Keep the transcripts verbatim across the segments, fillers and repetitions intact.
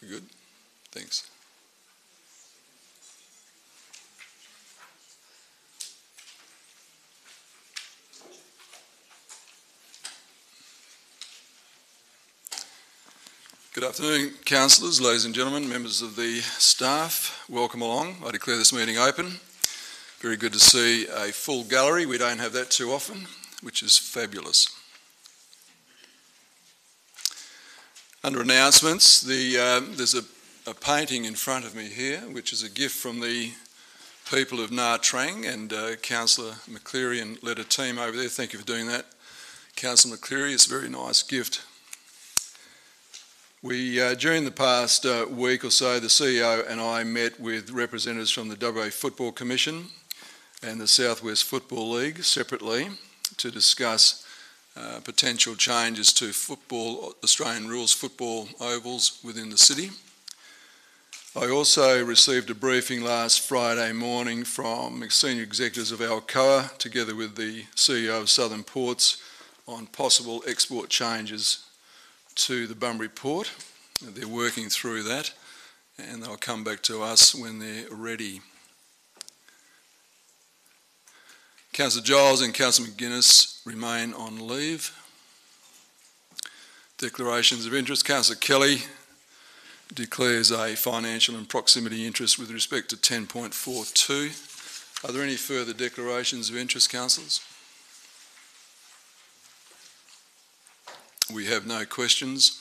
Good. Thanks. Good afternoon, councillors, ladies and gentlemen, members of the staff. Welcome along. I declare this meeting open. Very good to see a full gallery. We don't have that too often, which is fabulous. Under announcements, the, um, there's a, a painting in front of me here, which is a gift from the people of Nha Trang, and uh, Councillor McCleary and led a team over there. Thank you for doing that, Councillor McCleary. It's a very nice gift. We, uh, during the past uh, week or so, the C E O and I met with representatives from the W A Football Commission and the South West Football League separately to discuss uh, potential changes to football, Australian rules football ovals within the city. I also received a briefing last Friday morning from senior executives of Alcoa, together with the C E O of Southern Ports, on possible export changes to the Bunbury Port. They're working through that, and they'll come back to us when they're ready. Councillor Giles and Councillor McGuinness remain on leave. Declarations of interest. Councillor Kelly declares a financial and proximity interest with respect to ten point four two. Are there any further declarations of interest, councillors? We have no questions.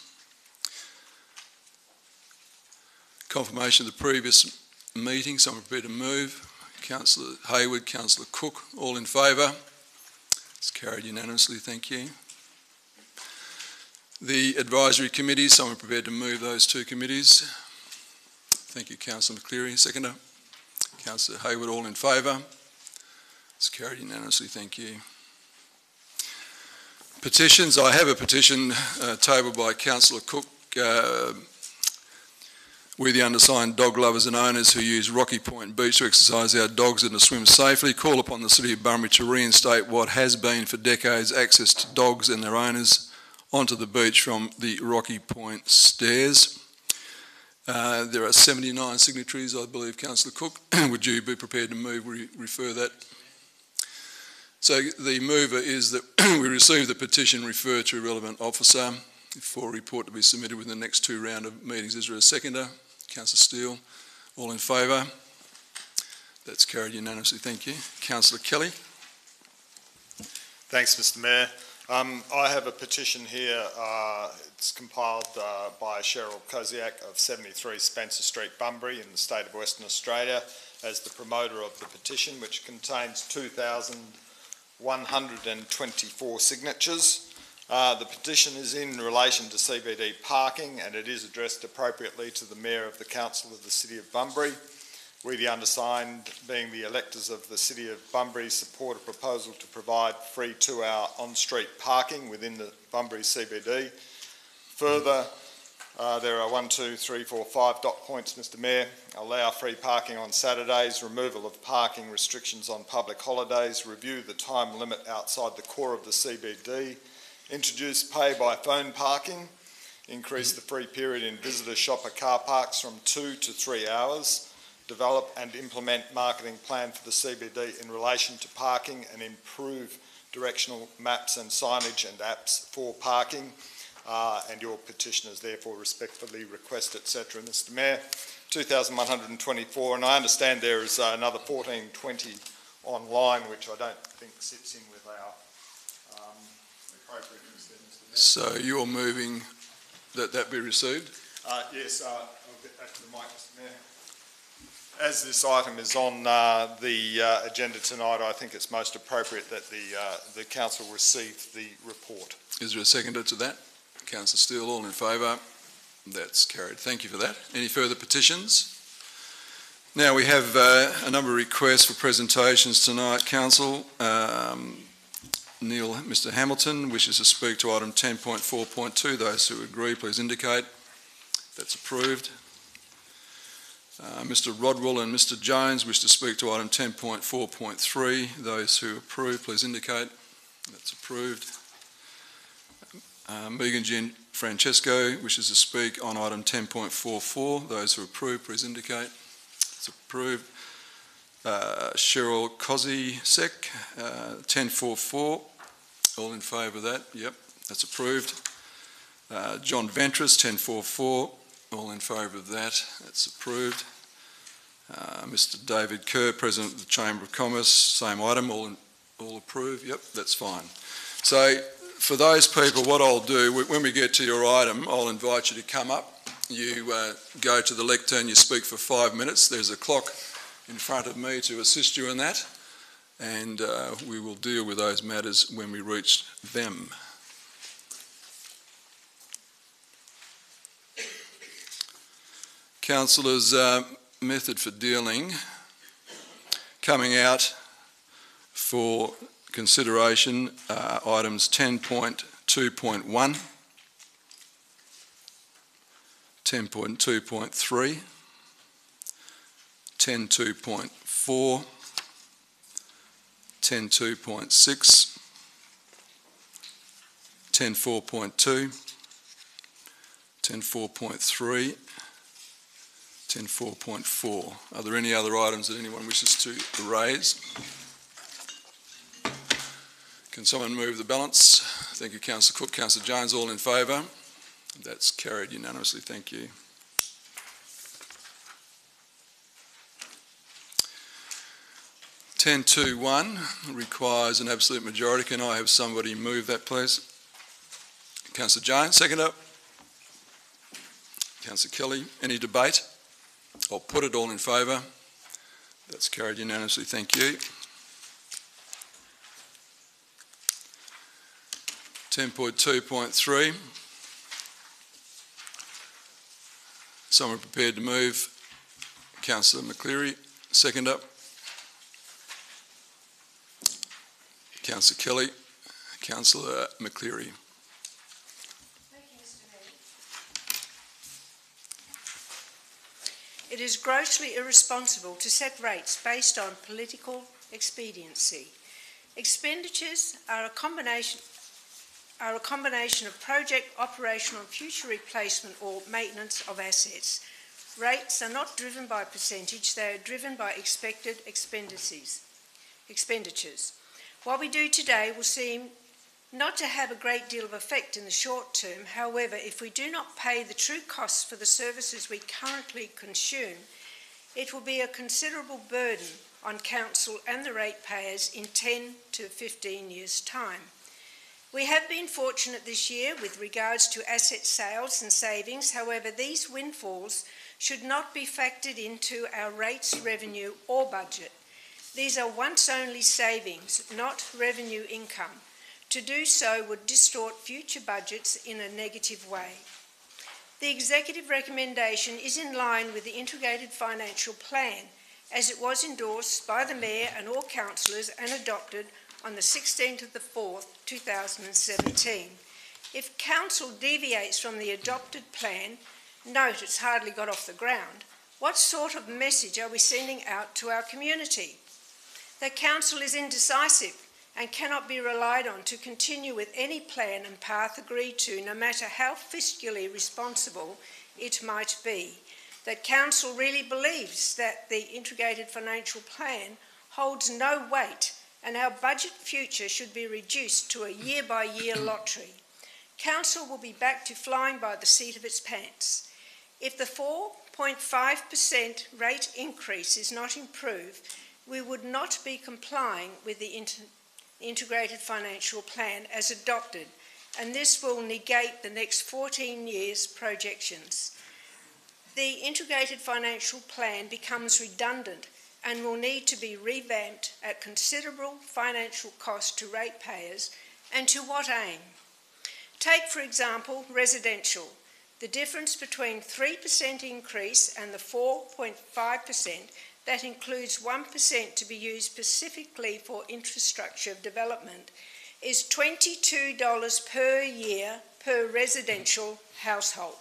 Confirmation of the previous meeting. Someone prepared to move. Councillor Hayward, Councillor Cook, all in favour? It's carried unanimously, thank you. The advisory committees, someone prepared to move those two committees? Thank you, Councillor McCleary. Seconder. Councillor Hayward, all in favour? It's carried unanimously, thank you. Petitions. I have a petition uh, tabled by Councillor Cook. Uh, we, the undersigned dog lovers and owners who use Rocky Point Beach to exercise our dogs and to swim safely, call upon the City of Bunbury to reinstate what has been for decades access to dogs and their owners onto the beach from the Rocky Point stairs. Uh, there are seventy-nine signatories, I believe, Councillor Cook. Would you be prepared to move, re refer that? So the mover is that we receive the petition, refer to a relevant officer for a report to be submitted within the next two round of meetings. Is there a seconder? Councillor Steele, all in favour? That's carried unanimously, thank you. Councillor Kelly. Thanks, Mister Mayor. Um, I have a petition here. Uh, it's compiled uh, by Cheryl Koziak of seventy-three Spencer Street, Bunbury in the state of Western Australia as the promoter of the petition, which contains two thousand one hundred twenty-four signatures. Uh, the petition is in relation to C B D parking, and it is addressed appropriately to the Mayor of the Council of the City of Bunbury. We, the undersigned, being the electors of the City of Bunbury, support a proposal to provide free two-hour on-street parking within the Bunbury C B D. Further, uh, there are one, two, three, four, five dot points, Mister Mayor. Allow free parking on Saturdays, removal of parking restrictions on public holidays, review the time limit outside the core of the C B D, introduce pay by phone parking, increase the free period in visitor shopper car parks from two to three hours, develop and implement marketing plan for the C B D in relation to parking and improve directional maps and signage and apps for parking. Uh, and your petitioners therefore respectfully request, et cetera. Mister Mayor, two thousand one hundred twenty-four, and I understand there is uh, another fourteen twenty online, which I don't think sits in with our um, appropriateness there, Mister Mayor. So you're moving that that be received? Uh, yes, uh, I'll get back to the mic, Mister Mayor. As this item is on uh, the uh, agenda tonight, I think it's most appropriate that the, uh, the Council receive the report. Is there a seconder to that? Councillor Steele, all in favour? That's carried. Thank you for that. Any further petitions? Now we have uh, a number of requests for presentations tonight, Council. Um, Neil, Mister Hamilton wishes to speak to item ten point four point two. Those who agree, please indicate. That's approved. Uh, Mister Rodwell and Mister Jones wish to speak to item ten point four point three. Those who approve, please indicate. That's approved. Uh, Megan Jean Francesco wishes to speak on item ten point four four. Those who approve, please indicate. It's approved. Uh, Cheryl Kozisek, uh, ten four four. All in favour of that? Yep, that's approved. Uh, John Ventris, ten four four. All in favour of that? That's approved. Uh, Mister David Kerr, President of the Chamber of Commerce, same item. All in, all approve? Yep, that's fine. So for those people, what I'll do, when we get to your item, I'll invite you to come up. You uh, go to the lectern, you speak for five minutes. There's a clock in front of me to assist you in that, and uh, we will deal with those matters when we reach them. Councillors, uh, method for dealing, coming out for consideration uh, items ten point two point one, ten point two point three, ten point two point four, ten point two point six, ten point four point two, ten point four point three, ten point four point four. Are there any other items that anyone wishes to raise? Can someone move the balance? Thank you, Councillor Cook. Councillor Jones, all in favour? That's carried unanimously. Thank you. ten two one requires an absolute majority. Can I have somebody move that, please? Councillor Jones, second up. Councillor Kelly, any debate? I'll put it. All in favour? That's carried unanimously. Thank you. ten point two point three. Someone prepared to move? Councillor McCleary, second up. Councillor Kelly. Councillor McCleary. Thank you, Mister Mayor. It is grossly irresponsible to set rates based on political expediency. Expenditures are a combination are a combination of project operational and future replacement or maintenance of assets. Rates are not driven by percentage, they are driven by expected expenditures. expenditures. What we do today will seem not to have a great deal of effect in the short term. However, if we do not pay the true costs for the services we currently consume, it will be a considerable burden on council and the ratepayers in ten to fifteen years' time. We have been fortunate this year with regards to asset sales and savings. However, these windfalls should not be factored into our rates, revenue or budget. These are once-only savings, not revenue income. To do so would distort future budgets in a negative way. The executive recommendation is in line with the Integrated Financial Plan, as it was endorsed by the Mayor and all councillors and adopted on the sixteenth of the fourth, two thousand seventeen. If Council deviates from the adopted plan, note it's hardly got off the ground, what sort of message are we sending out to our community? That Council is indecisive and cannot be relied on to continue with any plan and path agreed to, no matter how fiscally responsible it might be. That Council really believes that the Integrated Financial Plan holds no weight and our budget future should be reduced to a year-by-year lottery. Council will be back to flying by the seat of its pants. If the four point five percent rate increase is not improved, we would not be complying with the inter Integrated Financial Plan as adopted, and this will negate the next fourteen years' projections. The Integrated Financial Plan becomes redundant and will need to be revamped at considerable financial cost to ratepayers, and to what aim? Take, for example, residential. The difference between three percent increase and the four point five percent, that includes one percent to be used specifically for infrastructure development, is twenty-two dollars per year per residential household.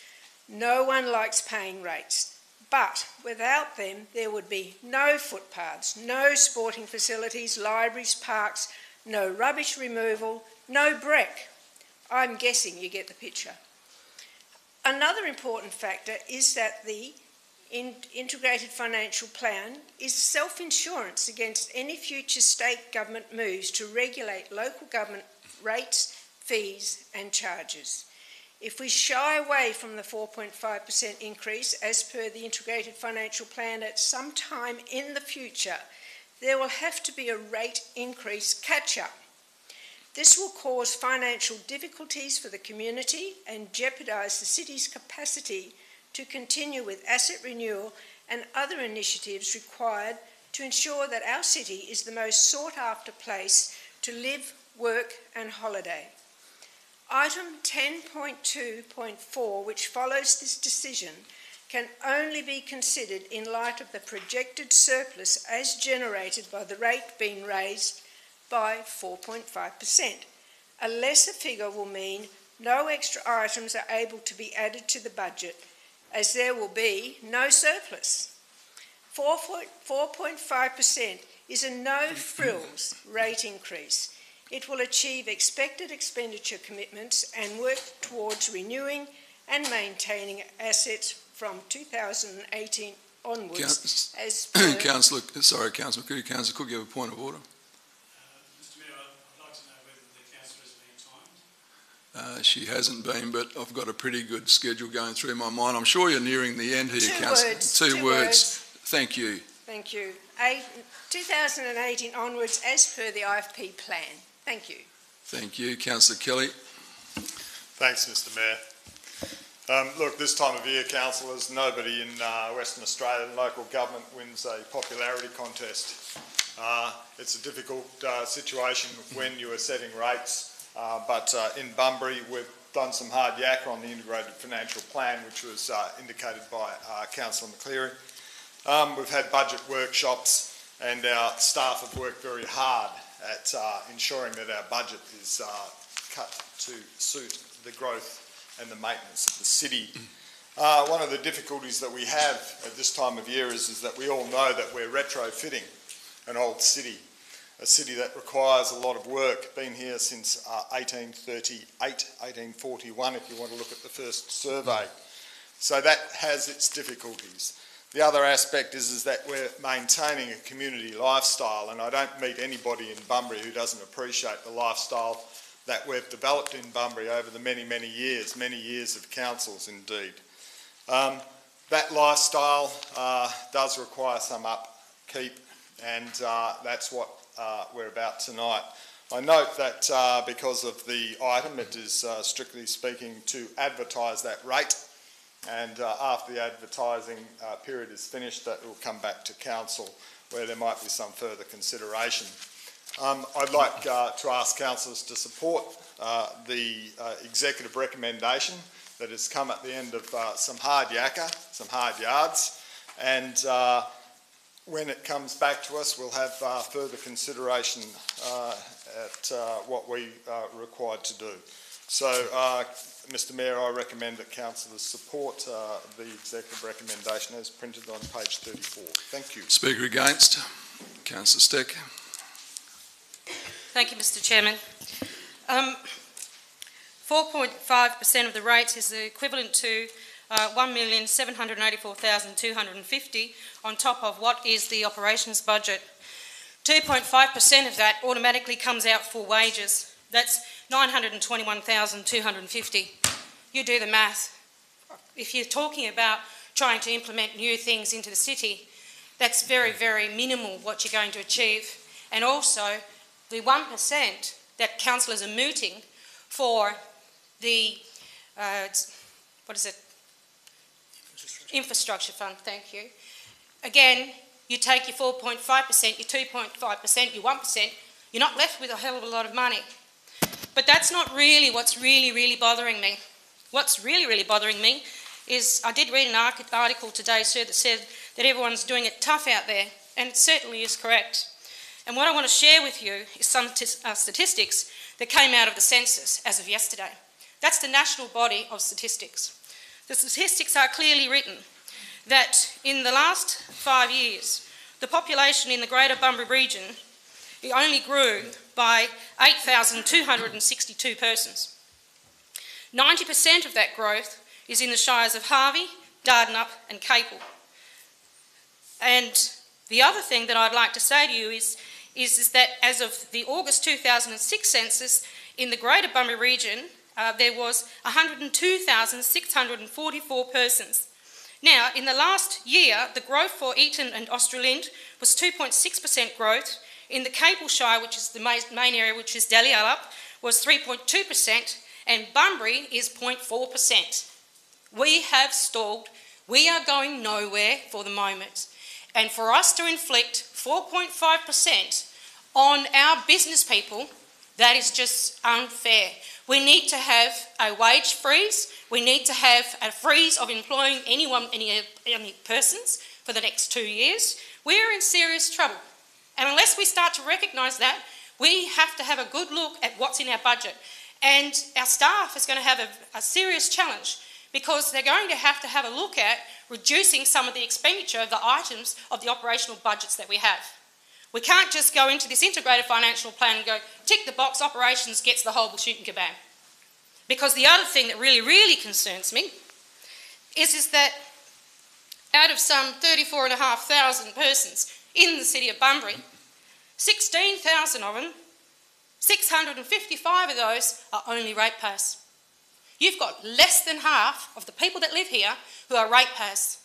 No one likes paying rates. But without them, there would be no footpaths, no sporting facilities, libraries, parks, no rubbish removal, no B R E C. I'm guessing you get the picture. Another important factor is that the in integrated financial plan is self-insurance against any future state government moves to regulate local government rates, fees and charges. If we shy away from the four point five percent increase as per the integrated financial plan at some time in the future, there will have to be a rate increase catch-up. This will cause financial difficulties for the community and jeopardise the city's capacity to continue with asset renewal and other initiatives required to ensure that our city is the most sought-after place to live, work and holiday. Item ten point two point four, which follows this decision, can only be considered in light of the projected surplus as generated by the rate being raised by four point five percent. A lesser figure will mean no extra items are able to be added to the budget, as there will be no surplus. four point five percent is a no-frills rate increase. It will achieve expected expenditure commitments and work towards renewing and maintaining assets from two thousand eighteen onwards. Coun as per Councillor, sorry, Councillor Cook, Councillor Cook, you have a point of order. Uh, she hasn't been, but I've got a pretty good schedule going through my mind. I'm sure you're nearing the end here, Two Councillor. words. Two, two words. words. Thank you. Thank you. Eight, two thousand eighteen onwards as per the I F P plan. Thank you. Thank you. Councillor Kelly. Thanks, Mister Mayor. Um, look, this time of year, councillors, nobody in uh, Western Australian local government wins a popularity contest. Uh, it's a difficult uh, situation when you are setting rates. Uh, but uh, in Bunbury, we've done some hard yakka on the integrated financial plan, which was uh, indicated by uh, Councillor McCleary. Um, we've had budget workshops, and our staff have worked very hard at uh, ensuring that our budget is uh, cut to suit the growth and the maintenance of the city. Uh, one of the difficulties that we have at this time of year is, is that we all know that we're retrofitting an old city. A city that requires a lot of work, been here since uh, eighteen thirty-eight, eighteen forty-one, if you want to look at the first survey. So that has its difficulties. The other aspect is, is that we're maintaining a community lifestyle, and I don't meet anybody in Bunbury who doesn't appreciate the lifestyle that we've developed in Bunbury over the many, many years, many years of councils indeed. Um, that lifestyle uh, does require some upkeep, and uh, that's what Uh, we're about tonight. I note that uh, because of the item, it is uh, strictly speaking to advertise that rate, and uh, after the advertising uh, period is finished, that will come back to council where there might be some further consideration. Um, I'd like uh, to ask councillors to support uh, the uh, executive recommendation that has come at the end of uh, some hard yakka, some hard yards, and uh, when it comes back to us, we'll have uh, further consideration uh, at uh, what we are required to do. So, uh, Mister Mayor, I recommend that councillors support uh, the executive recommendation as printed on page thirty-four. Thank you. Speaker against. Councillor Steck. Thank you, Mister Chairman. Um, four point five percent of the rates is the equivalent to Uh, one million seven hundred eighty-four thousand two hundred fifty on top of what is the operations budget. two point five percent of that automatically comes out for wages. That's nine hundred twenty-one thousand two hundred fifty. You do the math. If you're talking about trying to implement new things into the city, that's very, very minimal what you're going to achieve. And also the one percent that councillors are mooting for the, uh, what is it? Infrastructure fund, thank you. Again, you take your four point five percent, your two point five percent, your one percent, you're not left with a hell of a lot of money. But that's not really what's really, really bothering me. What's really, really bothering me is I did read an article today, sir, that said that everyone's doing it tough out there, and it certainly is correct. And what I want to share with you is some uh, statistics that came out of the census as of yesterday. That's the national body of statistics. The statistics are clearly written that in the last five years, the population in the Greater Bunbury region it only grew by eight thousand two hundred sixty-two persons. ninety percent of that growth is in the shires of Harvey, Dardanup and Capel. And the other thing that I'd like to say to you is, is, is that as of the August two thousand six census, in the Greater Bunbury region, uh, there was one hundred two thousand six hundred forty-four persons. Now, in the last year, the growth for Eaton and Australind was two point six percent growth. In the Capel Shire, which is the main area, which is Dalyalup, was three point two percent, and Bunbury is zero point four percent. We have stalled. We are going nowhere for the moment. And for us to inflict four point five percent on our business people, that is just unfair. We need to have a wage freeze. We need to have a freeze of employing anyone, any, any persons for the next two years. We're in serious trouble. And unless we start to recognise that, we have to have a good look at what's in our budget. And our staff is going to have a, a serious challenge, because they're going to have to have a look at reducing some of the expenditure of the items of the operational budgets that we have. We can't just go into this integrated financial plan and go, tick the box, operations gets the whole shoot and kebab. Because the other thing that really, really concerns me is, is that out of some thirty-four thousand five hundred persons in the city of Bunbury, sixteen thousand of them, six hundred fifty-five of those are only ratepayers. You've got less than half of the people that live here who are ratepayers.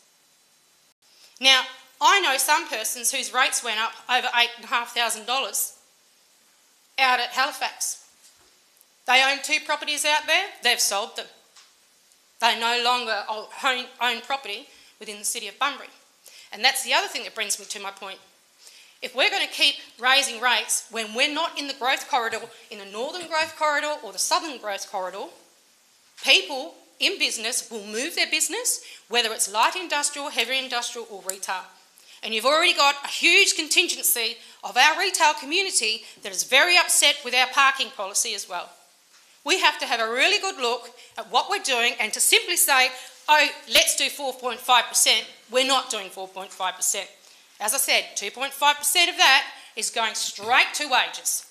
Now, I know some persons whose rates went up over eight thousand five hundred dollars out at Halifax. They own two properties out there, they've sold them. They no longer own, own property within the city of Bunbury. And that's the other thing that brings me to my point. If we're going to keep raising rates when we're not in the growth corridor, in the northern growth corridor or the southern growth corridor, people in business will move their business, whether it's light industrial, heavy industrial or retail. And you've already got a huge contingency of our retail community that is very upset with our parking policy as well. We have to have a really good look at what we're doing, and to simply say, oh, let's do four point five percent, we're not doing four point five percent. As I said, two point five percent of that is going straight to wages.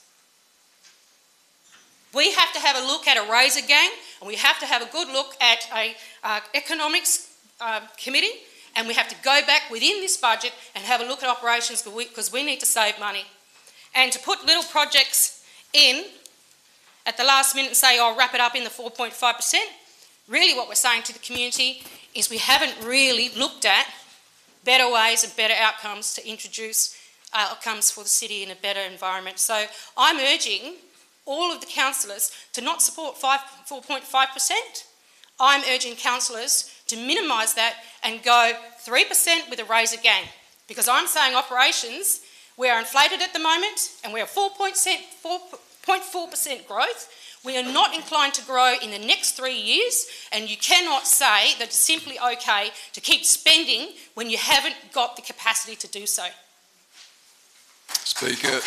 We have to have a look at a raise again, and we have to have a good look at a uh, economics uh, committee, and we have to go back within this budget and have a look at operations, because we, we need to save money. And to put little projects in at the last minute and say, I'll wrap it up in the four point five percent, really what we're saying to the community is we haven't really looked at better ways and better outcomes to introduce outcomes for the city in a better environment. So I'm urging all of the councillors to not support four point five percent. I'm urging councillors to minimise that and go three percent with a raise again. Because I'm saying operations, we are inflated at the moment and we are four point four percent growth. We are not inclined to grow in the next three years, and you cannot say that it's simply okay to keep spending when you haven't got the capacity to do so. Speaker.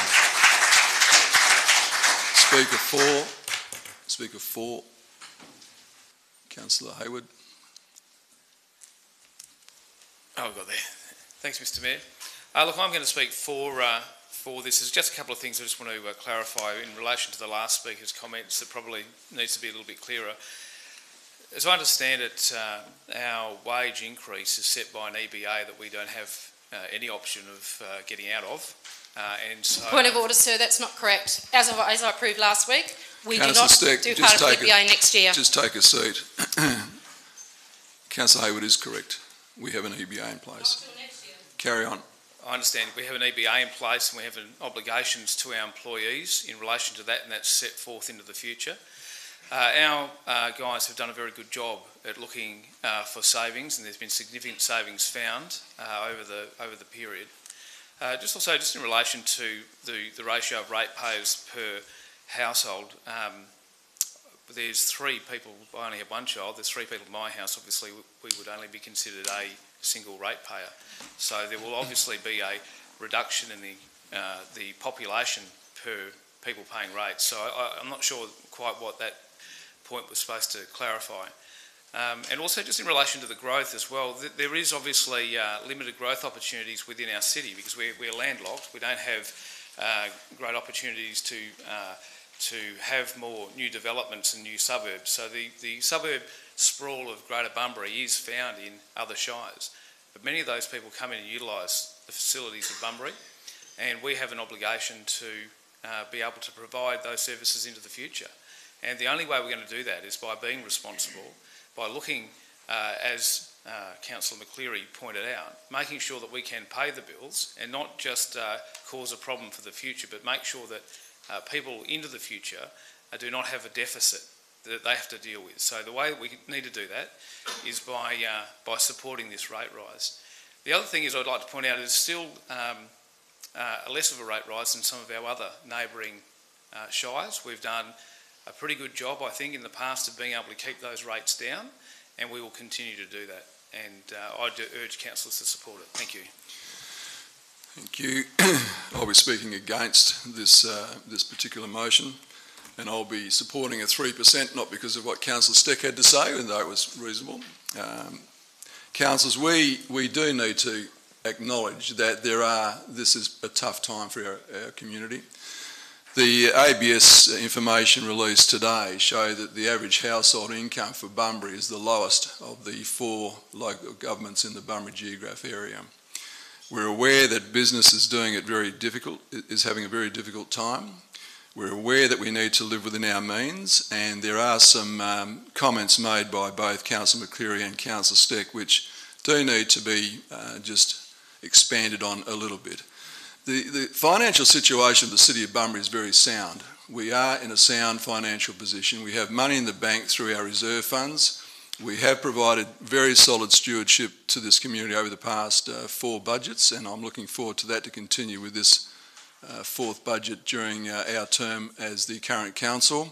Speaker four. Speaker four. Councillor Hayward. Oh, I got there. Thanks, Mister Mayor. Uh, look, I'm going to speak for uh, for this. There's just a couple of things I just want to uh, clarify in relation to the last speaker's comments that probably needs to be a little bit clearer. As I understand it, uh, our wage increase is set by an E B A that we don't have uh, any option of uh, getting out of. Uh, and so Point of order, sir, that's not correct. As, of, as I approved last week, we Councillor do not Steck, do just part of take E B A a, next year. Just take a seat. Councillor Hayward is correct. We have an E B A in place. Carry on. I understand we have an E B A in place and we have an obligations to our employees in relation to that, and that's set forth into the future. Uh, our uh, guys have done a very good job at looking uh, for savings, and there's been significant savings found uh, over the over the period. Uh, just also, just in relation to the, the ratio of ratepayers per household, um, there's three people. I only have one child. There's three people in my house. Obviously, we would only be considered a single ratepayer. So there will obviously be a reduction in the uh, the population per people paying rates. So I, I'm not sure quite what that point was supposed to clarify. Um, and also just in relation to the growth as well, th there is obviously uh, limited growth opportunities within our city because we're, we're landlocked. We don't have uh, great opportunities to uh, to have more new developments and new suburbs. So the, the suburb sprawl of Greater Bunbury is found in other shires, but many of those people come in and utilise the facilities of Bunbury, and we have an obligation to uh, be able to provide those services into the future. And the only way we're going to do that is by being responsible, by looking, uh, as uh, Councillor McCleary pointed out, making sure that we can pay the bills and not just uh, cause a problem for the future, but make sure that uh, people into the future uh, do not have a deficit that they have to deal with. So the way that we need to do that is by, uh, by supporting this rate rise. The other thing is I'd like to point out is still um, uh, less of a rate rise than some of our other neighbouring uh, shires. We've done a pretty good job, I think, in the past of being able to keep those rates down, and we will continue to do that. And uh, I do urge councillors to support it. Thank you. Thank you. I'll be speaking against this, uh, this particular motion, and I'll be supporting a three percent, not because of what Councillor Steck had to say, even though it was reasonable. Um, councillors, we, we do need to acknowledge that there are, this is a tough time for our, our community. The A B S information released today show that the average household income for Bunbury is the lowest of the four local governments in the Bunbury geograph area. We're aware that business is doing it very difficult, is having a very difficult time. We're aware that we need to live within our means, and there are some um, comments made by both Councillor McCleary and Councillor Steck which do need to be uh, just expanded on a little bit. The, the financial situation of the City of Bunbury is very sound. We are in a sound financial position. We have money in the bank through our reserve funds. We have provided very solid stewardship to this community over the past uh, four budgets, and I'm looking forward to that to continue with this uh, fourth budget during uh, our term as the current council.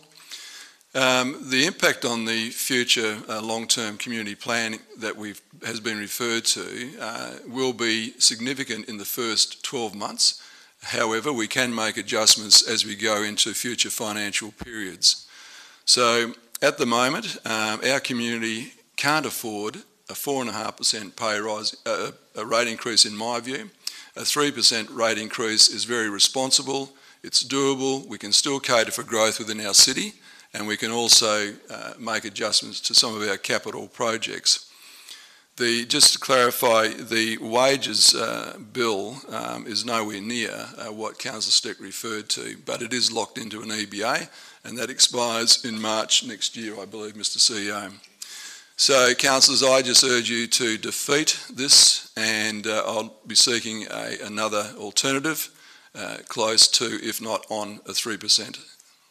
Um, the impact on the future uh, long-term community plan that we've, has been referred to uh, will be significant in the first twelve months. However, we can make adjustments as we go into future financial periods. So at the moment, um, our community can't afford a four point five percent pay rise, uh, a rate increase in my view. A three percent rate increase is very responsible, it's doable, we can still cater for growth within our city, and we can also uh, make adjustments to some of our capital projects. The, just to clarify, the wages uh, bill um, is nowhere near uh, what Councillor Steck referred to, but it is locked into an E B A, and that expires in March next year, I believe, Mister C E O. So, councillors, I just urge you to defeat this, and uh, I'll be seeking a, another alternative uh, close to, if not on, a three percent.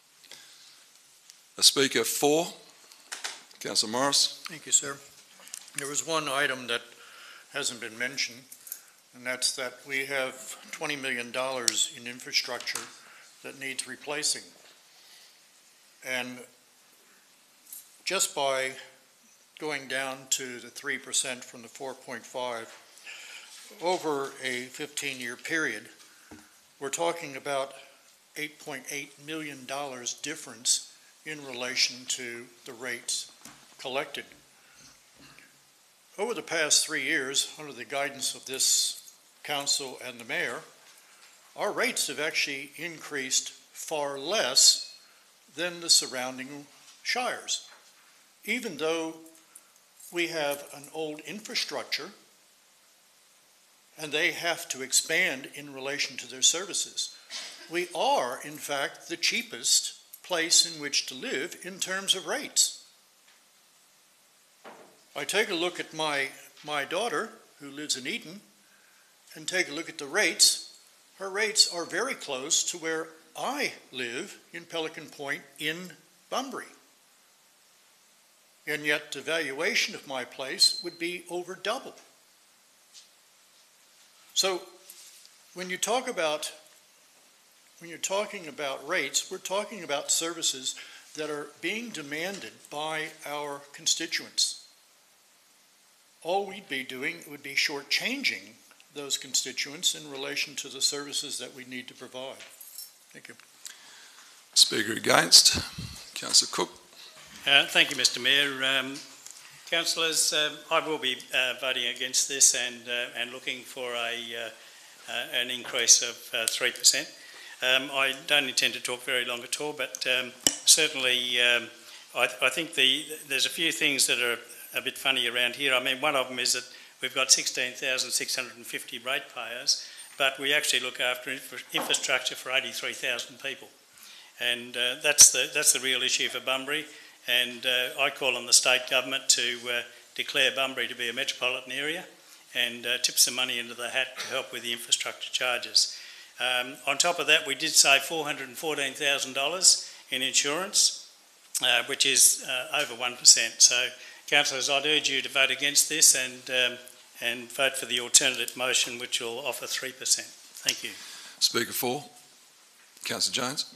A speaker for, Councillor Morris. Thank you, sir. There was one item that hasn't been mentioned, and that's that we have twenty million dollars in infrastructure that needs replacing. And just by going down to the three percent from the four point five, over a fifteen-year period, we're talking about eight point eight million dollars difference in relation to the rates collected. Over the past three years, under the guidance of this council and the mayor, our rates have actually increased far less than the surrounding shires. Even though we have an old infrastructure and they have to expand in relation to their services, we are, in fact, the cheapest place in which to live in terms of rates. I take a look at my, my daughter, who lives in Eton, and take a look at the rates. Her rates are very close to where I live in Pelican Point in Bunbury. And yet the valuation of my place would be over double. So when you talk about When you're talking about rates, we're talking about services that are being demanded by our constituents. All we'd be doing would be shortchanging those constituents in relation to the services that we need to provide. Thank you. Speaker against, Councillor Cook. Uh, thank you, Mister Mayor. Um, councillors, um, I will be uh, voting against this and, uh, and looking for a, uh, uh, an increase of uh, three percent. Um, I don't intend to talk very long at all, but um, certainly um, I, I think the, there's a few things that are a bit funny around here. I mean, one of them is that we've got sixteen thousand six hundred fifty ratepayers, but we actually look after infra infrastructure for eighty-three thousand people. And uh, that's, the, that's the real issue for Bunbury. And uh, I call on the state government to uh, declare Bunbury to be a metropolitan area and uh, tip some money into the hat to help with the infrastructure charges. Um, on top of that, we did save four hundred fourteen thousand dollars in insurance, uh, which is uh, over one percent. So, councillors, I'd urge you to vote against this and, um, and vote for the alternate motion, which will offer three percent. Thank you. Speaker four, Councillor Jones.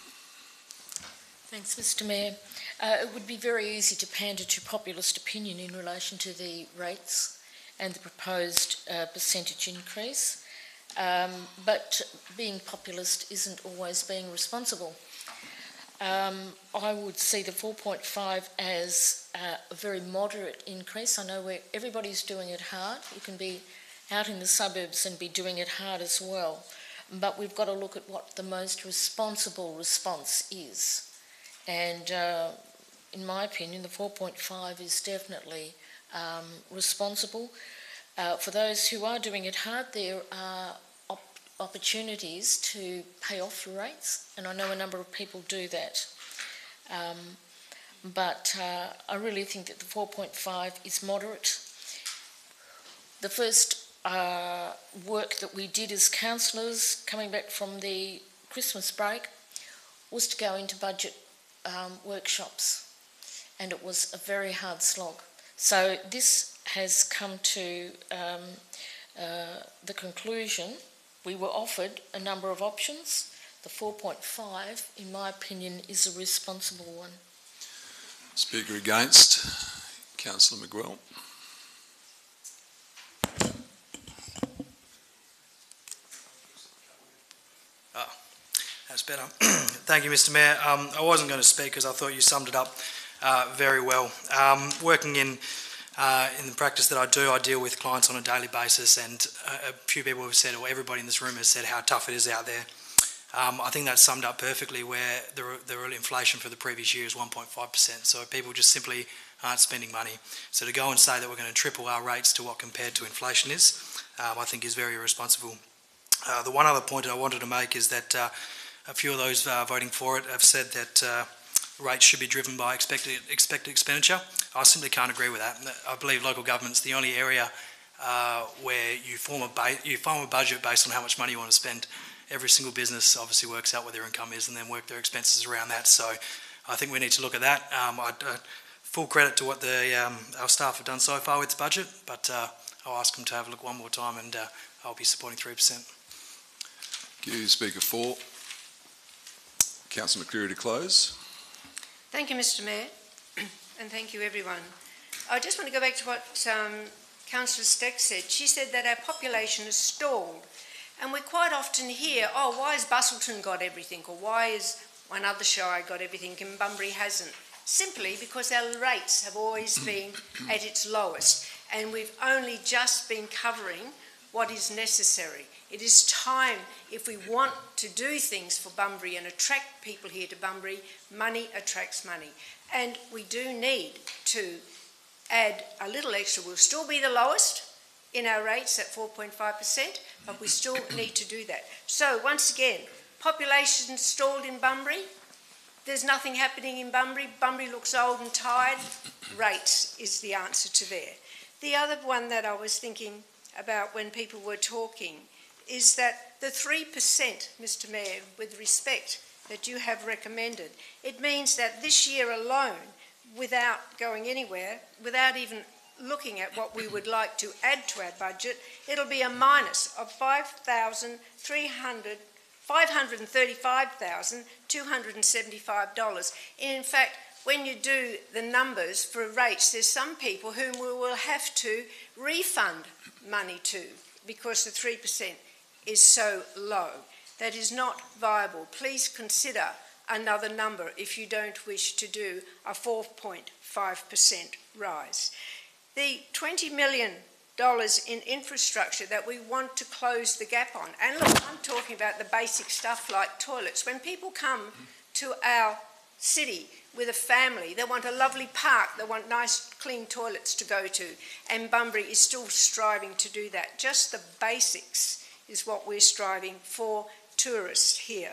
Thanks, Mister Mayor. Uh, it would be very easy to pander to populist opinion in relation to the rates and the proposed uh, percentage increase, um, but being populist isn't always being responsible. Um, I would see the four point five as uh, a very moderate increase. I know where everybody's doing it hard. You can be out in the suburbs and be doing it hard as well, but we've got to look at what the most responsible response is. And uh, in my opinion, the four point five is definitely um, responsible. Uh, for those who are doing it hard, there are op opportunities to pay off your rates, and I know a number of people do that. Um, but uh, I really think that the four point five is moderate. The first uh, work that we did as councillors coming back from the Christmas break was to go into budget Um, workshops, and it was a very hard slog. So this has come to um, uh, the conclusion. We were offered a number of options. The four point five, in my opinion, is a responsible one. Speaker against, Councillor McGuell. That's better. Thank you, Mister Mayor. Um, I wasn't going to speak because I thought you summed it up uh, very well. Um, working in uh, in the practice that I do, I deal with clients on a daily basis, and a, a few people have said, or everybody in this room has said, how tough it is out there. Um, I think that's summed up perfectly, where the, the real inflation for the previous year is one point five percent. So people just simply aren't spending money. So to go and say that we're going to triple our rates to what compared to inflation is, um, I think is very irresponsible. Uh, the one other point that I wanted to make is that uh, a few of those uh, voting for it have said that uh, rates should be driven by expected, expected expenditure. I simply can't agree with that. I believe local government's the only area uh, where you form, a ba you form a budget based on how much money you want to spend. Every single business obviously works out what their income is and then work their expenses around that. So I think we need to look at that. Um, I'd, uh, full credit to what the, um, our staff have done so far with the budget, but uh, I'll ask them to have a look one more time, and uh, I'll be supporting three percent. Thank you, Speaker four. Councillor McCreary to close. Thank you, Mister Mayor, and thank you, everyone. I just want to go back to what um, Councillor Steck said. She said that our population is stalled, and we quite often hear, oh, why has Busselton got everything, or why has one other shire got everything and Bunbury hasn't? Simply because our rates have always been at its lowest, and we've only just been covering what is necessary. It is time, if we want to do things for Bunbury and attract people here to Bunbury, money attracts money. And we do need to add a little extra. We'll still be the lowest in our rates at four point five percent, but we still need to do that. So once again, population stalled in Bunbury. There's nothing happening in Bunbury. Bunbury looks old and tired. Rates is the answer to there. The other one that I was thinking about when people were talking is that the three percent, Mister Mayor, with respect, that you have recommended, it means that this year alone, without going anywhere, without even looking at what we would like to add to our budget, it'll be a minus of five hundred thirty-five thousand two hundred seventy-five dollars. In fact, when you do the numbers for rates, there's some people whom we will have to refund money to because the three percent is so low. That is not viable. Please consider another number if you don't wish to do a four point five percent rise. The twenty million dollars in infrastructure that we want to close the gap on. And look, I'm talking about the basic stuff like toilets. When people come to our city with a family, they want a lovely park, they want nice clean toilets to go to, and Bunbury is still striving to do that. Just the basics is what we're striving for tourists here.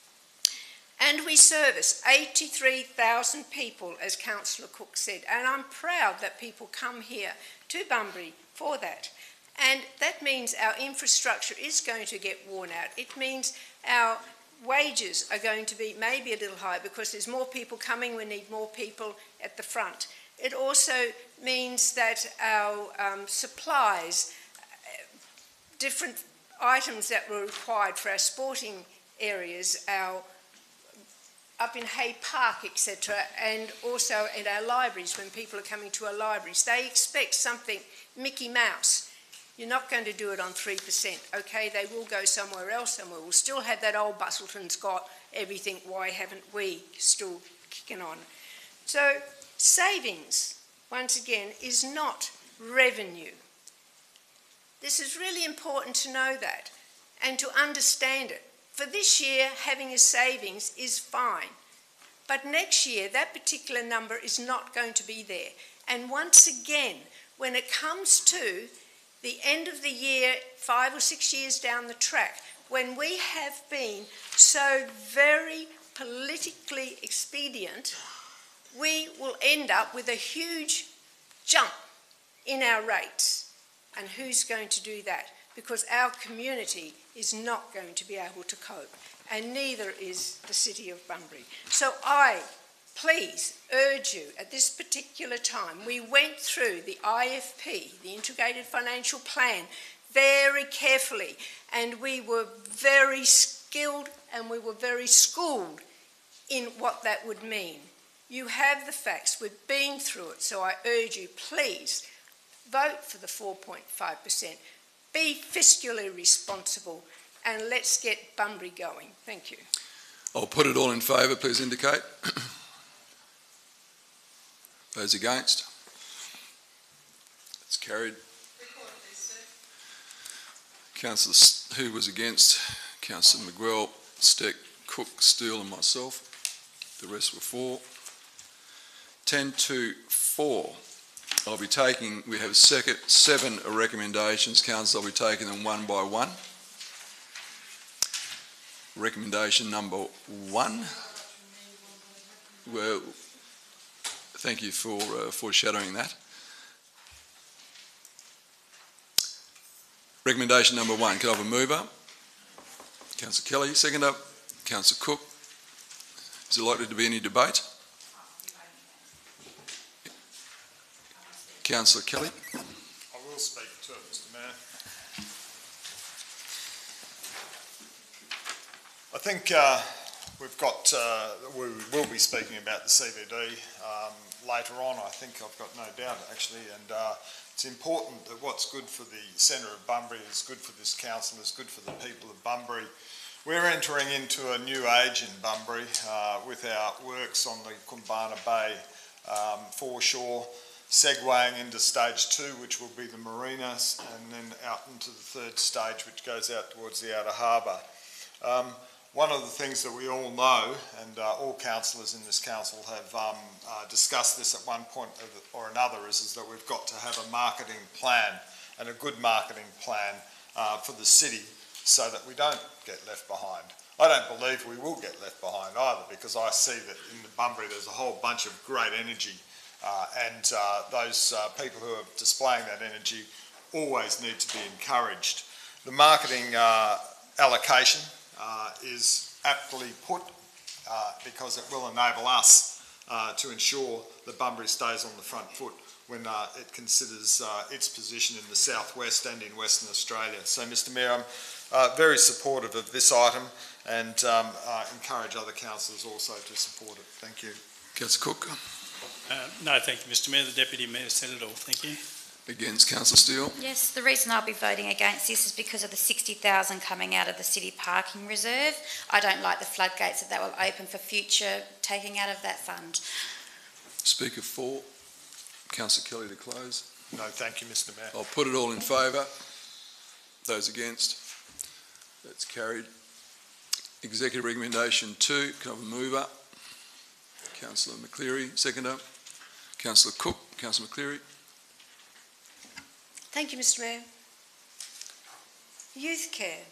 And we service eighty-three thousand people, as Councillor Cook said, and I'm proud that people come here to Bunbury for that. And that means our infrastructure is going to get worn out. It means our wages are going to be maybe a little higher because there's more people coming, we need more people at the front. It also means that our um, supplies, different items that were required for our sporting areas, our up in Hay Park, et cetera, and also in our libraries, when people are coming to our libraries, they expect something Mickey Mouse. You're not going to do it on three percent, okay? They will go somewhere else and we will still have that old Bustleton's got everything, why haven't we still kicking on? So savings, once again, is not revenue. This is really important to know that and to understand it. For this year, having a savings is fine. But next year, that particular number is not going to be there. And once again, when it comes to the end of the year, five or six years down the track, when we have been so very politically expedient, we will end up with a huge jump in our rates. And who's going to do that? Because our community is not going to be able to cope, and neither is the City of Bunbury. So I, please, urge you at this particular time, we went through the I F P, the Integrated Financial Plan, very carefully, and we were very skilled and we were very schooled in what that would mean. You have the facts, we've been through it, so I urge you, please, vote for the four point five percent. Be fiscally responsible, and let's get Bunbury going. Thank you. I'll put it all in favour, please indicate. Those against? It's carried. Councillor, who was against? Councillor Miguel, Steck, Cook, Steele and myself. The rest were for. ten to four. I'll be taking, we have second, seven recommendations, Council. I'll be taking them one by one. Recommendation number one. Well, thank you for uh, foreshadowing that. Recommendation number one. Can I have a mover? Councillor Kelly, seconder. Councillor Cook. Is there likely to be any debate? Councillor Kelly. I will speak to it, Mister Mayor. I think uh, we've got, uh, we will be speaking about the C B D um, later on, I think, I've got no doubt actually, and uh, it's important that what's good for the centre of Bunbury is good for this council, is good for the people of Bunbury. We're entering into a new age in Bunbury uh, with our works on the Kumbana Bay um, foreshore, segueing into stage two, which will be the marinas, and then out into the third stage, which goes out towards the outer harbour. Um, one of the things that we all know, and uh, all councillors in this council have um, uh, discussed this at one point or another, is, is that we've got to have a marketing plan, and a good marketing plan uh, for the city, so that we don't get left behind. I don't believe we will get left behind either, because I see that in the Bunbury there's a whole bunch of great energy. Uh, and uh, those uh, people who are displaying that energy always need to be encouraged. The marketing uh, allocation uh, is aptly put uh, because it will enable us uh, to ensure that Bunbury stays on the front foot when uh, it considers uh, its position in the southwest and in Western Australia. So, Mister Mayor, I'm uh, very supportive of this item, and um, uh, encourage other councillors also to support it. Thank you. Councillor Cook. Uh, no, thank you, Mister Mayor. The Deputy Mayor said it all. Thank you. Against, Councillor Steele. Yes, the reason I'll be voting against this is because of the sixty thousand coming out of the city parking reserve. I don't like the floodgates that that will open for future taking out of that fund. Speaker for. Councillor Kelly to close. No, thank you, Mr Mayor. I'll put it all in favour. Those against? That's carried. Executive recommendation two, can I have a mover? Councillor McCleary, seconder. Councillor Cook, Councillor McCleary. Thank you, Mr Mayor. Youth care.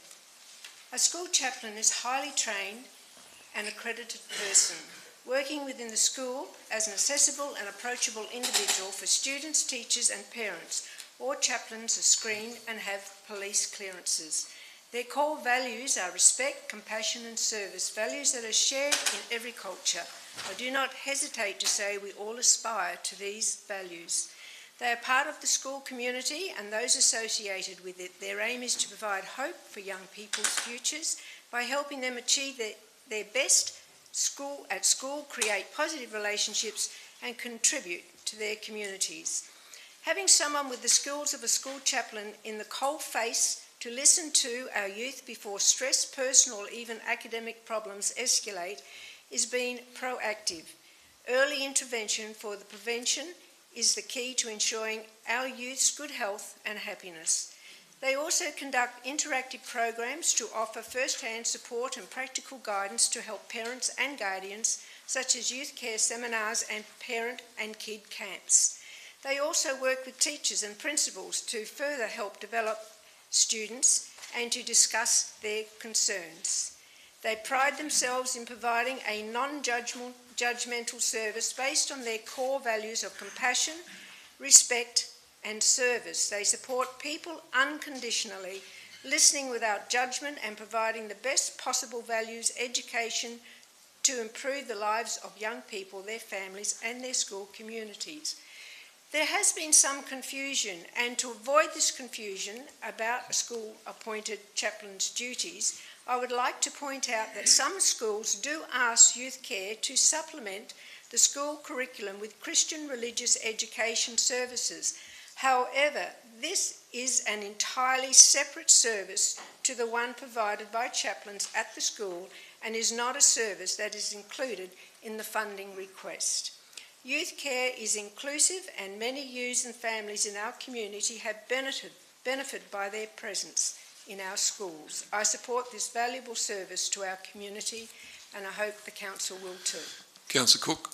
A school chaplain is highly trained and accredited person, working within the school as an accessible and approachable individual for students, teachers and parents. All chaplains are screened and have police clearances. Their core values are respect, compassion and service, values that are shared in every culture. I do not hesitate to say we all aspire to these values. They are part of the school community and those associated with it. Their aim is to provide hope for young people's futures by helping them achieve their, their best school at school, create positive relationships and contribute to their communities. Having someone with the skills of a school chaplain in the cold face to listen to our youth before stress, personal or even academic problems escalate is being proactive. Early intervention for the prevention is the key to ensuring our youth's good health and happiness. They also conduct interactive programs to offer first-hand support and practical guidance to help parents and guardians, such as youth care seminars and parent and kid camps. They also work with teachers and principals to further help develop students and to discuss their concerns. They pride themselves in providing a non-judgmental service based on their core values of compassion, respect and service. They support people unconditionally, listening without judgment and providing the best possible values education to improve the lives of young people, their families and their school communities. There has been some confusion, and to avoid this confusion about a school-appointed chaplain's duties, I would like to point out that some schools do ask youth care to supplement the school curriculum with Christian religious education services. However, this is an entirely separate service to the one provided by chaplains at the school and is not a service that is included in the funding request. Youth care is inclusive and many youths and families in our community have benefited, benefited by their presence in our schools. I support this valuable service to our community and I hope the Council will too. Councillor Cook.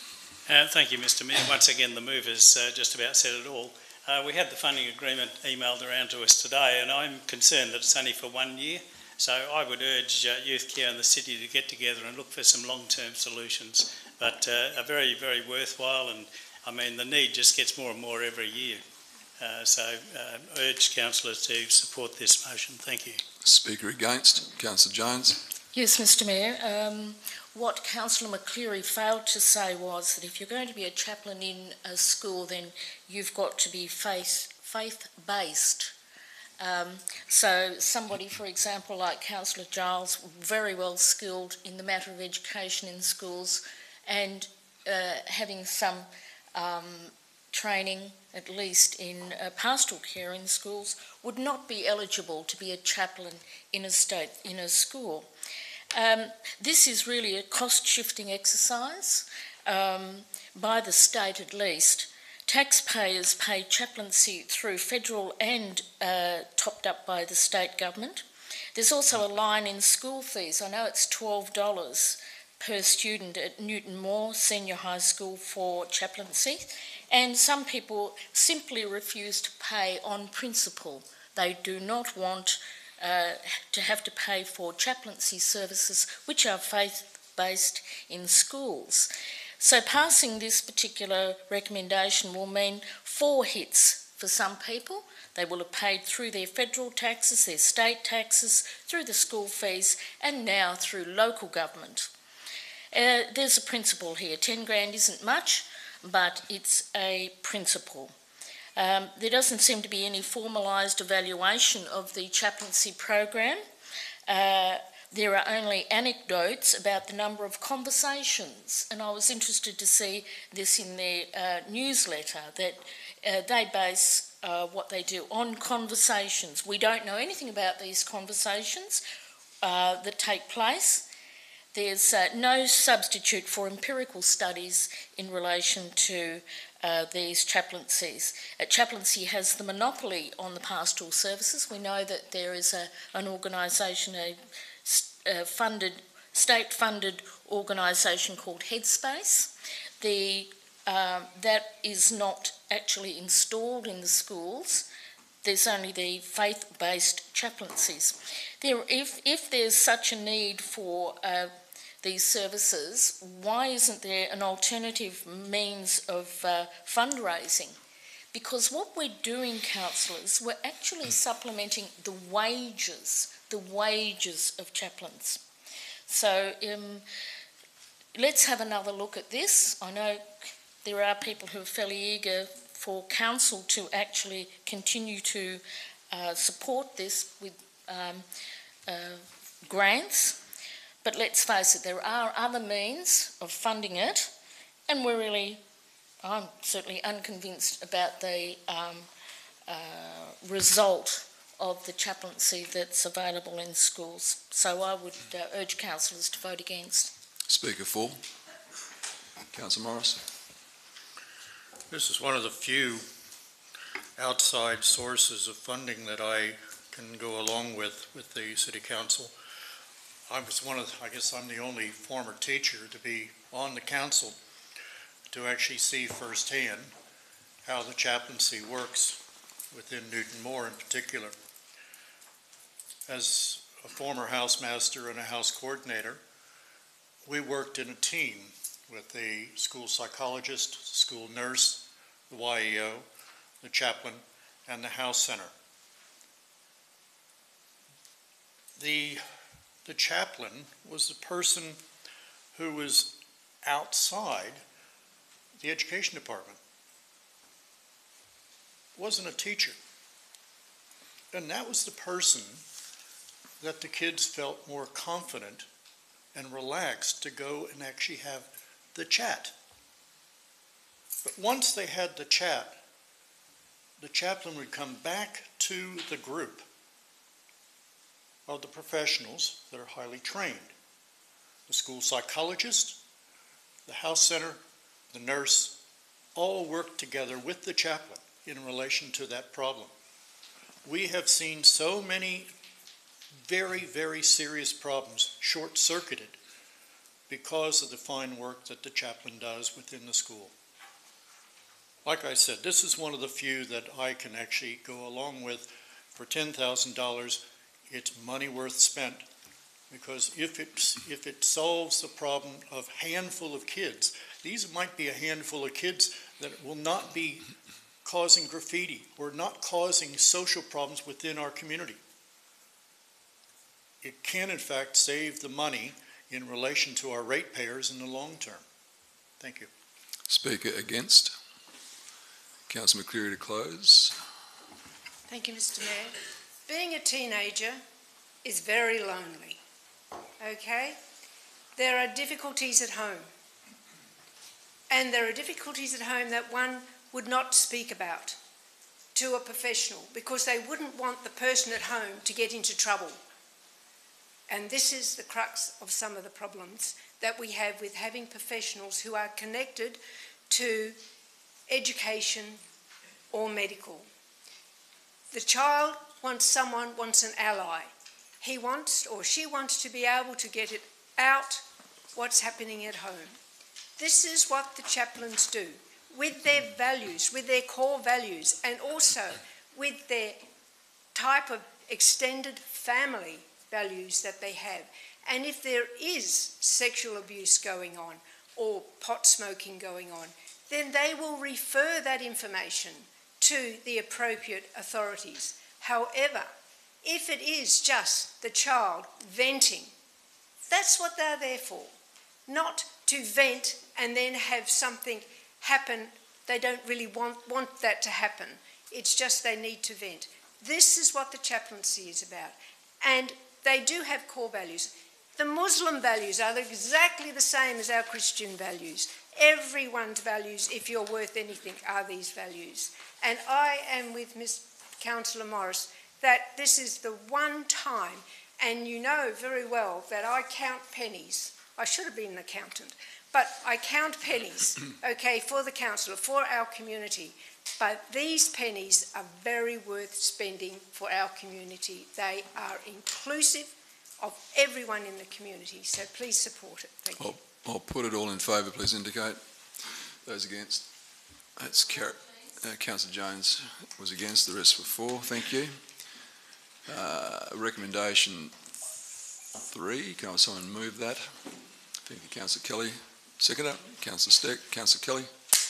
Uh, thank you, Mr Mayor. Once again, the movers uh, just about said it all. Uh, we had the funding agreement emailed around to us today and I'm concerned that it's only for one year. So I would urge uh, youth care in the city to get together and look for some long-term solutions. But uh, are very, very worthwhile and, I mean, the need just gets more and more every year. Uh, so uh, urge councillors to support this motion. Thank you. Speaker against, Councillor Jones. Yes, Mr Mayor. Um, what Councillor McCleary failed to say was that if you're going to be a chaplain in a school, then you've got to be faith, faith-based. Um, so somebody, for example, like Councillor Giles, very well skilled in the matter of education in schools and uh, having some um, training, at least in uh, pastoral care in schools, would not be eligible to be a chaplain in a state, in a school. Um, this is really a cost-shifting exercise, um, by the state at least. Taxpayers pay chaplaincy through federal and uh, topped up by the state government. There's also a line in school fees. I know it's twelve dollars per student at Newton Moore Senior High School for chaplaincy, and some people simply refuse to pay on principle. They do not want uh, to have to pay for chaplaincy services which are faith-based in schools. So passing this particular recommendation will mean four hits for some people. They will have paid through their federal taxes, their state taxes, through the school fees, and now through local government. Uh, there's a principle here. Ten grand isn't much, but it's a principle. Um, there doesn't seem to be any formalised evaluation of the chaplaincy program. Uh, There are only anecdotes about the number of conversations, and I was interested to see this in their uh, newsletter, that uh, they base uh, what they do on conversations. We don't know anything about these conversations uh, that take place. there's uh, no substitute for empirical studies in relation to uh, these chaplaincies. Uh, chaplaincy has the monopoly on the pastoral services. We know that there is a, an organisation, a, a funded, state-funded organisation called Headspace. The, uh, that is not actually installed in the schools. There's only the faith-based chaplaincies. There, if, if there's such a need for uh, these services, why isn't there an alternative means of uh, fundraising? Because what we're doing, councillors, we're actually supplementing the wages, the wages of chaplains. So um, let's have another look at this. I know there are people who are fairly eager for council to actually continue to uh, support this with um, uh, grants. But let's face it, there are other means of funding it, and we're really, I'm certainly unconvinced about the um, uh, result of the chaplaincy that's available in schools. So I would uh, urge councillors to vote against. Speaker for. Councillor Morris. This is one of the few outside sources of funding that I can go along with with the City Council. I was one of, I guess I'm the only former teacher to be on the council to actually see firsthand how the chaplaincy works within Newton Moore in particular. As a former housemaster and a house coordinator, we worked in a team with the school psychologist, school nurse, the Y E O, the chaplain, and the house center. The The chaplain was the person who was outside the education department. Wasn't a teacher. And that was the person that the kids felt more confident and relaxed to go and actually have the chat. But once they had the chat, the chaplain would come back to the group of the professionals that are highly trained. The school psychologist, the house center, the nurse, all work together with the chaplain in relation to that problem. We have seen so many very, very serious problems short-circuited because of the fine work that the chaplain does within the school. Like I said, this is one of the few that I can actually go along with. For ten thousand dollars, it's money worth spent, because if it, if it solves the problem of a handful of kids, these might be a handful of kids that will not be causing graffiti or not causing social problems within our community. It can, in fact, save the money in relation to our ratepayers in the long term. Thank you. Speaker against. Councillor McCreary to close. Thank you, Mister Mayor. Being a teenager is very lonely, okay? There are difficulties at home. And there are difficulties at home that one would not speak about to a professional because they wouldn't want the person at home to get into trouble. And this is the crux of some of the problems that we have with having professionals who are connected to education or medical. The child wants someone, wants an ally. He wants or she wants to be able to get it out what's happening at home. This is what the chaplains do with their values, with their core values, and also with their type of extended family values that they have. And if there is sexual abuse going on or pot smoking going on, then they will refer that information to the appropriate authorities. However, if it is just the child venting, that's what they're there for, not to vent and then have something happen. They don't really want, want that to happen. It's just they need to vent. This is what the chaplaincy is about. And they do have core values. The Muslim values are exactly the same as our Christian values. Everyone's values, if you're worth anything, are these values. And I am with Miz Councillor Morris that this is the one time, and you know very well that I count pennies I should have been an accountant. But I count pennies, okay, for the councillor, for our community. But these pennies are very worth spending for our community. They are inclusive of everyone in the community. So please support it. Thank you. I'll, I'll put it all in favour, please indicate. Those against? That's Car uh, Councillor Jones was against, the rest were for. Thank you. Uh, recommendation three, can I have someone move that? Thank you, Councillor Kelly. Seconder, Councillor Steck. Councillor Kelly.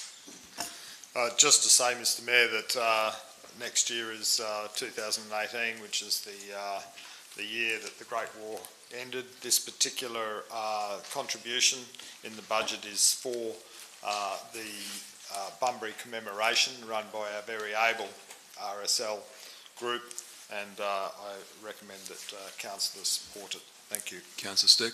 Uh, just to say, Mister Mayor, that uh, next year is uh, two thousand eighteen, which is the uh, the year that the Great War ended. This particular uh, contribution in the budget is for uh, the uh, Bunbury commemoration run by our very able R S L group, and uh, I recommend that uh, councillors support it. Thank you. Councillor Steck.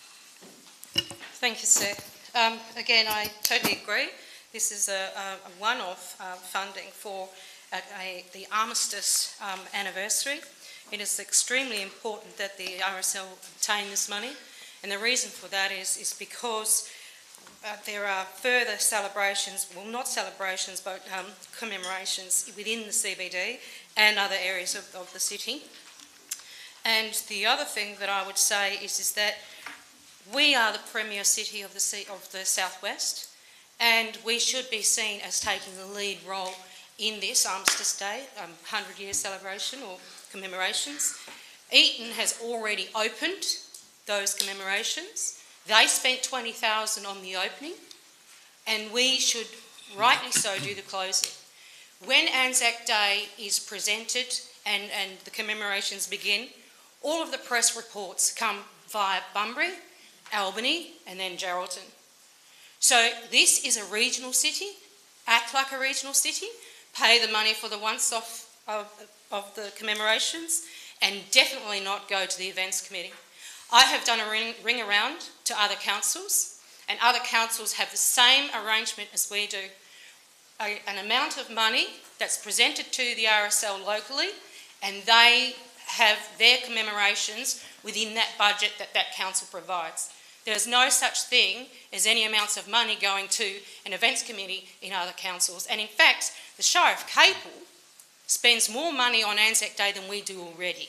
Thank you, sir. Um, again, I totally agree. This is a, a, a one-off uh, funding for a, a, the armistice um, anniversary. It is extremely important that the R S L obtain this money, and the reason for that is, is because uh, there are further celebrations, well not celebrations, but um, commemorations within the C B D and other areas of, of the city. And the other thing that I would say is, is that we are the premier city of the, sea, of the Southwest, and we should be seen as taking the lead role in this Armistice Day, um, one hundred year celebration or commemorations. Eaton has already opened those commemorations. They spent twenty thousand dollars on the opening, and we should rightly so do the closing. When Anzac Day is presented and, and the commemorations begin, all of the press reports come via Bunbury, Albany, and then Geraldton. So this is a regional city. Act like a regional city. Pay the money for the once-off of, of the commemorations, and definitely not go to the events committee. I have done a ring, ring around to other councils, and other councils have the same arrangement as we do. A, an amount of money that's presented to the R S L locally, and they have their commemorations within that budget that that council provides. There's no such thing as any amounts of money going to an events committee in other councils. And in fact, the Shire of Capel spends more money on Anzac Day than we do already.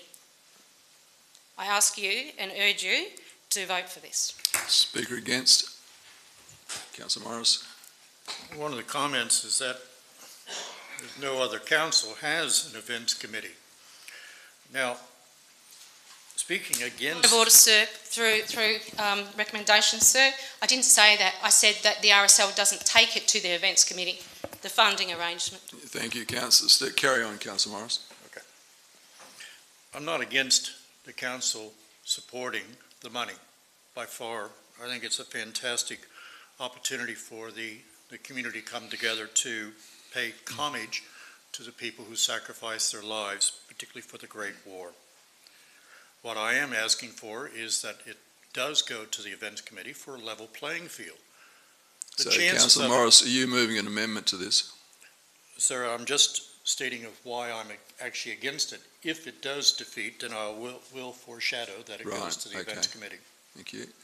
I ask you and urge you to vote for this. Speaker against. Councillor Morris. One of the comments is that no other council has an events committee. Now, speaking against... Point of order, sir, through, through um, recommendation, sir. I didn't say that. I said that the R S L doesn't take it to the events committee, the funding arrangement. Thank you, Councillor Stick. Carry on, Councillor Morris. Okay. I'm not against the council supporting the money. By far, I think it's a fantastic opportunity for the, the community to come together to pay homage to the people who sacrificed their lives, particularly for the Great War. What I am asking for is that it does go to the events committee for a level playing field. The so, Councillor Morris, are you moving an amendment to this? Sir, I'm just stating of why I'm actually against it. If it does defeat, then I will, will foreshadow that it right, goes to the okay. events committee. Thank you.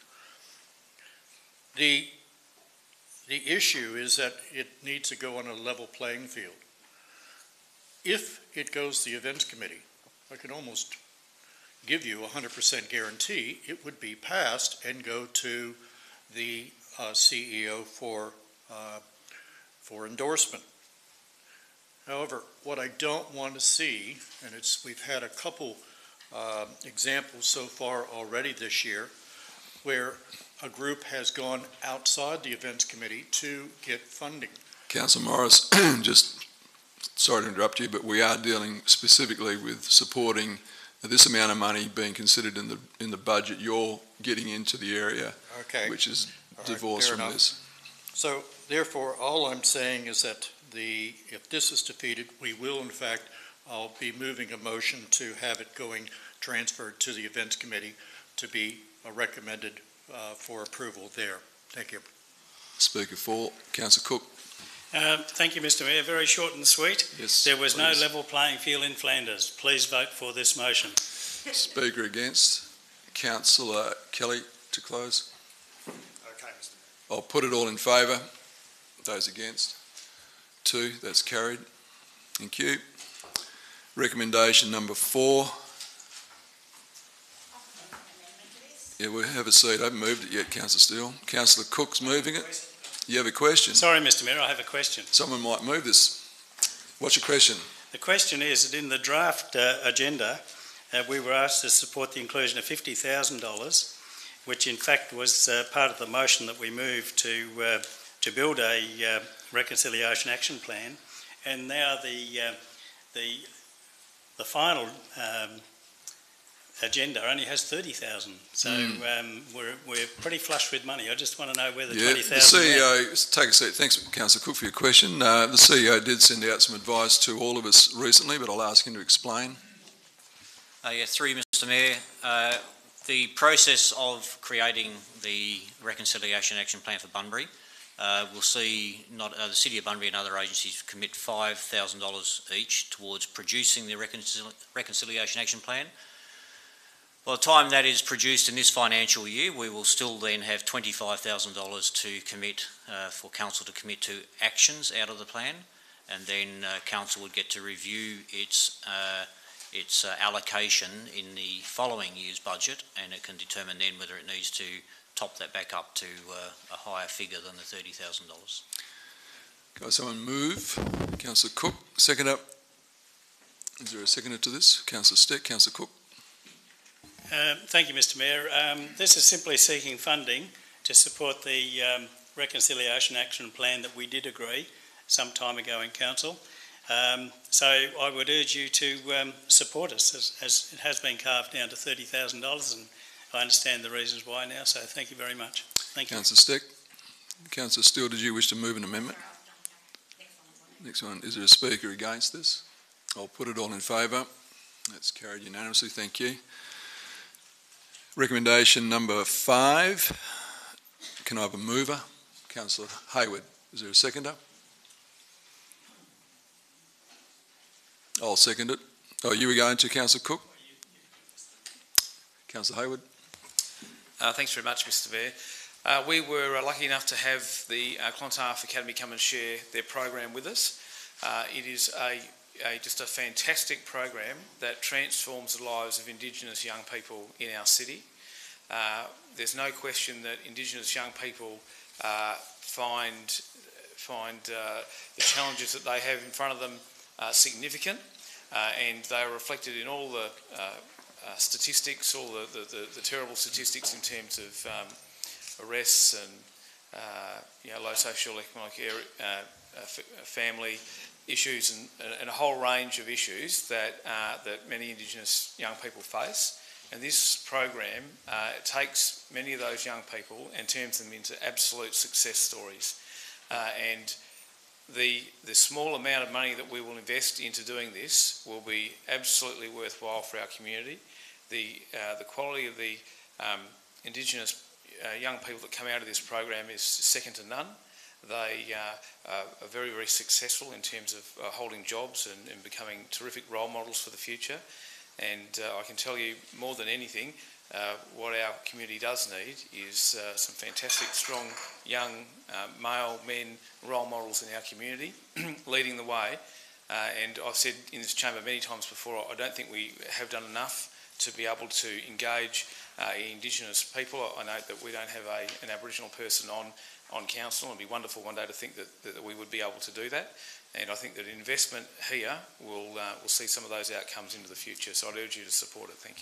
The, the issue is that it needs to go on a level playing field. If it goes to the events committee, I can almost give you a one hundred percent guarantee it would be passed and go to the uh, C E O for, uh, for endorsement. However, what I don't want to see, and it's, we've had a couple uh, examples so far already this year, where a group has gone outside the events committee to get funding. Councillor Morris, just sorry to interrupt you, but we are dealing specifically with supporting this amount of money being considered in the in the budget you're getting into the area, okay. which is All divorced right, from enough. this. So therefore, all I'm saying is that the if this is defeated, we will in fact, I'll be moving a motion to have it going transferred to the events committee to be uh, recommended uh, for approval there. Thank you. Speaker for. Councillor Cook. Uh, thank you, Mister Mayor. Very short and sweet. Yes, there was please. no level playing field in Flanders. Please vote for this motion. Speaker against. Councillor Kelly to close. Okay, Mister Mayor. I'll put it all in favour. Those against? Two. That's carried. Thank you. Recommendation number four. Yeah, we have a seat. I haven't moved it yet, Councillor Steele. Councillor Cook's moving it. You have a question? Sorry, Mister Mayor, I have a question. Someone might move this. What's your question? The question is that in the draft uh, agenda, uh, we were asked to support the inclusion of fifty thousand dollars, which in fact was uh, part of the motion that we moved to uh, to build a uh, reconciliation action plan, and now the uh, the the final um, agenda only has thirty thousand. So mm. um, we're we're pretty flush with money. I just want to know where the yeah, twenty thousand. The C E O, take a seat. Thanks, Councillor Cook, for your question. Uh, the C E O did send out some advice to all of us recently, but I'll ask him to explain. Uh, yeah, through Mister Mayor, uh, the process of creating the Reconciliation Action Plan for Bunbury uh, will see not uh, the City of Bunbury and other agencies commit five thousand dollars each towards producing the Reconcil Reconciliation Action Plan. By the time that is produced in this financial year, we will still then have twenty-five thousand dollars to commit, uh, for Council to commit to actions out of the plan, and then uh, Council would get to review its uh, its uh, allocation in the following year's budget, and it can determine then whether it needs to top that back up to uh, a higher figure than the thirty thousand dollars. Can someone move? Councillor Cook, second up. Is there a seconder to this? Councillor Steck, Councillor Cook. Um, thank you, Mister Mayor. Um, this is simply seeking funding to support the um, Reconciliation Action Plan that we did agree some time ago in Council. Um, so I would urge you to um, support us, as, as it has been carved down to thirty thousand dollars, and I understand the reasons why now, so thank you very much. Thank you. Councillor Steck. Councillor Steele, did you wish to move an amendment? Next one. Is there a speaker against this? I'll put it all in favour. That's carried unanimously. Thank you. Recommendation number five. Can I have a mover? Councillor Hayward. Is there a seconder? I'll second it. Oh, you were going to, Councillor Cook? Councillor Hayward. Uh, thanks very much, Mister Mayor. Uh, we were uh, lucky enough to have the uh, Clontarf Academy come and share their program with us. Uh, it is a, a just a fantastic program that transforms the lives of Indigenous young people in our city. Uh, there's no question that Indigenous young people uh, find find uh, the challenges that they have in front of them uh, significant, uh, and they are reflected in all the uh, uh, statistics, all the, the, the, the terrible statistics in terms of um, arrests and uh, you know, low socio-economic area, uh, uh, family issues, and, and a whole range of issues that uh, that many Indigenous young people face. And this program uh, takes many of those young people and turns them into absolute success stories. Uh, and the, the small amount of money that we will invest into doing this will be absolutely worthwhile for our community. The, uh, the quality of the um, Indigenous uh, young people that come out of this program is second to none. They uh, are very, very successful in terms of uh, holding jobs and, and becoming terrific role models for the future. And uh, I can tell you more than anything, uh, what our community does need is uh, some fantastic, strong, young uh, male men role models in our community leading the way. Uh, and I've said in this chamber many times before, I don't think we have done enough to be able to engage uh, Indigenous people. I know that we don't have a, an Aboriginal person on, on council, and it'd be wonderful one day to think that, that we would be able to do that. And I think that investment here will uh, will see some of those outcomes into the future. So I'd urge you to support it. Thank you.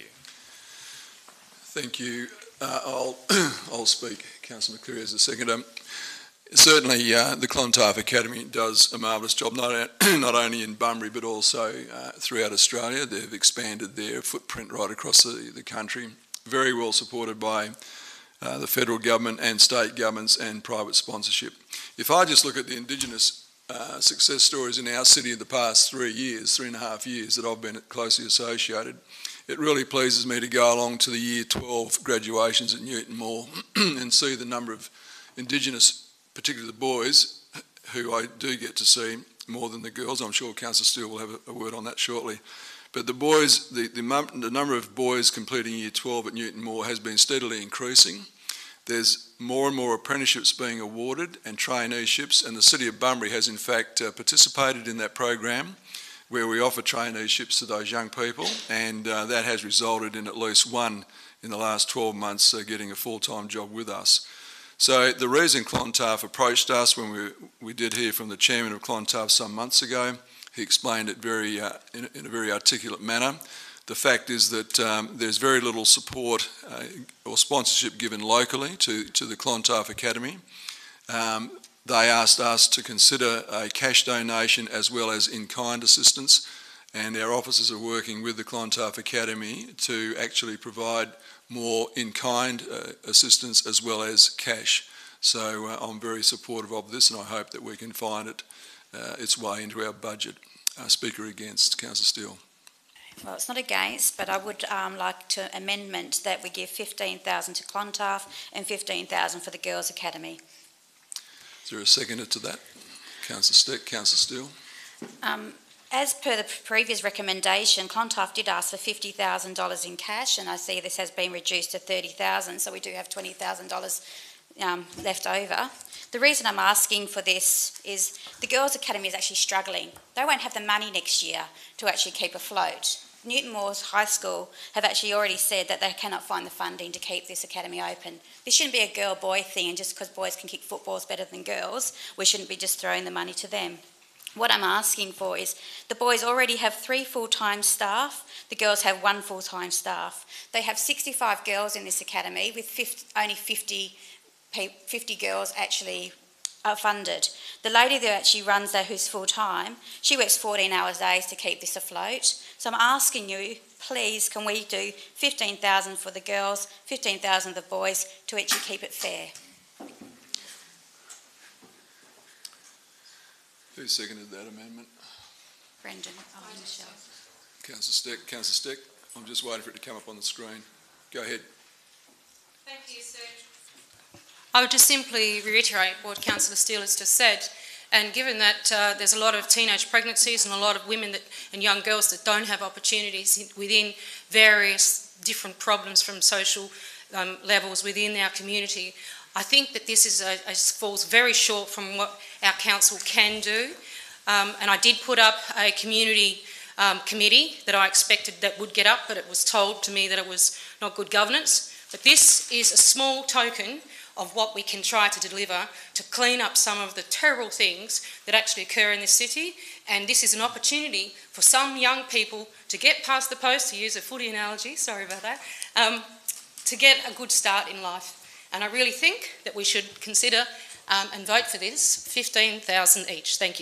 Thank you. Uh, I'll I'll speak. Councillor McCleary as a seconder. Certainly, uh, the Clontarf Academy does a marvellous job, not not only in Bunbury but also uh, throughout Australia. They've expanded their footprint right across the, the country. Very well supported by uh, the federal government and state governments and private sponsorship. If I just look at the Indigenous Uh, success stories in our city in the past three years, three and a half years that I've been closely associated, it really pleases me to go along to the year twelve graduations at Newton Moore and see the number of Indigenous, particularly the boys, who I do get to see more than the girls. I'm sure Councillor Steele will have a, a word on that shortly. But the boys, the, the, the number of boys completing year twelve at Newton Moore has been steadily increasing. There's more and more apprenticeships being awarded and traineeships, and the City of Bunbury has in fact uh, participated in that program where we offer traineeships to those young people, and uh, that has resulted in at least one in the last twelve months uh, getting a full-time job with us. So the reason Clontarf approached us when we, we did hear from the chairman of Clontarf some months ago, he explained it very uh, in, in a very articulate manner. The fact is that um, there's very little support uh, or sponsorship given locally to, to the Clontarf Academy. Um, they asked us to consider a cash donation as well as in-kind assistance, and our officers are working with the Clontarf Academy to actually provide more in-kind uh, assistance as well as cash. So uh, I'm very supportive of this, and I hope that we can find it uh, its way into our budget. Uh, Speaker against, Councillor Steele. Well, it's not against, but I would um, like to amendment that we give fifteen thousand to Clontarf and fifteen thousand for the Girls Academy. Is there a seconder to that? Councillor Steck, Councillor Steele. Um, as per the previous recommendation, Clontarf did ask for fifty thousand dollars in cash, and I see this has been reduced to thirty thousand dollars, so we do have twenty thousand dollars um, left over. The reason I'm asking for this is the Girls Academy is actually struggling. They won't have the money next year to actually keep afloat. Newton Moores High School have actually already said that they cannot find the funding to keep this academy open. This shouldn't be a girl-boy thing, and just because boys can kick footballs better than girls, we shouldn't be just throwing the money to them. What I'm asking for is the boys already have three full-time staff, the girls have one full-time staff. They have sixty-five girls in this academy with fifty, only fifty, fifty girls actually are funded. The lady that actually runs that, who's full-time, she works fourteen hours days to keep this afloat. So I'm asking you, please, can we do fifteen thousand dollars for the girls, fifteen thousand dollars for the boys, to actually keep it fair? Who seconded that amendment? Brendan. Oh, Michelle. Councillor Steck, Councillor Steck. I'm just waiting for it to come up on the screen. Go ahead. Thank you, sir. I would just simply reiterate what Councillor Steele has just said, and given that uh, there's a lot of teenage pregnancies and a lot of women that, and young girls that don't have opportunities within various different problems from social um, levels within our community, I think that this is a, a, falls very short from what our council can do. Um, and I did put up a community um, committee that I expected that would get up, but it was told to me that it was not good governance. But this is a small token of what we can try to deliver to clean up some of the terrible things that actually occur in this city. And this is an opportunity for some young people to get past the post, to use a footy analogy, sorry about that, um, to get a good start in life. And I really think that we should consider um, and vote for this, fifteen thousand each. Thank you.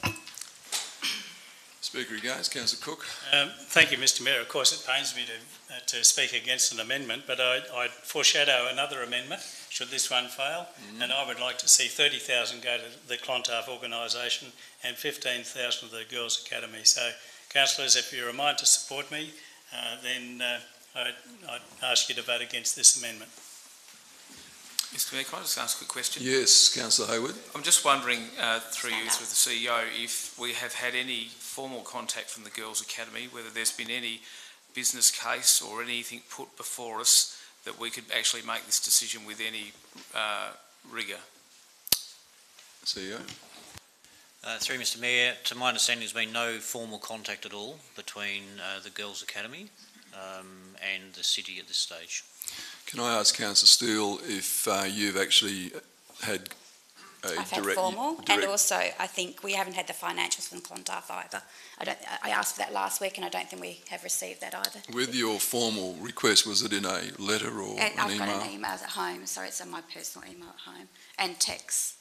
Speaker against, Councillor Cook. Um, thank you, Mister Mayor. Of course, it pains me to, uh, to speak against an amendment, but I, I'd foreshadow another amendment should this one fail, mm-hmm. and I would like to see thirty thousand go to the Clontarf organisation and fifteen thousand to the Girls Academy. So, councillors, if you're a mind to support me, uh, then uh, I'd, I'd ask you to vote against this amendment. Mister Mayor, can I just ask a quick question? Yes, Councillor Hayward. I'm just wondering, uh, through you, through the C E O, if we have had any formal contact from the Girls Academy, whether there's been any business case or anything put before us that we could actually make this decision with any uh, rigour. C E O. Uh, through Mister Mayor, to my understanding, there's been no formal contact at all between uh, the Girls Academy um, and the city at this stage. Can I ask Councillor Steele if uh, you've actually had a I've had direct... formal, direct and also I think we haven't had the financials from Clontarf either. I, don't, I asked for that last week, and I don't think we have received that either. With your formal request, was it in a letter or and an I've email? got an email at home, so it's on my personal email at home, and text.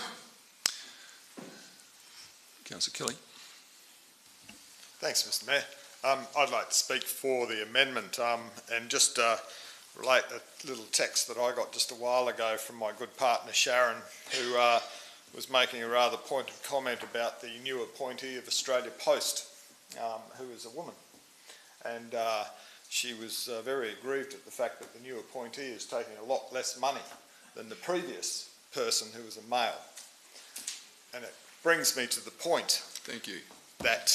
Councillor Kelly. Thanks, Mister Mayor. Um, I'd like to speak for the amendment um, and just uh, relate a little text that I got just a while ago from my good partner Sharon, who uh, was making a rather pointed comment about the new appointee of Australia Post, um, who is a woman. And uh, she was uh, very aggrieved at the fact that the new appointee is taking a lot less money than the previous person who was a male. And it brings me to the point. Thank you. That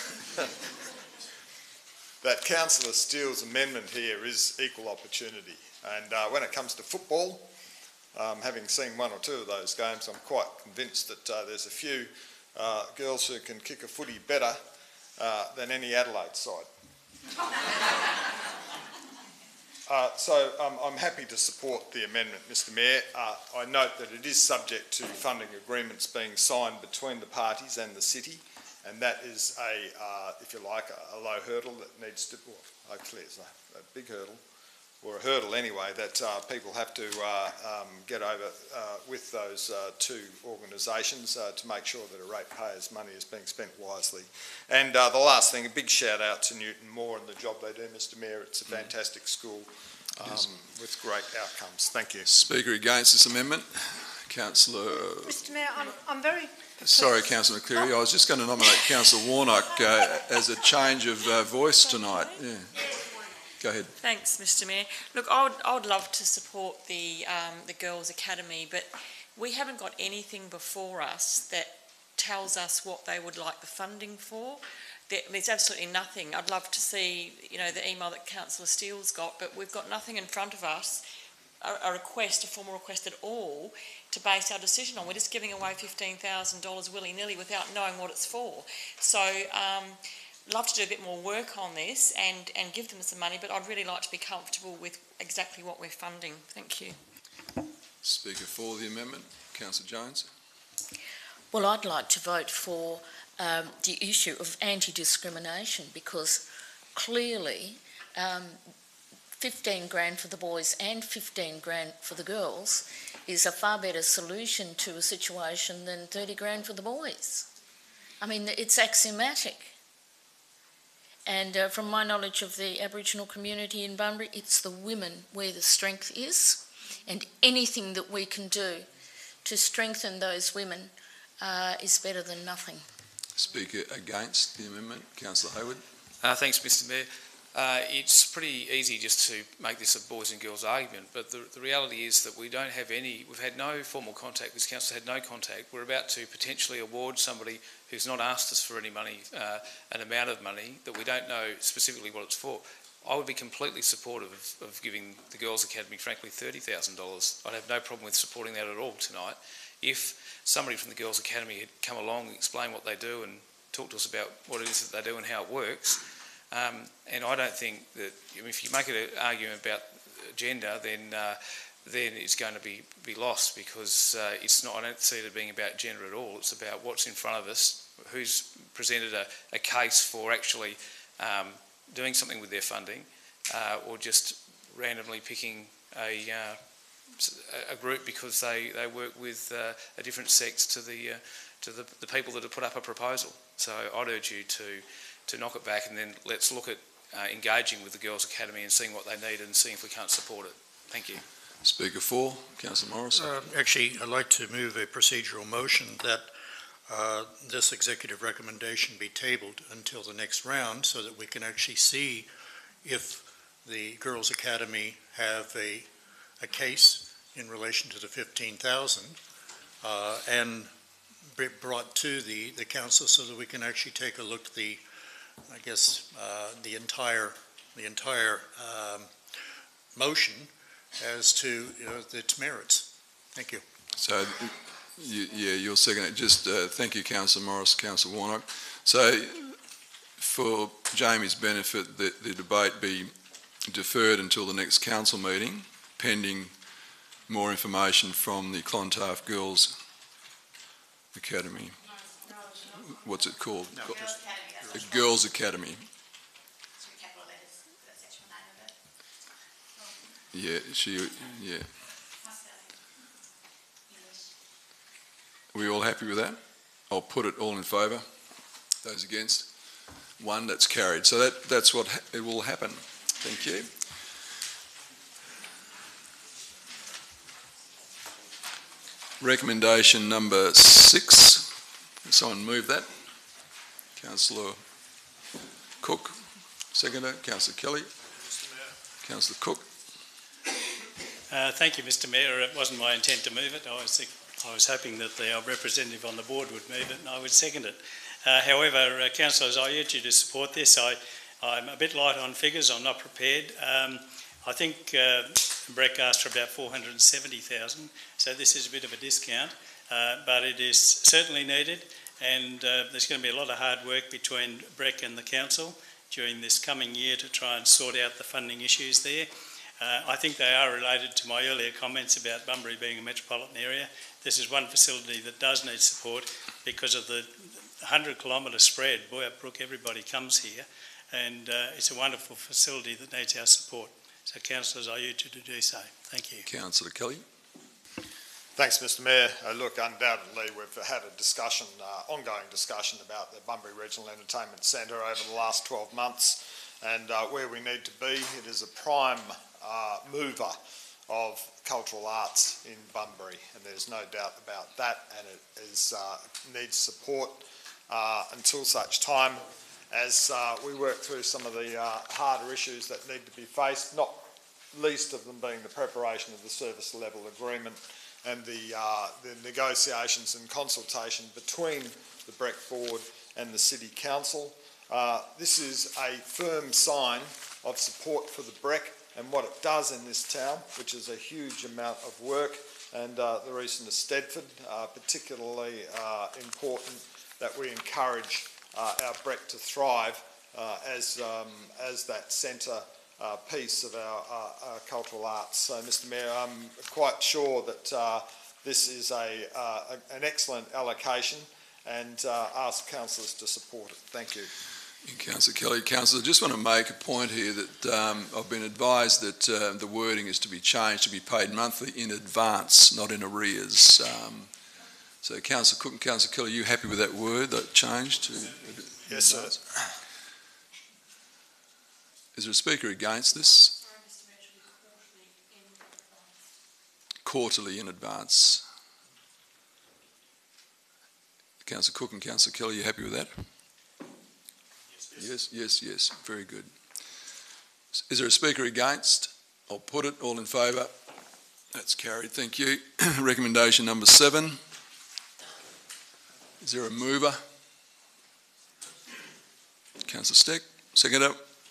that Councillor Steele's amendment here is equal opportunity. And uh, when it comes to football, Um, having seen one or two of those games, I'm quite convinced that uh, there's a few uh, girls who can kick a footy better uh, than any Adelaide side. Uh, so um, I'm happy to support the amendment, Mister Mayor. Uh, I note that it is subject to funding agreements being signed between the parties and the city, and that is a, uh, if you like, a, a low hurdle that needs to, well, hopefully it's a, a big hurdle, or a hurdle anyway, that uh, people have to uh, um, get over uh, with those uh, two organisations uh, to make sure that a ratepayer's money is being spent wisely. And uh, the last thing, a big shout out to Newton Moore and the job they do, Mister Mayor. It's a fantastic school um, yes. with great outcomes. Thank you. Speaker against this amendment, Councillor... Mister Mayor, I'm, I'm very perplexed. Sorry, Councillor McCleary. Oh. I was just going to nominate Councillor Warnock uh, as a change of uh, voice tonight. Yeah. Go ahead. Thanks, Mister Mayor. Look, I would, I would love to support the, um, the Girls Academy, but we haven't got anything before us that tells us what they would like the funding for. There, there's absolutely nothing. I'd love to see, you know, the email that Councillor Steele's got, but we've got nothing in front of us, a, a request, a formal request at all, to base our decision on. We're just giving away fifteen thousand dollars willy-nilly without knowing what it's for. So, um, love to do a bit more work on this and, and give them some money, but I'd really like to be comfortable with exactly what we're funding. Thank you. Speaker for the amendment, Councillor Jones. Well, I'd like to vote for um, the issue of anti-discrimination, because clearly um, fifteen grand for the boys and fifteen grand for the girls is a far better solution to a situation than thirty grand for the boys. I mean, it's axiomatic. And uh, from my knowledge of the Aboriginal community in Bunbury, it's the women where the strength is, and anything that we can do to strengthen those women uh, is better than nothing. Speaker against the amendment, Councillor Hayward. Uh, thanks, Mister Mayor. Uh, it's pretty easy just to make this a boys and girls argument, but the, the reality is that we don't have any, we've had no formal contact, this council had no contact. We're about to potentially award somebody who's not asked us for any money, uh, an amount of money that we don't know specifically what it's for. I would be completely supportive of, of giving the Girls Academy, frankly, thirty thousand dollars. I'd have no problem with supporting that at all tonight. If somebody from the Girls Academy had come along and explained what they do and talk to us about what it is that they do and how it works, Um, and I don't think that, I mean, if you make it an argument about gender, then uh, then it's going to be, be lost, because uh, it's not, I don't see it being about gender at all. It's about what's in front of us, who's presented a, a case for actually um, doing something with their funding, uh, or just randomly picking a, uh, a group because they, they work with uh, a different sex to the uh, to the, the people that have put up a proposal. So I'd urge you to to knock it back, and then let's look at uh, engaging with the Girls Academy and seeing what they need and seeing if we can't support it. Thank you. Speaker for, Councillor Morris. Uh, actually, I'd like to move a procedural motion that uh, this executive recommendation be tabled until the next round, so that we can actually see if the Girls Academy have a, a case in relation to the fifteen thousand uh, and be brought to the, the council, so that we can actually take a look at the, I guess, uh, the entire the entire um, motion as to, you know, its merits. Thank you. So, you, yeah, you'll second it. Just uh, thank you, Councillor Morris, Councillor Warnock. So, for Jamie's benefit, the, the debate be deferred until the next council meeting, pending more information from the Clontarf Girls Academy. No, no, What's it called? no. Girls Academy. The Girls Academy. Three capital letters, that's the actual name of it. Yeah, she, yeah. Are we all happy with that? I'll put it all in favour. Those against? One, that's carried. So that, that's what ha it will happen. Thank you. Recommendation number six. Someone move that. Councillor Cook. Seconder, Councillor Kelly. Councillor Cook. Uh, thank you, Mister Mayor. It wasn't my intent to move it. I was, I was hoping that the representative on the board would move it, and I would second it. Uh, however, uh, councillors, I urge you to support this. I, I'm a bit light on figures. I'm not prepared. Um, I think uh, Breck asked for about four hundred and seventy thousand, so this is a bit of a discount, uh, but it is certainly needed, and uh, there's going to be a lot of hard work between Breck and the council during this coming year to try and sort out the funding issues there. Uh, I think they are related to my earlier comments about Bunbury being a metropolitan area. This is one facility that does need support because of the one hundred kilometre spread. Boyup Brook, everybody comes here, and uh, it's a wonderful facility that needs our support. So, councillors, I urge you to do so. Thank you. Councillor Kelly. Thanks, Mister Mayor. Uh, look, undoubtedly we've had a discussion, uh, ongoing discussion about the Bunbury Regional Entertainment Centre over the last twelve months, and uh, where we need to be. It is a prime uh, mover of cultural arts in Bunbury, and there's no doubt about that, and it is, uh, needs support uh, until such time as uh, we work through some of the uh, harder issues that need to be faced, not least of them being the preparation of the service level agreement and the, uh, the negotiations and consultation between the Breck Board and the City Council. Uh, this is a firm sign of support for the Breck and what it does in this town, which is a huge amount of work, and uh, the recent Eisteddfod, uh, particularly uh, important that we encourage uh, our Breck to thrive uh, as, um, as that centre uh, piece of our, uh, our cultural arts. So, Mister Mayor, I'm quite sure that uh, this is a, uh, an excellent allocation, and uh, ask councillors to support it. Thank you. Councillor Kelly. Councillor, I just want to make a point here that um, I've been advised that uh, the wording is to be changed to be paid monthly in advance, not in arrears. Um, so, Councillor Cook and Councillor Kelly, are you happy with that word, that change to? Yes, sir. Is there a speaker against this? Quarterly in advance. Councillor Cook and Councillor Kelly, are you happy with that? Yes, yes, yes. Very good. Is there a speaker against? I'll put it. All in favour? That's carried. Thank you. Recommendation number seven. Is there a mover? Councillor Steck. Seconder.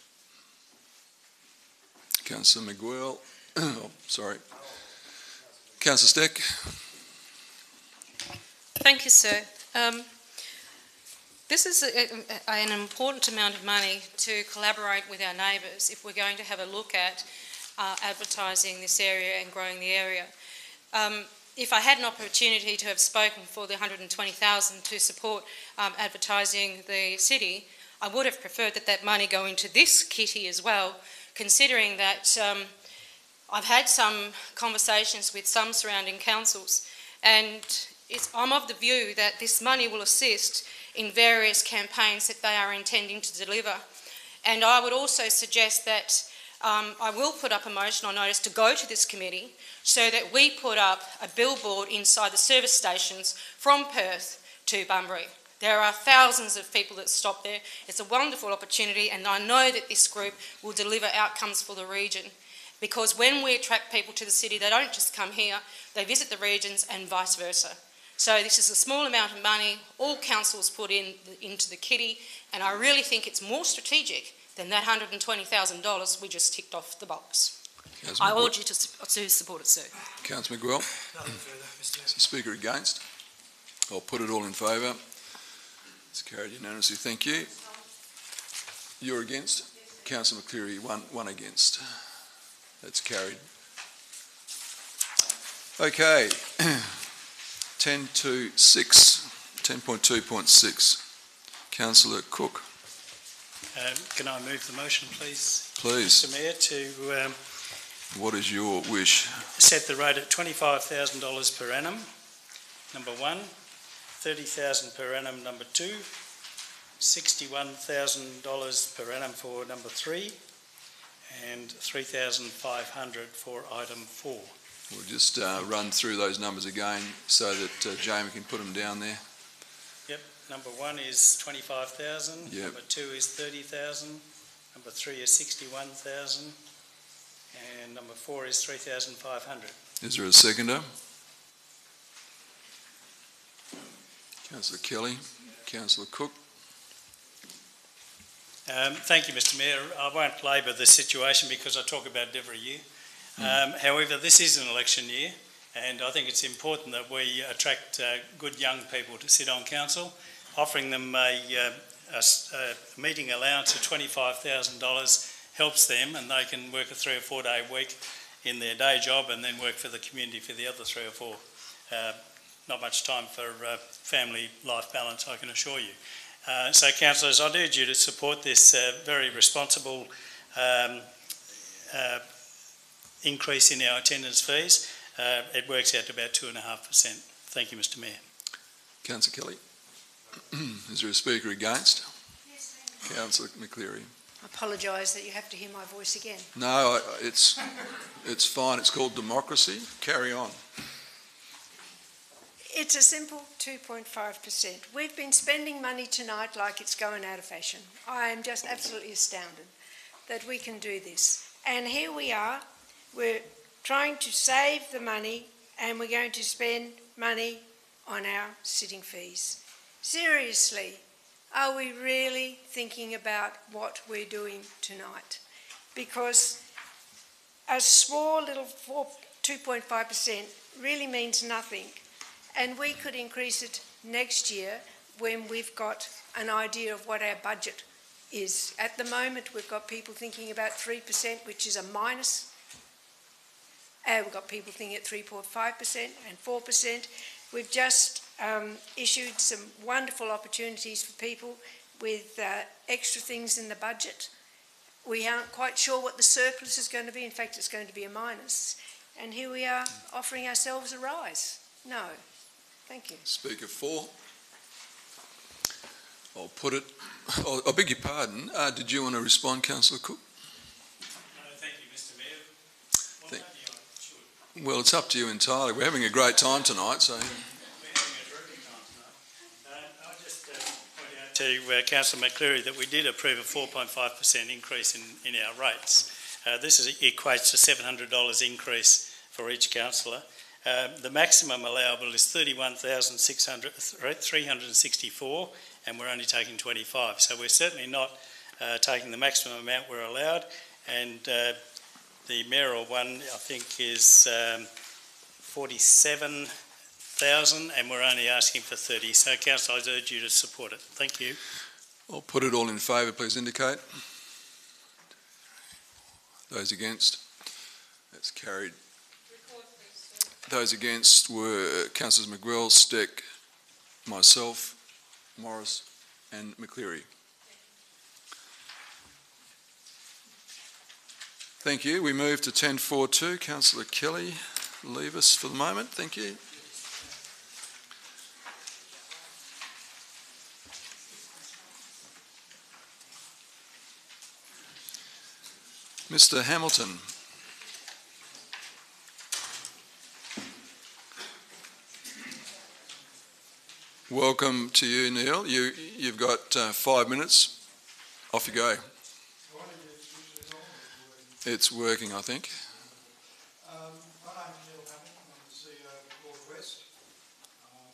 Councillor Miguel. Oh, sorry. Councillor Steck. Thank you, sir. Um, This is a, a, an important amount of money to collaborate with our neighbours if we're going to have a look at uh, advertising this area and growing the area. Um, if I had an opportunity to have spoken for the one hundred and twenty thousand to support um, advertising the city, I would have preferred that that money go into this kitty as well, considering that um, I've had some conversations with some surrounding councils, and it's, I'm of the view that this money will assist in various campaigns that they are intending to deliver. And I would also suggest that um, I will put up a motion or notice to go to this committee so that we put up a billboard inside the service stations from Perth to Bunbury. There are thousands of people that stop there. It's a wonderful opportunity, and I know that this group will deliver outcomes for the region, because when we attract people to the city, they don't just come here, they visit the regions and vice versa. So this is a small amount of money all councils put in into the kitty, and I really think it's more strategic than that one hundred and twenty thousand dollars we just ticked off the box. Councillor I urge you to, to support it, sir. Councillor Miguel. Nothing further, Mister Mayor. Speaker against? I'll put it all in favour. It's carried unanimously. Thank you. You're against? Councillor McCleary, one, one against. That's carried. Okay. ten to six, ten point two point six. Councillor Cook. Um, can I move the motion, please? Please. Mister Mayor, to um, What is your wish? set the rate at twenty-five thousand dollars per annum, number one, thirty thousand dollars per annum, number two, sixty-one thousand dollars per annum for number three, and three thousand five hundred dollars for item four. We'll just uh, run through those numbers again so that uh, Jamie can put them down there. Yep, number one is twenty-five thousand, Yep. number two is thirty thousand, number three is sixty-one thousand, and number four is three thousand five hundred. Is there a seconder? Councillor Kelly. Councillor Cook. Um, thank you, Mister Mayor. I won't labour the situation because I talk about it every year. Um, however, this is an election year, and I think it's important that we attract uh, good young people to sit on council. Offering them a, uh, a, a meeting allowance of twenty-five thousand dollars helps them, and they can work a three or four day week in their day job and then work for the community for the other three or four. Uh, not much time for uh, family life balance, I can assure you. Uh, so, councillors, I'd urge you to support this uh, very responsible um, uh, increase in our attendance fees. Uh, it works out to about two point five percent. Thank you, Mr Mayor. Councillor Kelly. Is there a speaker against? Yes, thank you. Councillor McCleary. I apologise that you have to hear my voice again. No, I, it's, it's fine. It's called democracy. Carry on. It's a simple two point five percent. We've been spending money tonight like it's going out of fashion. I am just absolutely astounded that we can do this. And here we are, we're trying to save the money and we're going to spend money on our sitting fees. Seriously, are we really thinking about what we're doing tonight? Because a small little two point five percent really means nothing. And we could increase it next year when we've got an idea of what our budget is. At the moment, we've got people thinking about three percent, which is a minus. Uh, we've got people thinking at three point five percent and four percent. We've just um, issued some wonderful opportunities for people with uh, extra things in the budget. We aren't quite sure what the surplus is going to be. In fact, it's going to be a minus. And here we are offering ourselves a rise. No. Thank you. Speaker four. I'll put it. Oh, I beg your pardon. Uh, did you want to respond, Councillor Cook? No, thank you, Mister Mayor. Well, Thank- maybe I should. Well, it's up to you entirely. We're having a great time tonight, so. We're having a terrific time tonight. Uh, I'll just uh, point out to uh, Councillor McCleary that we did approve a four point five percent increase in, in our rates. Uh, this is, equates to seven hundred dollars increase for each councillor. Uh, the maximum allowable is thirty-one thousand three hundred sixty-four, and we're only taking twenty-five. So we're certainly not uh, taking the maximum amount we're allowed. And uh, the mayoral one, I think, is um, forty-seven thousand, and we're only asking for thirty. So, Councillor, I urge you to support it. Thank you. I'll put it all in favour, please indicate. Those against? That's carried. Those against were Councillors McGuell, Steck, myself, Morris and McCleary. Thank you. We move to ten four two. Councillor Kelly, leave us for the moment. Thank you. Mister Hamilton. Welcome to you, Neil. You, you've got uh, five minutes. Off you go. It's working, I think. Um, my name is Neil Hamilton. I'm the C E O of Accord West. Um,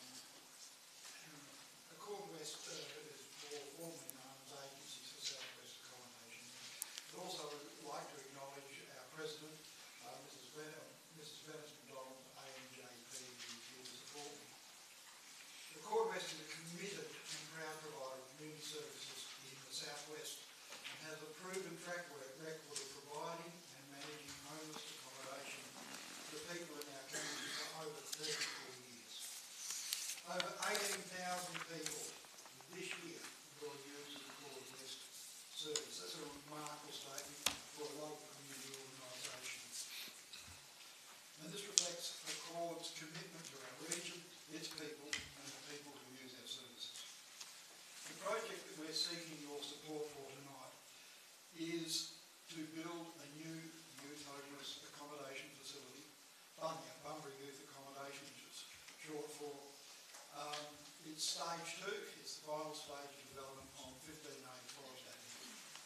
Accord West uh, is more formally known as Agencies for South West Accommodation. I'd also like to acknowledge our President, uh, Missus Ven- Missus Venice McDonald, A M J P, who's here to support me. Accord West is a committed and proud provider of community services in the South West and has a proven track record of providing and managing homeless accommodation for people in our community for over thirty-four years. Over eighteen thousand people this year will use the Accord West service. That's a remarkable statement for a local community organisation. And this reflects Accord's commitment to our region, its people, and the people who use our services. The project that we're seeking your support for tonight is to build a new youth homeless accommodation facility, Bunya, Bunbury Youth Accommodation, which is short for. Um, it's stage two, it's the final stage of development on fifteen A Forest Avenue.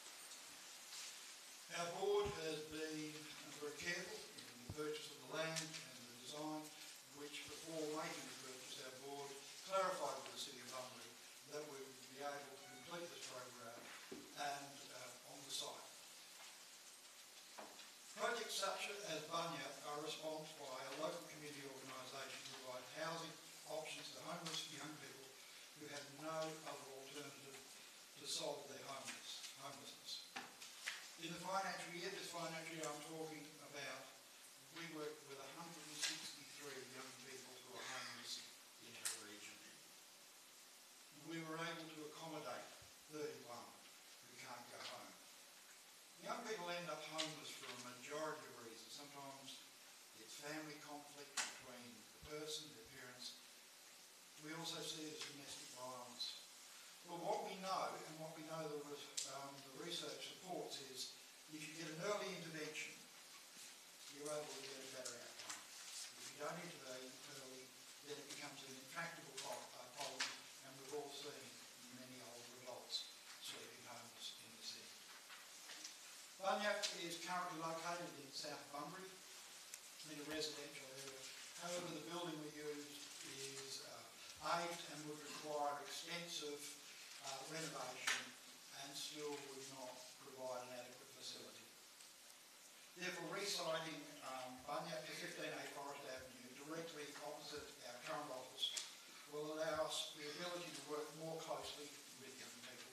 Our board has been very careful in the purchase of the land and the design, which before making the purchase, our board clarified with the City of Bunbury that we would be able to complete this program and uh, on the site. Projects such as Bunyip are a response by a local community organisation to provide housing options to homeless young people who have no other alternative to solve their homeless, homelessness. In the financial year, this financial year I'm talking about, we worked with one hundred sixty-three young people who are homeless in our region. We were able to accommodate thirty-one who can't go home. Young people end up homeless for a majority of reasons. Sometimes it's family conflict between the person, their parents. We also see it as domestic violence. But what we know, and what we know the, um, the research supports, is if you get an early intervention, you're able to get a better outcome. If you don't intervene early, then it becomes an intractable problem, and we've all seen many old adults sleeping homeless in the city. Bunyip is currently located in South Bunbury, in a residential area. However, the building we use is uh, aged and would require extensive uh, renovation and still would not provide an adequate facility. Therefore, resiting um, Bunyip to fifteen A Forest Avenue, directly opposite our current office, will allow us the ability to work more closely with young people.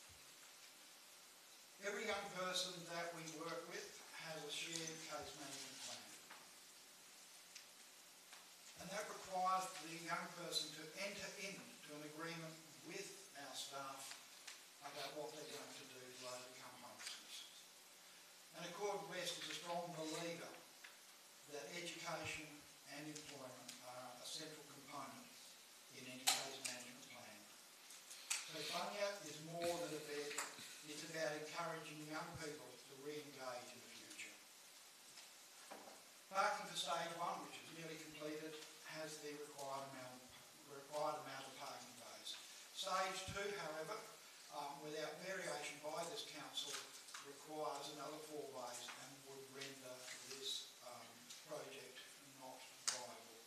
Every young person that we work with has a shared case management plan. And that requires the young person to enter into an agreement with our staff about what they're going to do to overcome homelessness. And Accord West is a strong believer that education and employment are a central component in any case management plan. So Bunyip is more than a bed, it's about encouraging young people to re-engage in the future. Parking for stage one, which is nearly completed, has the required amount, required amount of parking bays. Stage two, however, um, without variation by this council, requires another four bays and would render this um, project not viable.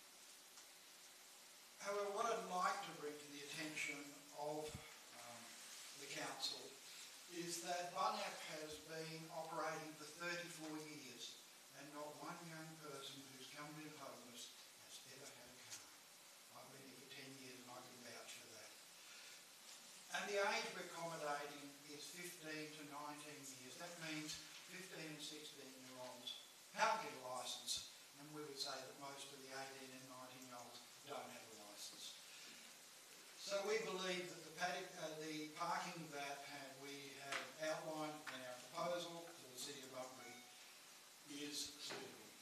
However, what I'd like to bring to the attention of um, the council is that Bunyip has been operating for thirty-four years and not one young person who's come in homeless has ever had a car. I've been here for ten years and I can vouch for that. And the age we're accommodating is fifteen to nineteen years. That means fifteen and sixteen year olds can't get a licence, and we would say that most of the eighteen and nineteen year olds don't have a licence. So we believe that the, paddock, uh, the parking that uh, we have outlined in our proposal to the City of Bunbury is suitable.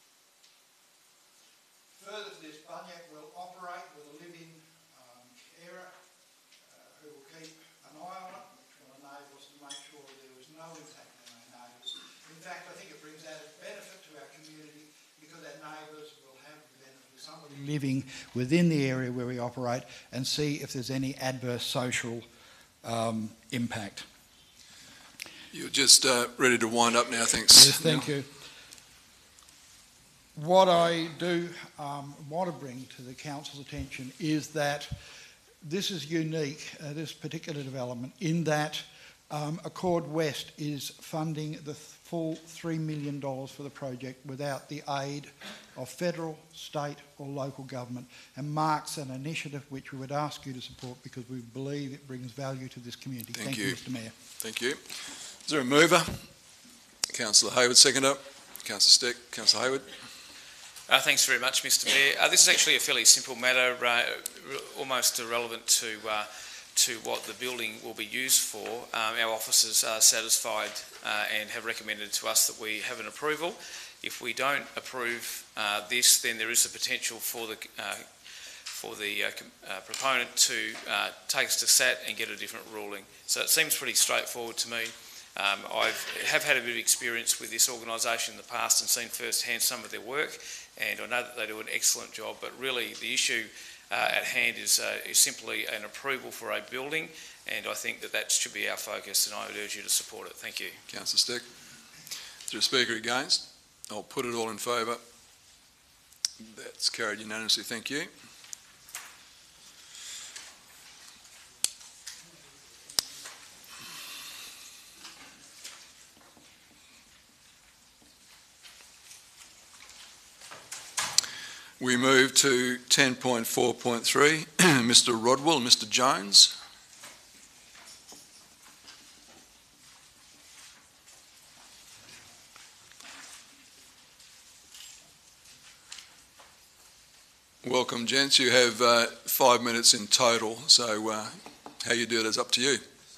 Further to this, Bunyip will operate with a living um, carer uh, who will keep an eye on it, which will enable us to make sure there is no impact on our neighbours. In fact, I think it brings added benefit to our community because our neighbours will have the benefit of somebody living within the area where we operate and see if there's any adverse social um, impact. You're just uh, ready to wind up now, thanks. Yes, thank you. What I do um, want to bring to the council's attention is that this is unique, uh, this particular development, in that um, Accord West is funding the full three million dollars for the project without the aid of federal, state or local government, and marks an initiative which we would ask you to support because we believe it brings value to this community. Thank, Thank you. you, Mister Mayor. Thank you. Is there a mover? Councillor Hayward, second up. Councillor Steck. Councillor Hayward. Uh, thanks very much, Mister Mayor. Uh, this is actually a fairly simple matter, uh, almost irrelevant to uh, to what the building will be used for. Um, our officers are satisfied uh, and have recommended to us that we have an approval. If we don't approve uh, this, then there is a potential for the uh, for the uh, uh, proponent to uh, take us to S A T and get a different ruling. So it seems pretty straightforward to me. Um, I have had a bit of experience with this organisation in the past and seen firsthand some of their work, and I know that they do an excellent job, but really the issue uh, at hand is, uh, is simply an approval for a building, and I think that that should be our focus, and I would urge you to support it. Thank you. Councillor Steck. Is there a speaker against? I'll put it all in favour. That's carried unanimously. Thank you. We move to ten point four point three, Mr Rodwell, Mr Jones. Welcome, gents. You have uh, five minutes in total, so uh, how you do it is up to you.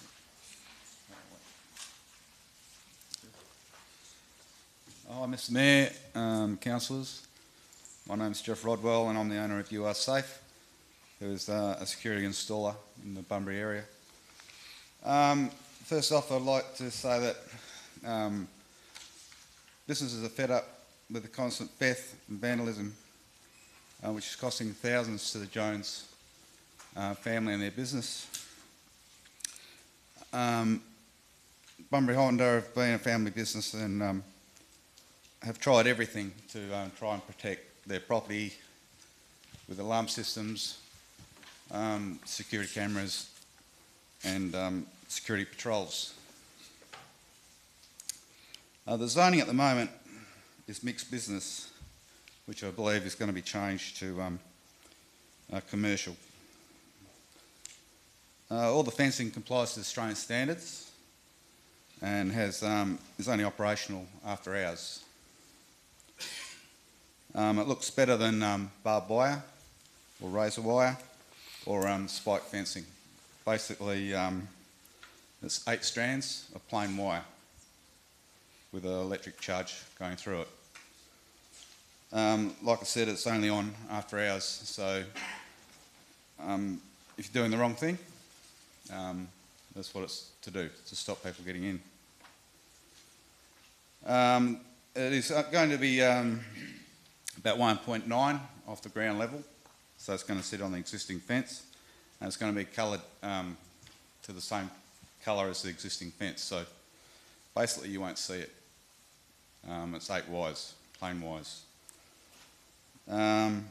Hi, Mister Mayor, um, councillors. My name's Jeff Rodwell and I'm the owner of U R Safe, who is uh, a security installer in the Bunbury area. Um, first off, I'd like to say that um, businesses are fed up with the constant theft and vandalism, uh, which is costing thousands to the Jones uh, family and their business. Um, Bunbury Honda have been a family business and um, have tried everything to um, try and protect their property with alarm systems, um, security cameras and um, security patrols. Uh, the zoning at the moment is mixed business, which I believe is going to be changed to um, uh, commercial. Uh, all the fencing complies to Australian standards and has, um, is only operational after hours. Um, it looks better than um, barbed wire or razor wire or um, spike fencing. Basically, um, it's eight strands of plain wire with an electric charge going through it. Um, like I said, it's only on after hours, so um, if you're doing the wrong thing, um, that's what it's to do, to stop people getting in. Um, it is going to be um, about one point nine off the ground level, so it's going to sit on the existing fence, and it's going to be coloured um, to the same colour as the existing fence, so basically you won't see it. Um, it's eight wires, plain wires. Um,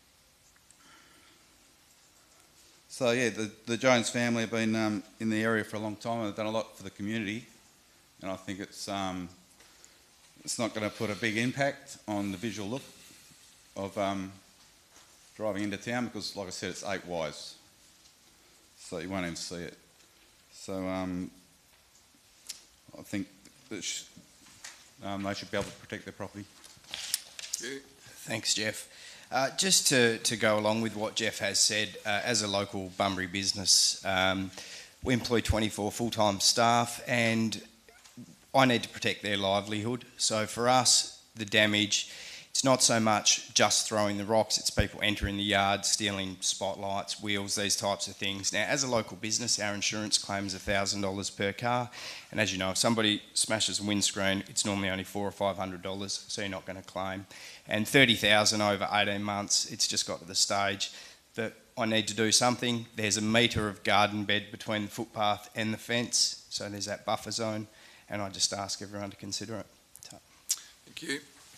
so yeah, the, the Jones family have been um, in the area for a long time and they've done a lot for the community, and I think it's um, it's not going to put a big impact on the visual look of um, driving into town because, like I said, it's eight wires, so you won't even see it. So um, I think that sh um, they should be able to protect their property. Thank you. Thanks, Jeff. Uh, just to, to go along with what Jeff has said, uh, as a local Bunbury business, um, we employ twenty-four full-time staff and I need to protect their livelihood. So for us, the damage, it's not so much just throwing the rocks, it's people entering the yard, stealing spotlights, wheels, these types of things. Now, as a local business, our insurance claims one thousand dollars per car. And as you know, if somebody smashes a windscreen, it's normally only four hundred or five hundred dollars, so you're not going to claim. And thirty thousand dollars over eighteen months, it's just got to the stage that I need to do something. There's a metre of garden bed between the footpath and the fence, so there's that buffer zone, and I just ask everyone to consider it. Thank you.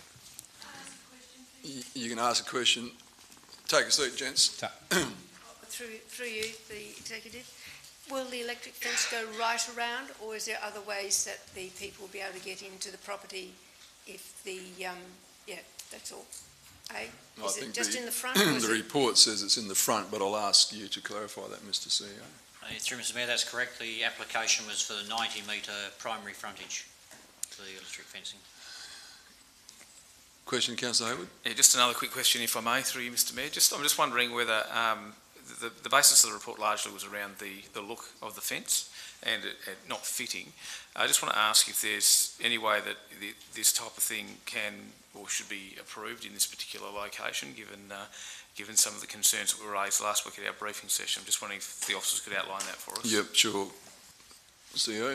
You can ask a question. Take a seat, gents. Through, through you, the executive. Will the electric fence go right around, or is there other ways that the people will be able to get into the property if the, um, yeah, that's all? Eh? No, Is I it think just the, in the front? Or is the it... report says it's in the front, but I'll ask you to clarify that, Mister C E O. Uh, through Mister Mayor, that's correct. The application was for the ninety metre primary frontage for the electric fencing. Question, Councillor Hayward? Yeah, just another quick question, if I may, through you, Mister Mayor. Just, I'm just wondering whether um, the, the basis of the report largely was around the, the look of the fence and it, it not fitting. I just want to ask if there's any way that the, this type of thing can or should be approved in this particular location, given uh, given some of the concerns that were raised last week at our briefing session. I'm just wondering if the officers could outline that for us. Yep, sure. C E O?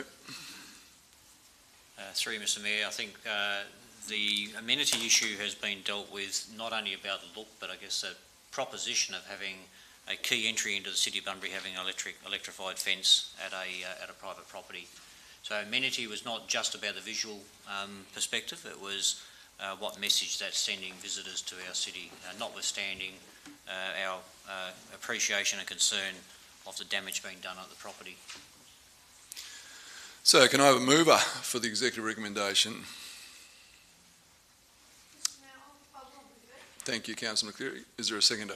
Uh, through you, Mister Mayor, I think uh, the amenity issue has been dealt with not only about the look, but I guess the proposition of having a key entry into the City of Bunbury having an electric, electrified fence at a, uh, at a private property. So amenity was not just about the visual um, perspective, it was uh, what message that's sending visitors to our city, uh, notwithstanding uh, our uh, appreciation and concern of the damage being done at the property. So can I have a mover for the executive recommendation? Thank you, Councillor McCleary. Is there a seconder?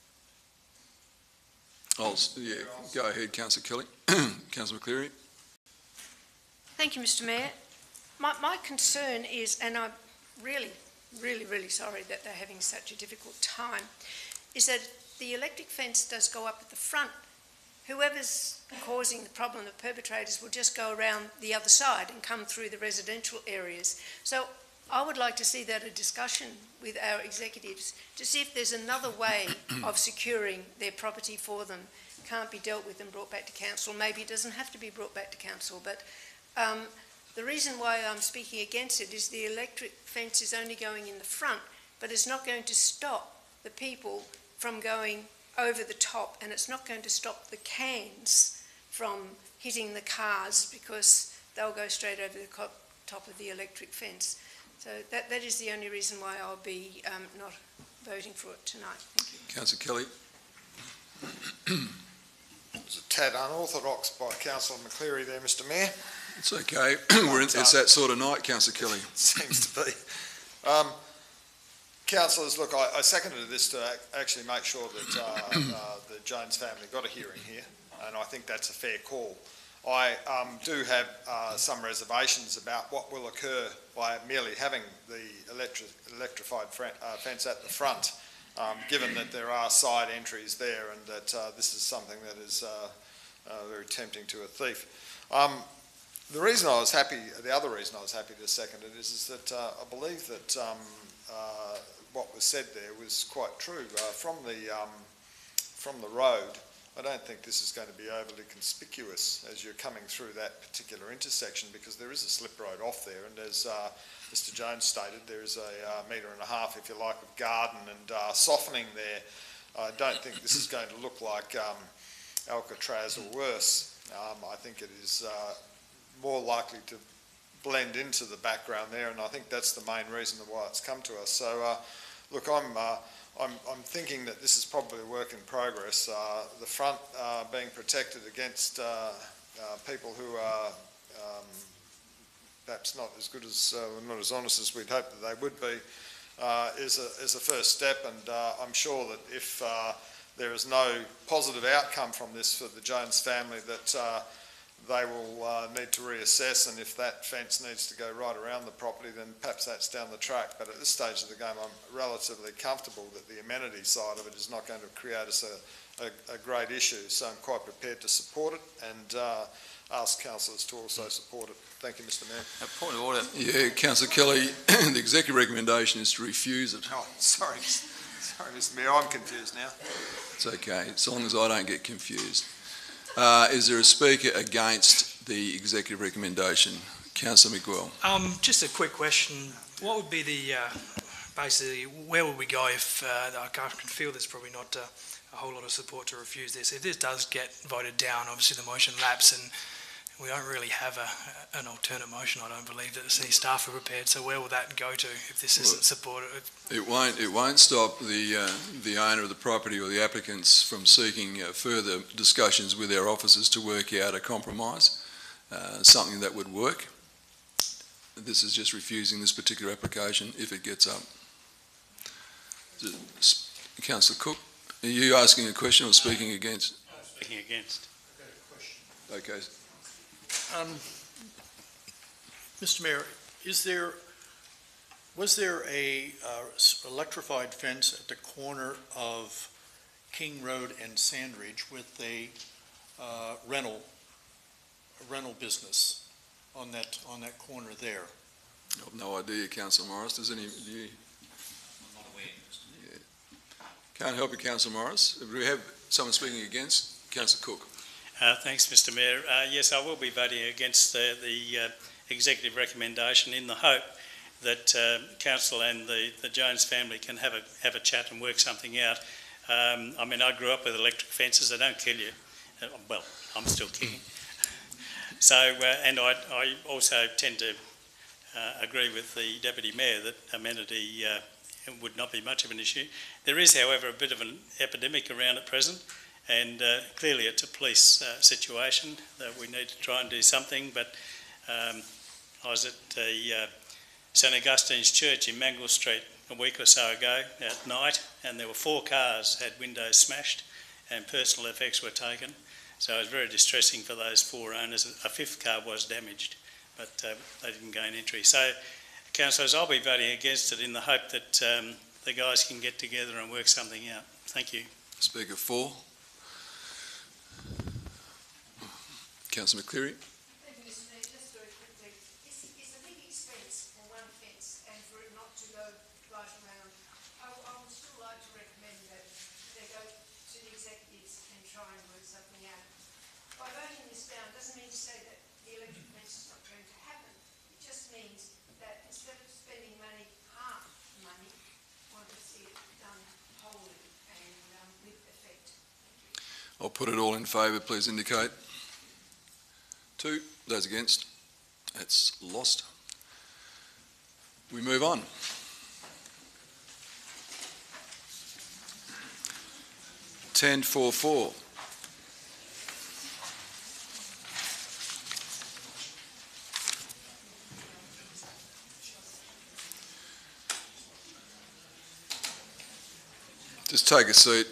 I'll, yeah, go ahead, Councillor Kelly. Councillor McCleary. Thank you, Mister Mayor. My, my concern is, and I'm really, really, really sorry that they're having such a difficult time, is that the electric fence does go up at the front. Whoever's causing the problem, the perpetrators, will just go around the other side and come through the residential areas. So I would like to see that a discussion with our executives to see if there's another way of securing their property for them. Can't be dealt with and brought back to council. Maybe it doesn't have to be brought back to council, but um, the reason why I'm speaking against it is the electric fence is only going in the front, but it's not going to stop the people from going over the top, and it's not going to stop the cans from hitting the cars because they'll go straight over the top of the electric fence. So that, that is the only reason why I'll be um, not voting for it tonight. Thank you. Councillor Kelly. It's a tad unorthodox by Councillor McCleary there, Mister Mayor. It's okay. We're in, it's that sort of night, Councillor Kelly. Seems to be. Um, Councillors, look, I, I seconded this to ac actually make sure that uh, uh, the Jones family got a hearing here, and I think that's a fair call. I um, do have uh, some reservations about what will occur by merely having the electri electrified uh, fence at the front, um, given that there are side entries there and that uh, this is something that is uh, uh, very tempting to a thief. Um, the reason I was happy, the other reason I was happy to second it is, is that uh, I believe that um, uh, what was said there was quite true. Uh, from the um, from the road, I don't think this is going to be overly conspicuous as you're coming through that particular intersection, because there is a slip road off there, and as uh, Mister Jones stated, there is a uh, metre and a half, if you like, of garden and uh, softening there. I don't think this is going to look like um, Alcatraz or worse. Um, I think it is uh, more likely to blend into the background there, and I think that's the main reason why it's come to us. So, uh, look, I'm, uh, I'm, I'm thinking that this is probably a work in progress. Uh, the front uh, being protected against uh, uh, people who are um, perhaps not as good as, uh, not as honest as we'd hope that they would be, uh, is, a, is a first step, and uh, I'm sure that if uh, there is no positive outcome from this for the Jones family, that uh, they will uh, need to reassess, and if that fence needs to go right around the property, then perhaps that's down the track. But at this stage of the game, I'm relatively comfortable that the amenity side of it is not going to create us a, a, a great issue, so I'm quite prepared to support it and uh, ask councillors to also support it. Thank you, Mister Mayor. A point of order. Yeah, Councillor Kelly, the executive recommendation is to refuse it. Oh, sorry. Sorry, Mister Mayor, I'm confused now. It's okay, as long as I don't get confused. Uh, is there a speaker against the executive recommendation? Councillor Miguel. Um, just a quick question. What would be the, uh, basically, where would we go if, uh, I can feel there's probably not uh, a whole lot of support to refuse this. If this does get voted down, obviously the motion lapse, and we don't really have a, an alternate motion, I don't believe, that the city staff are prepared. So where will that go to if this isn't supported? It won't, it won't stop the, uh, the owner of the property or the applicants from seeking uh, further discussions with our officers to work out a compromise, uh, something that would work. This is just refusing this particular application if it gets up. Councillor Cook, are you asking a question or speaking against? I'm speaking against. Okay. Um, Mister Mayor, is there, was there a uh, electrified fence at the corner of King Road and Sandridge with a uh, rental, a rental business on that on that corner there? I have no idea, Councillor Morris. Does any? Do you? I'm not aware. Yeah. Can't help you, Councillor Morris. Do we have someone speaking against? Councillor Cook. Uh, thanks, Mister Mayor. Uh, yes, I will be voting against the, the uh, executive recommendation in the hope that uh, council and the, the Jones family can have a have a chat and work something out. Um, I mean, I grew up with electric fences. They don't kill you. Uh, well, I'm still kicking. So, uh, and I, I also tend to uh, agree with the Deputy Mayor that amenity uh, would not be much of an issue. There is, however, a bit of an epidemic around at present. And uh, clearly it's a police uh, situation that we need to try and do something, but um, I was at the uh, St Augustine's Church in Mangle Street a week or so ago at night, and there were four cars had windows smashed and personal effects were taken. So it was very distressing for those four owners. A fifth car was damaged, but uh, they didn't gain entry. So, councillors, I'll be voting against it in the hope that um, the guys can get together and work something out. Thank you. Speaker four. Councillor McCleary. Thank you, Mister Mayor. Just very quickly, it's, it's a big expense for one fence and for it not to go right around. I, I would still like to recommend that they go to the executives and try and work something out. By voting this down doesn't mean to say that the electric fence is not going to happen. It just means that instead of spending money, half the money, I want to see it done wholly and um, with effect. I'll put it all in favour, please indicate. Two. Those against. That's lost. We move on. ten four four. Just take a seat.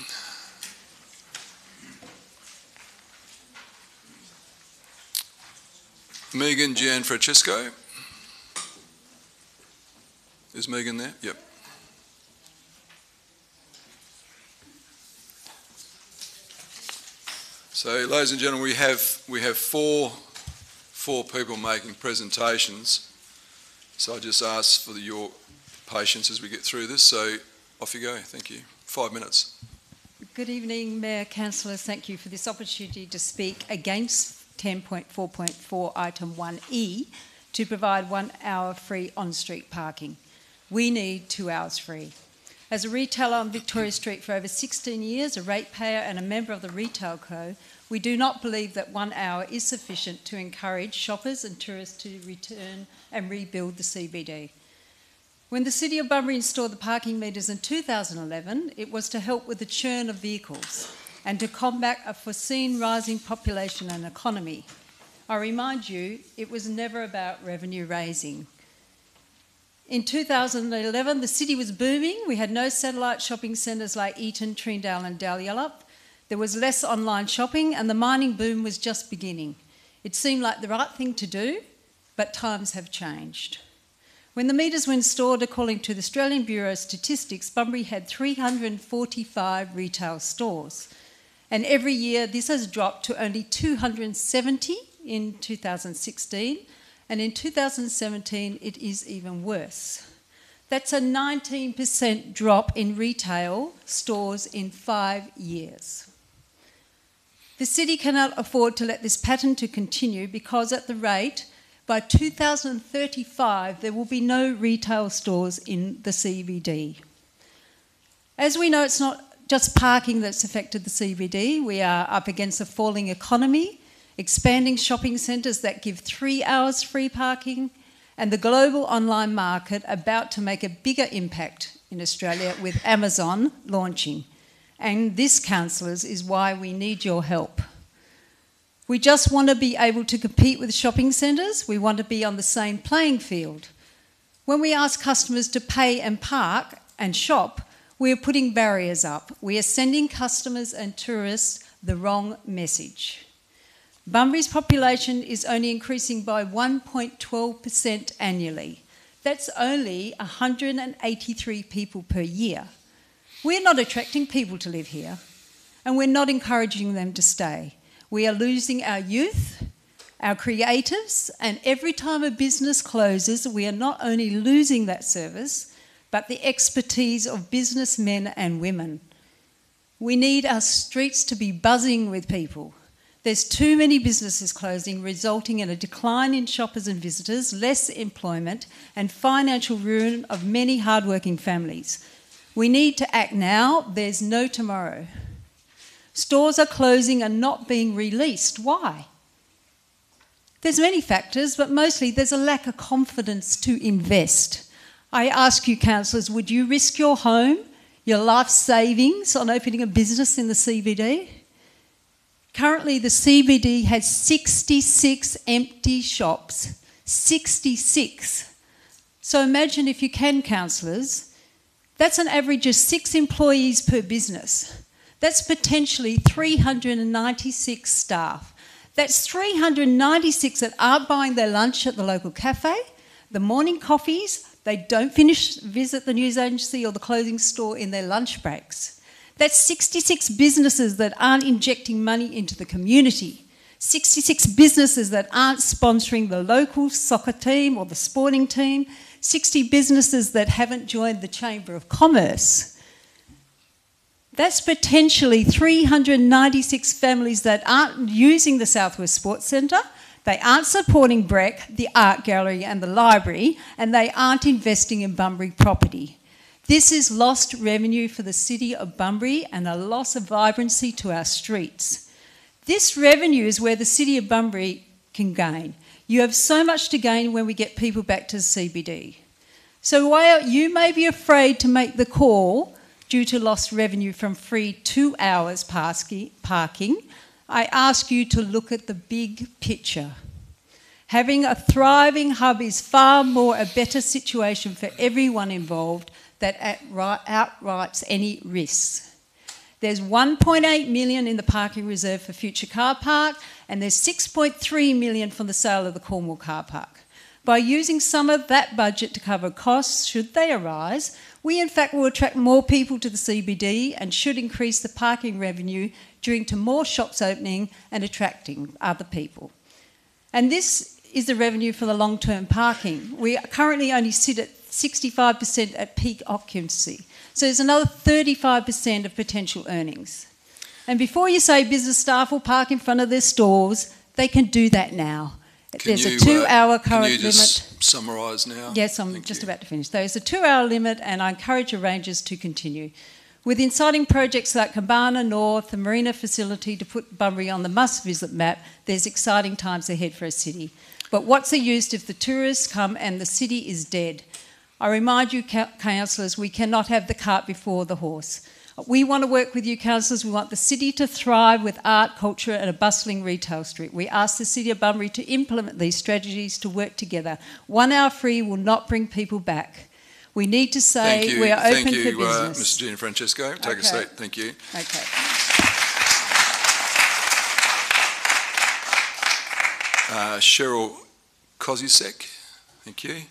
Megan Gianfrancesco. Is Megan there? Yep. So, ladies and gentlemen, we have we have four four people making presentations. So I just ask for the, your patience as we get through this. So off you go. Thank you. Five minutes. Good evening, Mayor, Councillors. Thank you for this opportunity to speak against ten point four point four item one E to provide one hour free on-street parking. We need two hours free. As a retailer on Victoria Street for over sixteen years, a ratepayer and a member of the Retail Co, we do not believe that one hour is sufficient to encourage shoppers and tourists to return and rebuild the C B D. When the City of Bunbury installed the parking meters in two thousand eleven, it was to help with the churn of vehicles and to combat a foreseen rising population and economy. I remind you, it was never about revenue raising. In two thousand eleven, the city was booming. We had no satellite shopping centres like Eaton, Treendale and Dalyellup. There was less online shopping and the mining boom was just beginning. It seemed like the right thing to do, but times have changed. When the meters were installed, according to the Australian Bureau of Statistics, Bunbury had three hundred forty-five retail stores. And every year this has dropped to only two hundred seventy in two thousand sixteen, and in two thousand seventeen it is even worse. That's a nineteen percent drop in retail stores in five years. The city cannot afford to let this pattern to continue because at the rate, by two thousand thirty-five, there will be no retail stores in the C B D. As we know, it's not just parking that's affected the C B D. We are up against a falling economy, expanding shopping centres that give three hours free parking, and the global online market about to make a bigger impact in Australia with Amazon launching. And this, councillors, is why we need your help. We just want to be able to compete with shopping centres. We want to be on the same playing field. When we ask customers to pay and park and shop, we are putting barriers up. We are sending customers and tourists the wrong message. Bunbury's population is only increasing by one point one two percent annually. That's only one hundred eighty-three people per year. We're not attracting people to live here, and we're not encouraging them to stay. We are losing our youth, our creatives, and every time a business closes, we are not only losing that service, but the expertise of businessmen and women. We need our streets to be buzzing with people. There's too many businesses closing, resulting in a decline in shoppers and visitors, less employment, and financial ruin of many hardworking families. We need to act now. There's no tomorrow. Stores are closing and not being released. Why? There's many factors, but mostly there's a lack of confidence to invest. I ask you, councillors, would you risk your home, your life savings on opening a business in the C B D? Currently, the C B D has sixty-six empty shops. sixty-six. So imagine, if you can, councillors, That's an average of six employees per business. That's potentially three hundred ninety-six staff. That's three hundred ninety-six that aren't buying their lunch at the local cafe, the morning coffees, they don't finish, visit the news agency or the clothing store in their lunch breaks. That's sixty-six businesses that aren't injecting money into the community. sixty-six businesses that aren't sponsoring the local soccer team or the sporting team. sixty businesses that haven't joined the Chamber of Commerce. That's potentially three hundred ninety-six families that aren't using the Southwest Sports Centre, they aren't supporting B R E C, the art gallery and the library, and they aren't investing in Bunbury property. This is lost revenue for the City of Bunbury and a loss of vibrancy to our streets. This revenue is where the City of Bunbury can gain. You have so much to gain when we get people back to the C B D. So while you may be afraid to make the call due to lost revenue from free two hours parking, I ask you to look at the big picture. Having a thriving hub is far more a better situation for everyone involved that outrights any risks. There's one point eight million dollars in the parking reserve for future car park, and there's six point three million dollars from the sale of the Cornwall car park. By using some of that budget to cover costs, should they arise, we in fact will attract more people to the C B D and should increase the parking revenue due to more shops opening and attracting other people. And this is the revenue for the long-term parking. We currently only sit at sixty-five percent at peak occupancy. So there's another thirty-five percent of potential earnings. And before you say business staff will park in front of their stores, they can do that now. Can There's you, a two-hour uh, current can you just limit. summarise now? Yes, I'm Thank just you. about to finish. There's a two-hour limit, and I encourage arrangers to continue. With inciting projects like Cabana North, the marina facility to put Bunbury on the must-visit map, there's exciting times ahead for a city. But what's the use if the tourists come and the city is dead? I remind you, councillors, we cannot have the cart before the horse. We want to work with you, councillors. We want the city to thrive with art, culture and a bustling retail street. We ask the City of Bunbury to implement these strategies to work together. One hour free will not bring people back. We need to say Thank you. we are Thank open you, for business. Uh, Mister Gianfrancesco. Take Okay. a seat. Thank you. Okay. Uh, Cheryl Kozisek. Thank you.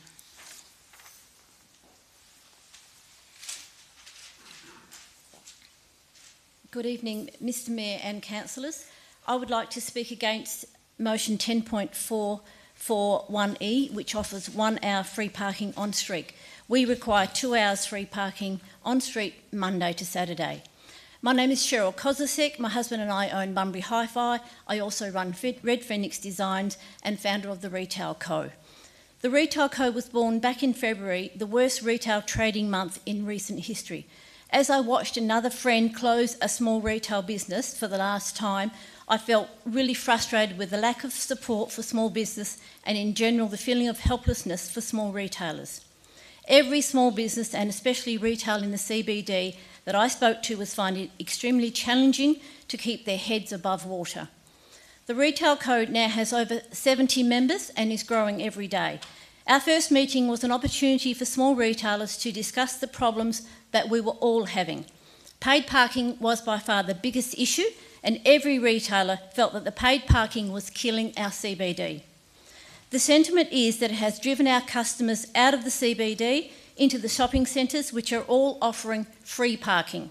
Good evening, Mister Mayor and councillors. I would like to speak against motion ten point four four one E, which offers one hour free parking on street. We require two hours free parking on street Monday to Saturday. My name is Cheryl Kozisek. My husband and I own Bunbury Hi-Fi. I also run Red Phoenix Designs and founder of the Retail Co. The Retail Co was born back in February, the worst retail trading month in recent history. As I watched another friend close a small retail business for the last time, I felt really frustrated with the lack of support for small business and in general the feeling of helplessness for small retailers. Every small business and especially retail in the C B D that I spoke to was finding it extremely challenging to keep their heads above water. The Retail Code now has over seventy members and is growing every day. Our first meeting was an opportunity for small retailers to discuss the problems that we were all having. Paid parking was by far the biggest issue, and every retailer felt that the paid parking was killing our C B D. The sentiment is that it has driven our customers out of the C B D into the shopping centres, which are all offering free parking.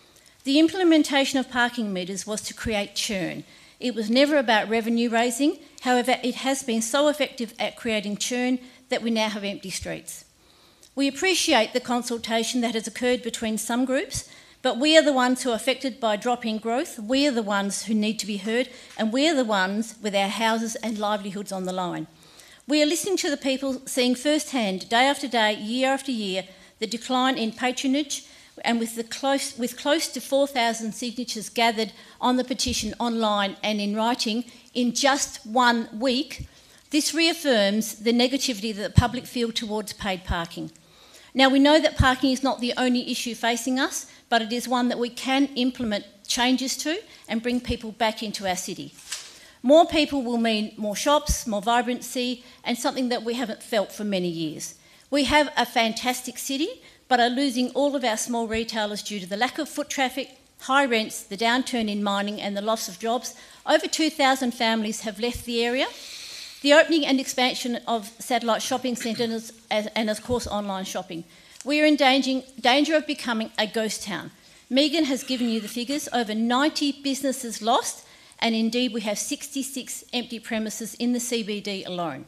The implementation of parking meters was to create churn. It was never about revenue raising. However, it has been so effective at creating churn that we now have empty streets. We appreciate the consultation that has occurred between some groups, but we are the ones who are affected by drop in growth. We are the ones who need to be heard, and we are the ones with our houses and livelihoods on the line. We are listening to the people, seeing firsthand, day after day, year after year, the decline in patronage, and with, the close, with close to four thousand signatures gathered on the petition online and in writing in just one week, this reaffirms the negativity that the public feel towards paid parking. Now, we know that parking is not the only issue facing us, but it is one that we can implement changes to and bring people back into our city. More people will mean more shops, more vibrancy, and something that we haven't felt for many years. We have a fantastic city, but are losing all of our small retailers due to the lack of foot traffic, high rents, the downturn in mining and the loss of jobs. Over two thousand families have left the area. The opening and expansion of satellite shopping centres and, of course, online shopping. We are in danger, danger of becoming a ghost town. Megan has given you the figures, over ninety businesses lost, and indeed we have sixty-six empty premises in the C B D alone.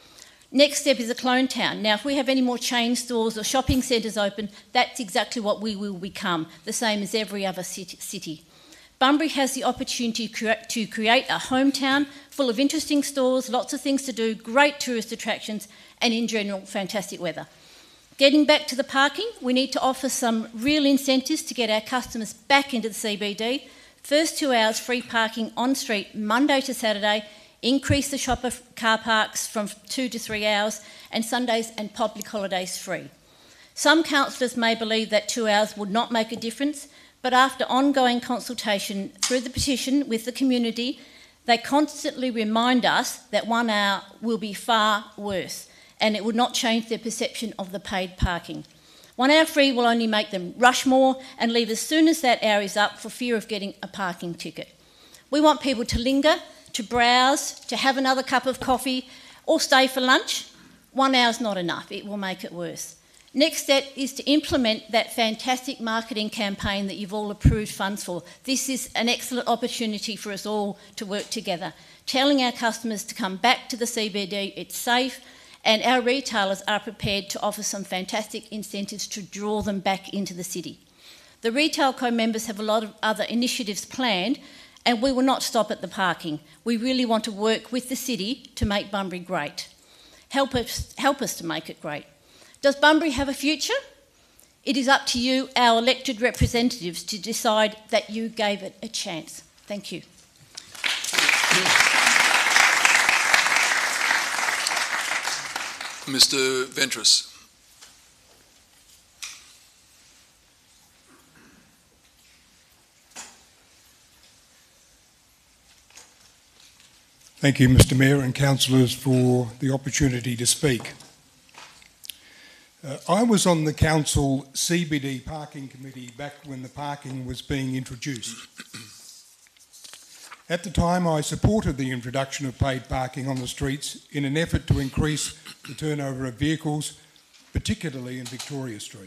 Next step is a clone town. Now, if we have any more chain stores or shopping centres open, that's exactly what we will become, the same as every other city. Bunbury has the opportunity to create a hometown full of interesting stores, lots of things to do, great tourist attractions, and in general, fantastic weather. Getting back to the parking, we need to offer some real incentives to get our customers back into the C B D. First two hours free parking on street, Monday to Saturday, increase the shopper car parks from two to three hours, and Sundays and public holidays free. Some councillors may believe that two hours would not make a difference, but after ongoing consultation through the petition with the community, they constantly remind us that one hour will be far worse, and it would not change their perception of the paid parking. One hour free will only make them rush more and leave as soon as that hour is up for fear of getting a parking ticket. We want people to linger, to browse, to have another cup of coffee, or stay for lunch. One hour's not enough, it will make it worse. Next step is to implement that fantastic marketing campaign that you've all approved funds for. This is an excellent opportunity for us all to work together, telling our customers to come back to the C B D, it's safe, and our retailers are prepared to offer some fantastic incentives to draw them back into the city. The Retail Co members have a lot of other initiatives planned, and we will not stop at the parking. We really want to work with the city to make Bunbury great. Help us, help us to make it great. Does Bunbury have a future? It is up to you, our elected representatives, to decide that you gave it a chance. Thank you. Mister Ventris. Thank you, Mister Mayor and councillors, for the opportunity to speak. Uh, I was on the council C B D parking committee back when the parking was being introduced. At the time, I supported the introduction of paid parking on the streets in an effort to increase the turnover of vehicles, particularly in Victoria Street.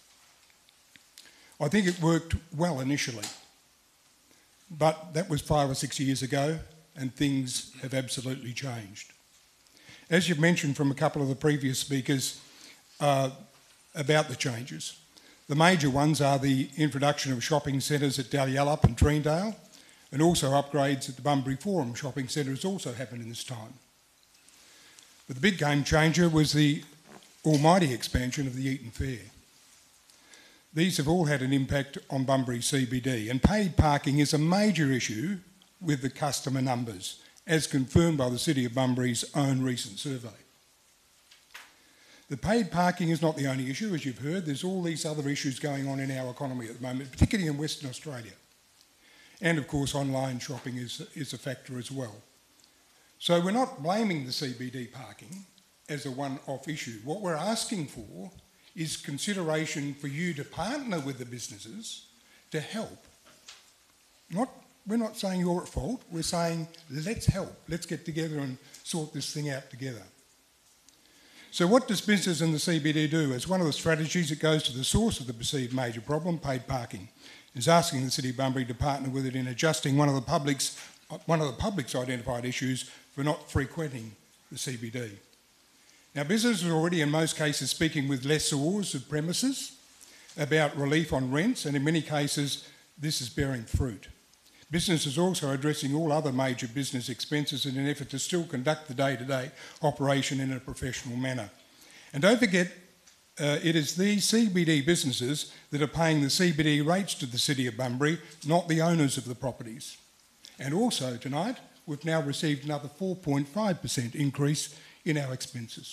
I think it worked well initially, but that was five or six years ago, and things have absolutely changed. As you've mentioned from a couple of the previous speakers uh, about the changes, the major ones are the introduction of shopping centres at Dalyellup and Treendale, and also upgrades at the Bunbury Forum shopping centre has also happened in this time. But the big game changer was the almighty expansion of the Eaton Fair. These have all had an impact on Bunbury C B D, and paid parking is a major issue with the customer numbers, as confirmed by the City of Bunbury's own recent survey. The paid parking is not the only issue, as you've heard. There's all these other issues going on in our economy at the moment, particularly in Western Australia. And of course, online shopping is, is a factor as well. So we're not blaming the C B D parking as a one-off issue. What we're asking for is consideration for you to partner with the businesses to help. Not We're not saying you're at fault, we're saying let's help, let's get together and sort this thing out together. So what does business in the C B D do? As one of the strategies, it goes to the source of the perceived major problem, paid parking, is asking the City of Bunbury to partner with it in adjusting one of the public's, one of the public's identified issues for not frequenting the C B D. Now, businesses are already in most cases speaking with lessors of premises about relief on rents, and in many cases this is bearing fruit. Business is also addressing all other major business expenses in an effort to still conduct the day-to-day operation in a professional manner. And don't forget, uh, it is these C B D businesses that are paying the C B D rates to the City of Bunbury, not the owners of the properties. And also tonight, we've now received another four point five percent increase in our expenses.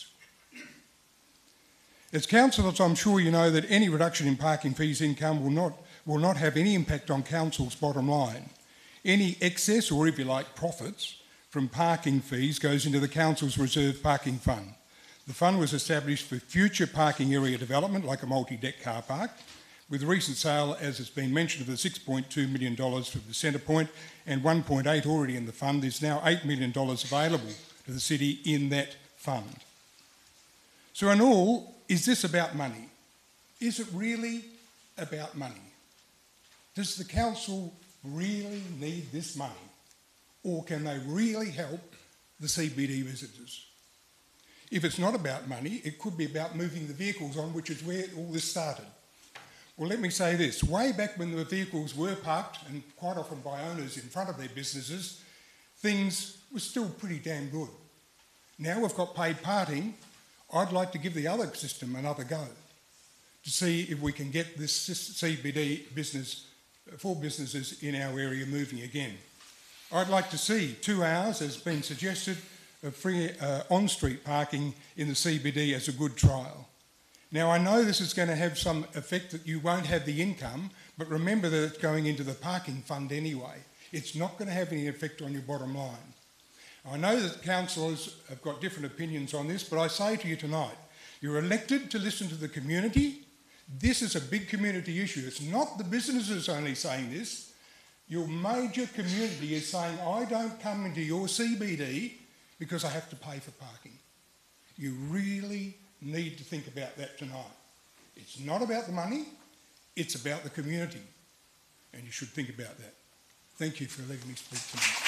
As councillors, I'm sure you know that any reduction in parking fees income will not, will not have any impact on council's bottom line. Any excess, or if you like, profits from parking fees goes into the council's reserve parking fund. The fund was established for future parking area development, like a multi-deck car park, with the recent sale, as has been mentioned, of the six point two million dollars for the Centre Point and one point eight already in the fund. There's now eight million dollars available to the city in that fund. So in all, is this about money? Is it really about money? Does the council really need this money? Or can they really help the C B D visitors? If it's not about money, it could be about moving the vehicles on, which is where all this started. Well, let me say this. Way back when the vehicles were parked, and quite often by owners in front of their businesses, things were still pretty damn good. Now we've got paid parking. I'd like to give the other system another go to see if we can get this C B D business for businesses in our area moving again. I'd like to see two hours, as been suggested, of free uh, on-street parking in the C B D as a good trial. Now, I know this is going to have some effect that you won't have the income, but remember that it's going into the parking fund anyway. It's not going to have any effect on your bottom line. I know that councillors have got different opinions on this, but I say to you tonight, you're elected to listen to the community. This is a big community issue. It's not the businesses only saying this. Your major community is saying, I don't come into your C B D because I have to pay for parking. You really need to think about that tonight. It's not about the money, it's about the community. And you should think about that. Thank you for letting me speak tonight.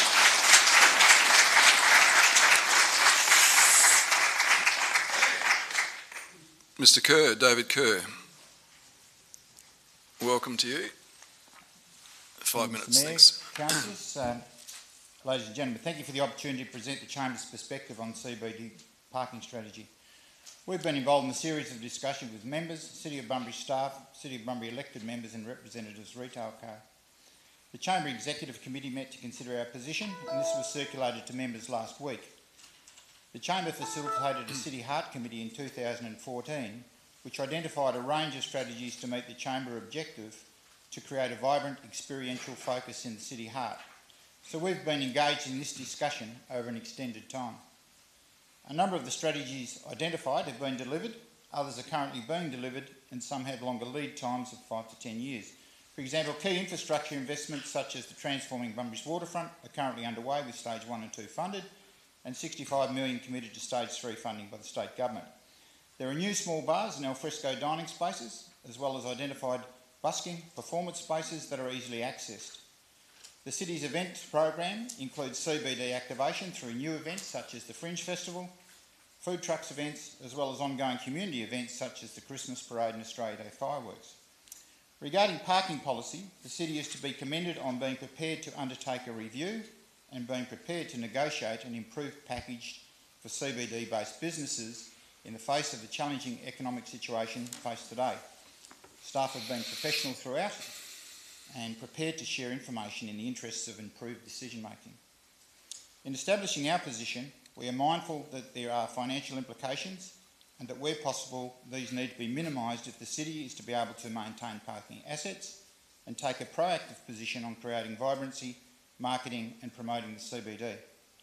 Mister Kerr, David Kerr. Welcome to you. Five minutes, Mayor, thanks. Councillors, um, ladies and gentlemen, thank you for the opportunity to present the Chamber's perspective on C B D parking strategy. We've been involved in a series of discussions with members, City of Bunbury staff, City of Bunbury elected members and representatives of Retail Co. The Chamber Executive Committee met to consider our position, and this was circulated to members last week. The Chamber facilitated a City Heart Committee in two thousand fourteen, which identified a range of strategies to meet the Chamber objective to create a vibrant experiential focus in the City Heart. So we've been engaged in this discussion over an extended time. A number of the strategies identified have been delivered, others are currently being delivered, and some have longer lead times of five to ten years. For example, key infrastructure investments such as the Transforming Bunbury's Waterfront are currently underway with stage one and two funded, and sixty-five million dollars committed to stage three funding by the state government. There are new small bars and alfresco dining spaces, as well as identified busking performance spaces that are easily accessed. The city's event program includes C B D activation through new events such as the Fringe Festival, food trucks events, as well as ongoing community events such as the Christmas Parade and Australia Day fireworks. Regarding parking policy, the city is to be commended on being prepared to undertake a review and being prepared to negotiate an improved package for C B D-based businesses in the face of the challenging economic situation faced today. Staff have been professional throughout and prepared to share information in the interests of improved decision making. In establishing our position, we are mindful that there are financial implications and that where possible these need to be minimised if the city is to be able to maintain parking assets and take a proactive position on creating vibrancy, marketing and promoting the C B D.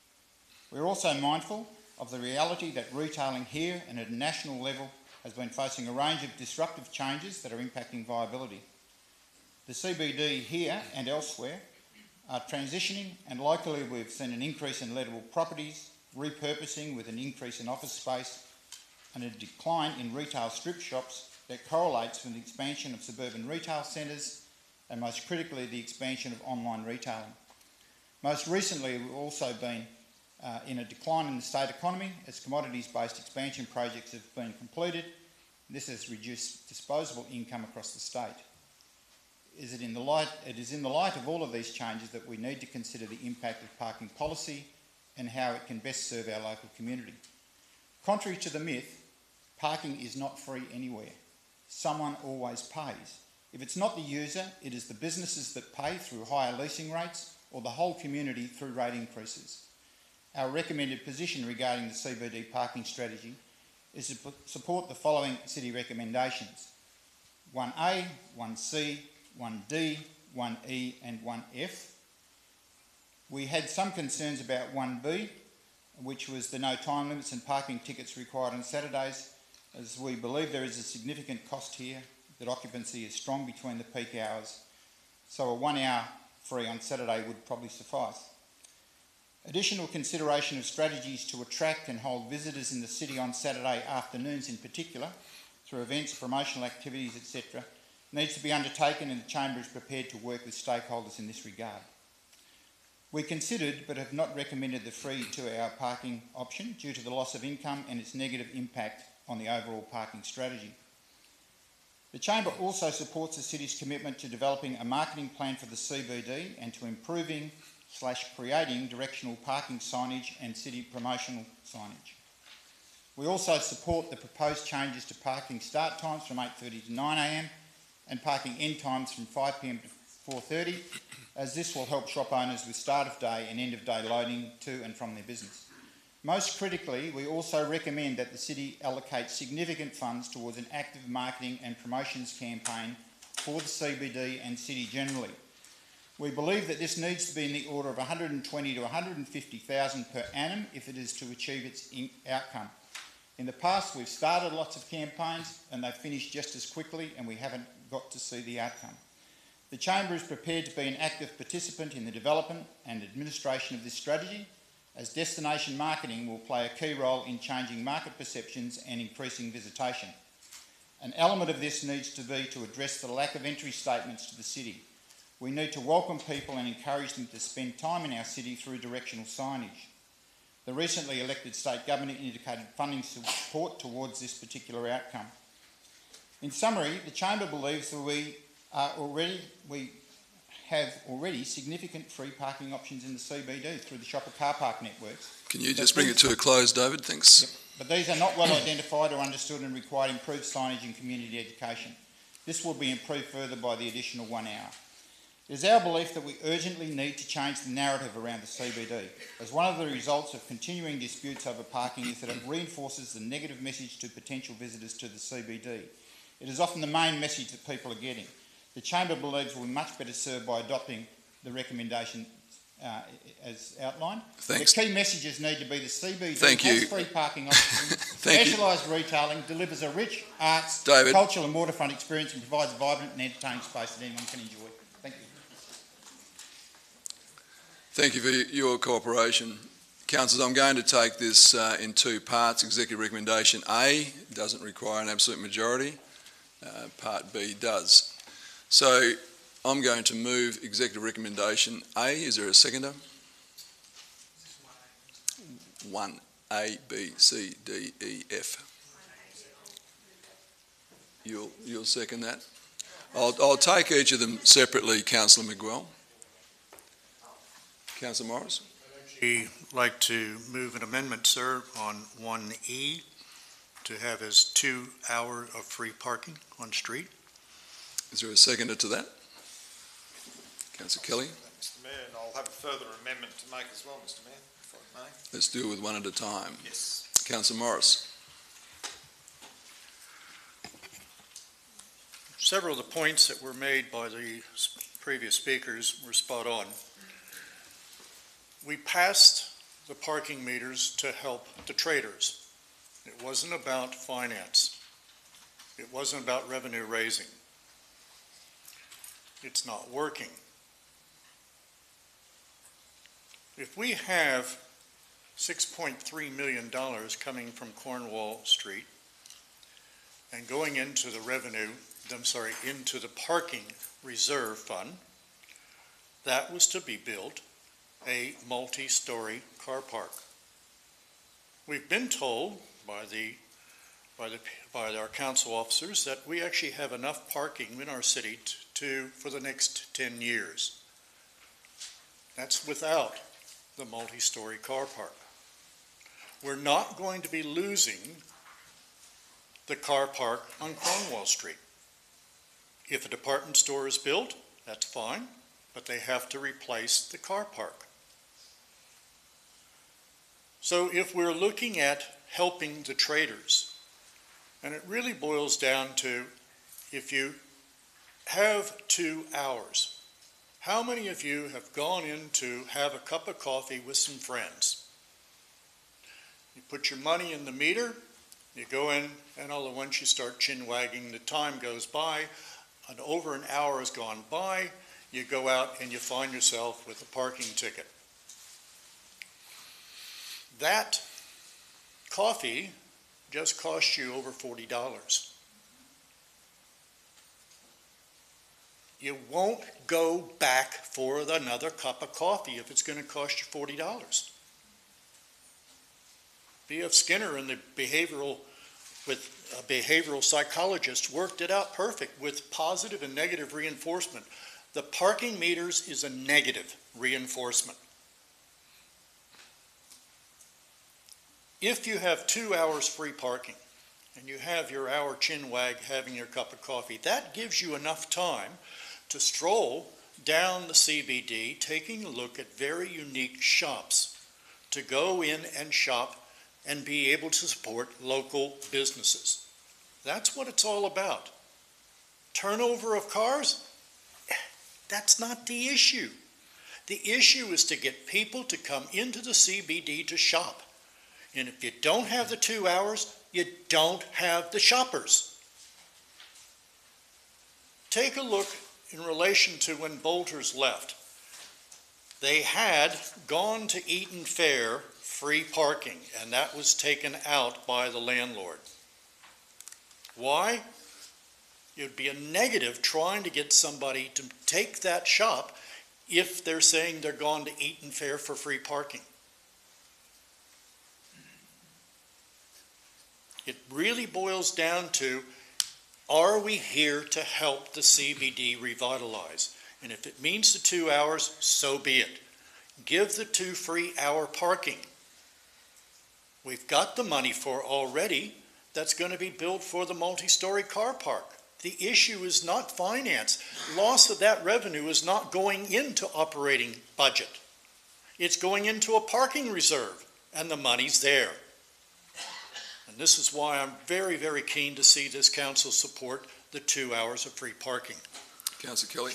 We are also mindful of the reality that retailing here and at a national level has been facing a range of disruptive changes that are impacting viability. The C B D here and elsewhere are transitioning, and locally we've seen an increase in lettable properties, repurposing with an increase in office space and a decline in retail strip shops that correlates with the expansion of suburban retail centres and most critically the expansion of online retailing. Most recently we've also been uh, in a decline in the state economy as commodities-based expansion projects have been completed. This has reduced disposable income across the state. Is it, in the light, it is in the light of all of these changes that we need to consider the impact of parking policy and how it can best serve our local community. Contrary to the myth, parking is not free anywhere. Someone always pays. If it's not the user, it is the businesses that pay through higher leasing rates or the whole community through rate increases. Our recommended position regarding the C B D parking strategy is to support the following city recommendations: one A, one C, one D, one E and one F. We had some concerns about one B, which was the no time limits and parking tickets required on Saturdays, as we believe there is a significant cost here, that occupancy is strong between the peak hours, so a one hour free on Saturday would probably suffice. Additional consideration of strategies to attract and hold visitors in the city on Saturday afternoons in particular, through events, promotional activities, et cetera, needs to be undertaken, and the Chamber is prepared to work with stakeholders in this regard. We considered but have not recommended the free two-hour parking option due to the loss of income and its negative impact on the overall parking strategy. The Chamber also supports the City's commitment to developing a marketing plan for the C B D and to improving slash creating directional parking signage and city promotional signage. We also support the proposed changes to parking start times from eight thirty to nine a m and parking end times from five p m to four thirty, as this will help shop owners with start of day and end of day loading to and from their business. Most critically, we also recommend that the City allocate significant funds towards an active marketing and promotions campaign for the C B D and City generally. We believe that this needs to be in the order of one hundred and twenty to one hundred and fifty thousand per annum if it is to achieve its outcome. In the past, we've started lots of campaigns and they've finished just as quickly, and we haven't got to see the outcome. The Chamber is prepared to be an active participant in the development and administration of this strategy, as destination marketing will play a key role in changing market perceptions and increasing visitation. An element of this needs to be to address the lack of entry statements to the city. We need to welcome people and encourage them to spend time in our city through directional signage. The recently elected state government indicated funding support towards this particular outcome. In summary, the Chamber believes that we are already, we have already significant free parking options in the C B D through the shopper car park networks. Can you just bring it to a close, David? Thanks. Yep. But these are not well identified or understood and require improved signage and community education. This will be improved further by the additional one hour. It is our belief that we urgently need to change the narrative around the C B D, as one of the results of continuing disputes over parking is that it reinforces the negative message to potential visitors to the C B D. It is often the main message that people are getting. The Chamber believes we're much better served by adopting the recommendation uh, as outlined. Thanks. The key messages need to be the C B D Thank has you. free parking options, Thank you. specialised retailing, delivers a rich arts, David. cultural and waterfront experience, and provides a vibrant and entertaining space that anyone can enjoy. Thank you. Thank you for your cooperation. Councillors, I'm going to take this uh, in two parts. Executive recommendation A doesn't require an absolute majority. Uh, part B does. So I'm going to move executive recommendation A. Is there a seconder? one A, B, C, D, E, F. You'll, you'll second that? I'll, I'll take each of them separately, Councillor Miguel. Councillor Morris. I'd like to move an amendment, sir, on one E to have as two hour of free parking on street. Is there a seconder to that? Councillor Kelly. Mister Mayor, and I'll have a further amendment to make as well, Mister Mayor, if I may. Let's deal with one at a time. Yes. Councillor Morris. Several of the points that were made by the previous speakers were spot on. We passed the parking meters to help the traders. It wasn't about finance. It wasn't about revenue raising. It's not working. If we have six point three million dollars coming from Cornwall Street and going into the revenue, I'm sorry, into the parking reserve fund, that was to be built a multi-story car park. We've been told by the by the by our council officers that we actually have enough parking in our city to, to for the next ten years. That's without the multi-story car park. We're not going to be losing the car park on Cornwall Street. If a department store is built, that's fine, but they have to replace the car park. So if we're looking at helping the traders, and it really boils down to, if you have two hours, how many of you have gone in to have a cup of coffee with some friends? You put your money in the meter, you go in, and all at once you start chin wagging, the time goes by, and over an hour has gone by, you go out and you find yourself with a parking ticket. That coffee just cost you over forty dollars. You won't go back for another cup of coffee if it's going to cost you forty dollars. B F Skinner and the behavioral, with a behavioral psychologist worked it out perfect with positive and negative reinforcement. The parking meters is a negative reinforcement. If you have two hours free parking and you have your hour chin wag having your cup of coffee, that gives you enough time to stroll down the C B D, taking a look at very unique shops, to go in and shop and be able to support local businesses. That's what it's all about. Turnover of cars? That's not the issue. The issue is to get people to come into the C B D to shop. And if you don't have the two hours, you don't have the shoppers. Take a look in relation to when Bolters left. They had gone to Eaton Fair free parking, and that was taken out by the landlord. Why? It'd be a negative trying to get somebody to take that shop if they're saying they're gone to Eaton Fair for free parking. It really boils down to, are we here to help the C B D revitalize? And if it means the two hours, so be it. Give the two free hour parking. We've got the money for already that's going to be built for the multi-story car park. The issue is not finance. Loss of that revenue is not going into operating budget. It's going into a parking reserve, and the money's there. And this is why I'm very, very keen to see this council support the two hours of free parking. Councillor Kelly.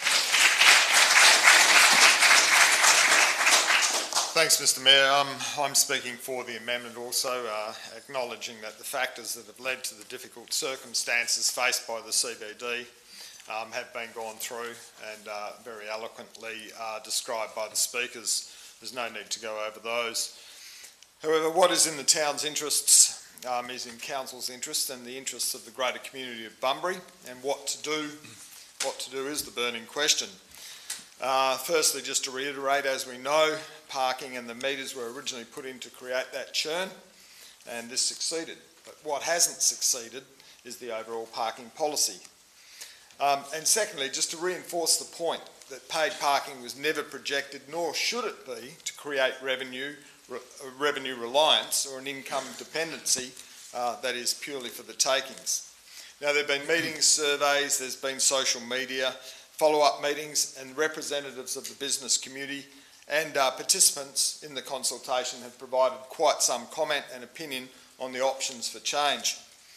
Thanks, Mister Mayor. Um, I'm speaking for the amendment also, uh, acknowledging that the factors that have led to the difficult circumstances faced by the C B D um, have been gone through and uh, very eloquently uh, described by the speakers. There's no need to go over those. However, what is in the town's interests um, is in council's interests and the interests of the greater community of Bunbury, and what to do, what to do is the burning question. Uh, firstly, just to reiterate, as we know, parking and the meters were originally put in to create that churn, and this succeeded. But what hasn't succeeded is the overall parking policy. Um, and secondly, just to reinforce the point that paid parking was never projected, nor should it be, to create revenue, re revenue reliance or an income dependency uh, that is purely for the takings. Now, there have been meetings, surveys, there's been social media, follow-up meetings, and representatives of the business community and uh, participants in the consultation have provided quite some comment and opinion on the options for change.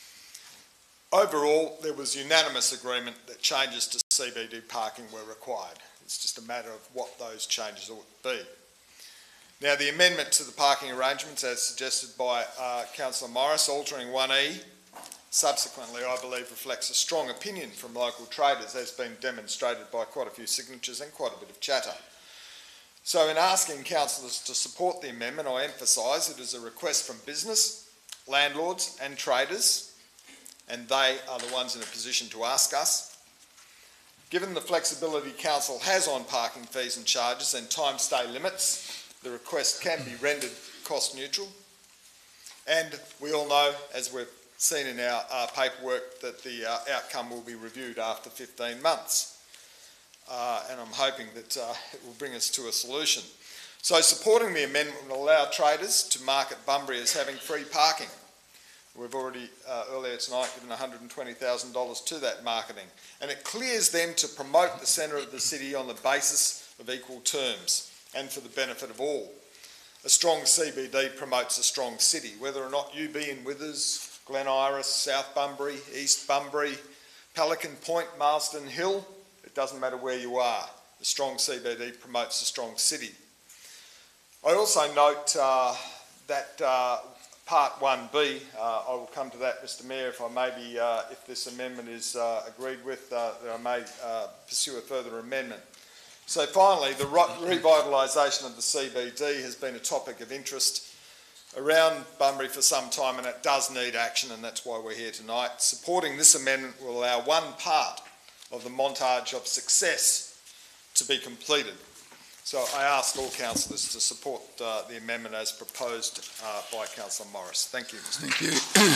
Overall, there was unanimous agreement that changes to C B D parking were required. It's just a matter of what those changes ought to be. Now, the amendment to the parking arrangements, as suggested by uh, Councillor Morris, altering one E, subsequently, I believe, reflects a strong opinion from local traders, as has been demonstrated by quite a few signatures and quite a bit of chatter. So in asking councillors to support the amendment, I emphasise it is a request from business, landlords and traders, and they are the ones in a position to ask us. Given the flexibility council has on parking fees and charges and time stay limits, the request can be rendered cost neutral. And we all know, as we've seen in our uh, paperwork, that the uh, outcome will be reviewed after fifteen months. Uh, and I'm hoping that uh, it will bring us to a solution. So supporting the amendment will allow traders to market Bunbury as having free parking. We've already, uh, earlier tonight, given one hundred and twenty thousand dollars to that marketing. And it clears them to promote the centre of the city on the basis of equal terms and for the benefit of all. A strong C B D promotes a strong city, whether or not you be in Withers, Glen Iris, South Bunbury, East Bunbury, Pelican Point, Marsden Hill. It doesn't matter where you are. The strong C B D promotes a strong city. I also note uh, that uh, Part one B, uh, I will come to that, Mister Mayor, if I may be, uh, if this amendment is uh, agreed with, uh, that I may uh, pursue a further amendment. So finally, the revitalisation of the C B D has been a topic of interest around Bunbury for some time, and it does need action, and that's why we're here tonight. Supporting this amendment will allow one part of the montage of success to be completed. So I ask all councillors to support uh, the amendment as proposed uh, by Councillor Morris. Thank you, Mister Thank you.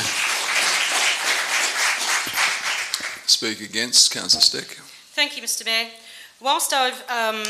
Speak against, Councillor Steck. Thank you, Mister Mayor. Whilst I um,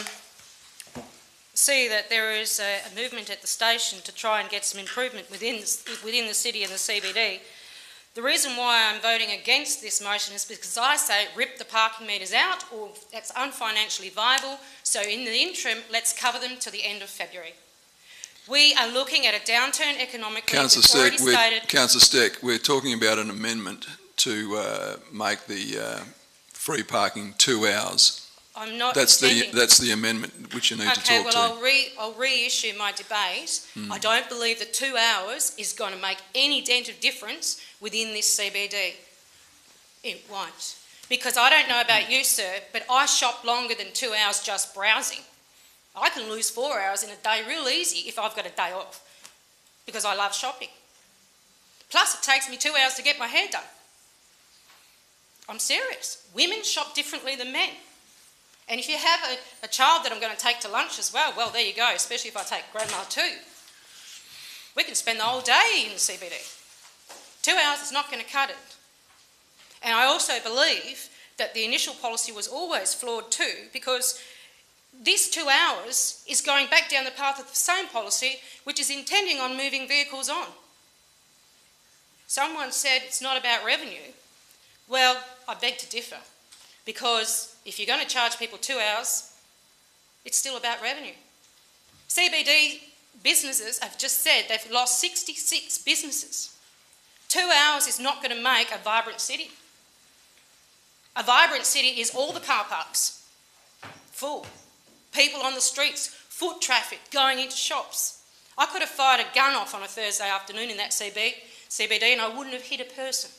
see that there is a, a movement at the station to try and get some improvement within the, within the city and the C B D, the reason why I'm voting against this motion is because I say rip the parking meters out, or that's unfinancially viable. So in the interim, let's cover them to the end of February. We are looking at a downturn economically. Councillor Steck, we're, Councillor Steck, we're talking about an amendment to uh, make the uh, free parking two hours. I'm not That's the intending... that's the amendment which you need okay, to talk well, to. I'll, re, I'll reissue my debate. Mm. I don't believe that two hours is going to make any dent of difference within this C B D. It won't. Because I don't know about you, sir, but I shop longer than two hours just browsing. I can lose four hours in a day real easy if I've got a day off, because I love shopping. Plus, it takes me two hours to get my hair done. I'm serious. Women shop differently than men. And if you have a, a child that I'm going to take to lunch as well, well, there you go, especially if I take grandma too. We can spend the whole day in the C B D. Two hours is not going to cut it. And I also believe that the initial policy was always flawed too, because this two hours is going back down the path of the same policy, which is intending on moving vehicles on. Someone said it's not about revenue. Well, I beg to differ, because if you're going to charge people two hours, it's still about revenue. C B D businesses have just said they've lost sixty-six businesses. Two hours is not going to make a vibrant city. A vibrant city is all the car parks full, people on the streets, foot traffic going into shops. I could have fired a gun off on a Thursday afternoon in that C B D and I wouldn't have hit a person.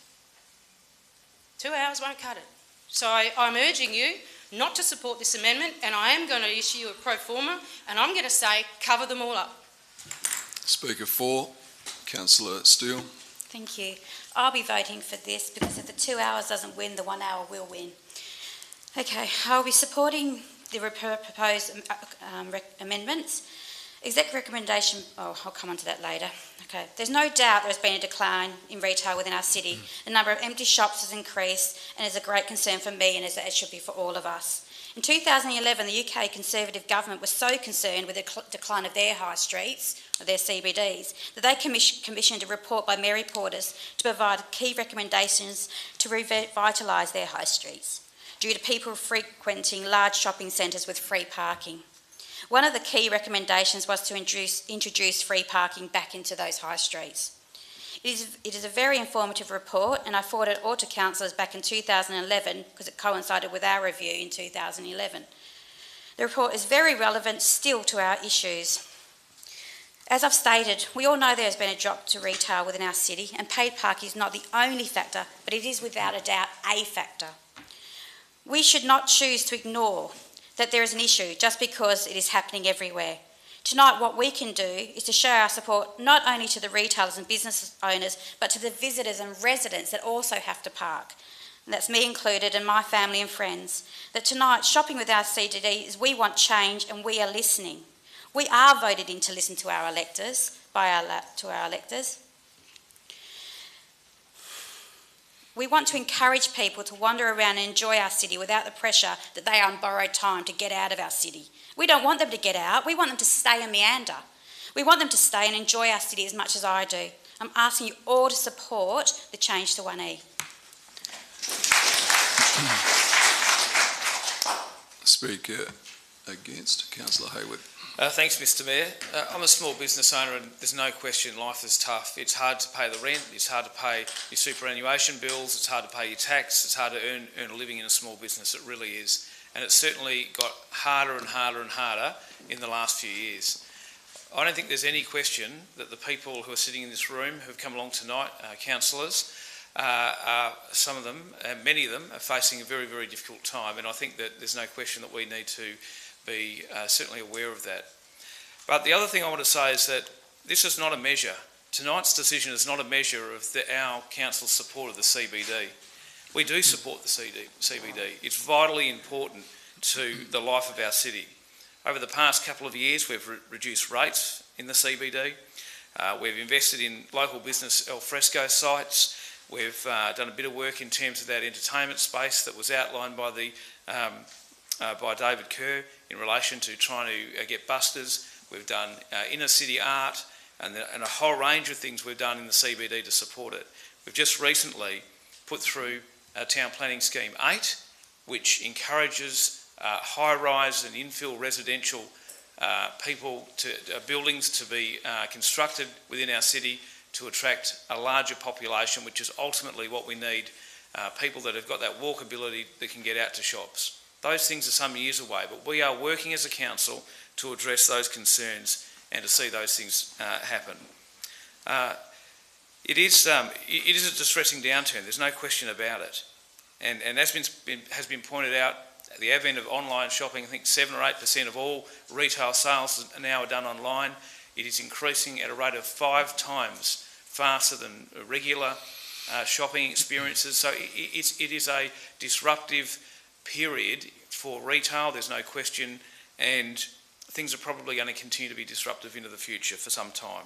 Two hours won't cut it. So I, I'm urging you not to support this amendment, and I am going to issue a pro forma, and I'm going to say cover them all up. Speaker four, Councillor Steele. Thank you. I'll be voting for this because if the two hours doesn't win, the one hour will win. Okay, I'll be supporting the proposed um, amendments. Exec recommendation, oh, I'll come on to that later. Okay, there's no doubt there's been a decline in retail within our city. The number of empty shops has increased and is a great concern for me, and as it should be for all of us. In two thousand eleven, the U K Conservative government was so concerned with the decline of their high streets, or their C B Ds, that they commissioned a report by Mary Portas to provide key recommendations to revitalise their high streets, due to people frequenting large shopping centres with free parking. One of the key recommendations was to introduce, introduce free parking back into those high streets. It is, it is a very informative report, and I forwarded it all to councillors back in two thousand eleven because it coincided with our review in two thousand eleven. The report is very relevant still to our issues. As I've stated, we all know there has been a drop to retail within our city, and paid parking is not the only factor, but it is without a doubt a factor. We should not choose to ignore that there is an issue just because it is happening everywhere. Tonight, what we can do is to show our support not only to the retailers and business owners, but to the visitors and residents that also have to park. And that's me included and my family and friends. That tonight, shopping with our C D D is we want change and we are listening. We are voted in to listen to our electors, by our, to our electors. We want to encourage people to wander around and enjoy our city without the pressure that they are on borrowed time to get out of our city. We don't want them to get out, we want them to stay and meander. We want them to stay and enjoy our city as much as I do. I'm asking you all to support the change to one E. Speaker against, Councillor Hayward. Uh, thanks, Mister Mayor. Uh, I'm a small business owner and there's no question life is tough. It's hard to pay the rent, it's hard to pay your superannuation bills, it's hard to pay your tax, it's hard to earn, earn a living in a small business, it really is. And it's certainly got harder and harder and harder in the last few years. I don't think there's any question that the people who are sitting in this room who have come along tonight, uh, councillors, uh, are, some of them, uh, many of them, are facing a very, very difficult time, and I think that there's no question that we need to be uh, certainly aware of that. But the other thing I want to say is that this is not a measure. Tonight's decision is not a measure of the, our council's support of the C B D. We do support the C B D. It's vitally important to the life of our city. Over the past couple of years, we've re reduced rates in the C B D. Uh, we've invested in local business al fresco sites. We've uh, done a bit of work in terms of that entertainment space that was outlined by the um, uh, by David Kerr in relation to trying to uh, get busters. We've done uh, inner city art and, the, and a whole range of things we've done in the C B D to support it. We've just recently put through our Town Planning Scheme eight, which encourages uh, high-rise and infill residential uh, people to uh, buildings to be uh, constructed within our city to attract a larger population, which is ultimately what we need, uh, people that have got that walkability that can get out to shops. Those things are some years away, but we are working as a council to address those concerns and to see those things uh, happen. Uh, it, is, um, it is a distressing downturn, there's no question about it. And, and as been, been, has been pointed out, the advent of online shopping, I think seven or eight percent of all retail sales now are done online. It is increasing at a rate of five times faster than regular uh, shopping experiences. So it, it's, it is a disruptive period for retail, there's no question, and things are probably going to continue to be disruptive into the future for some time.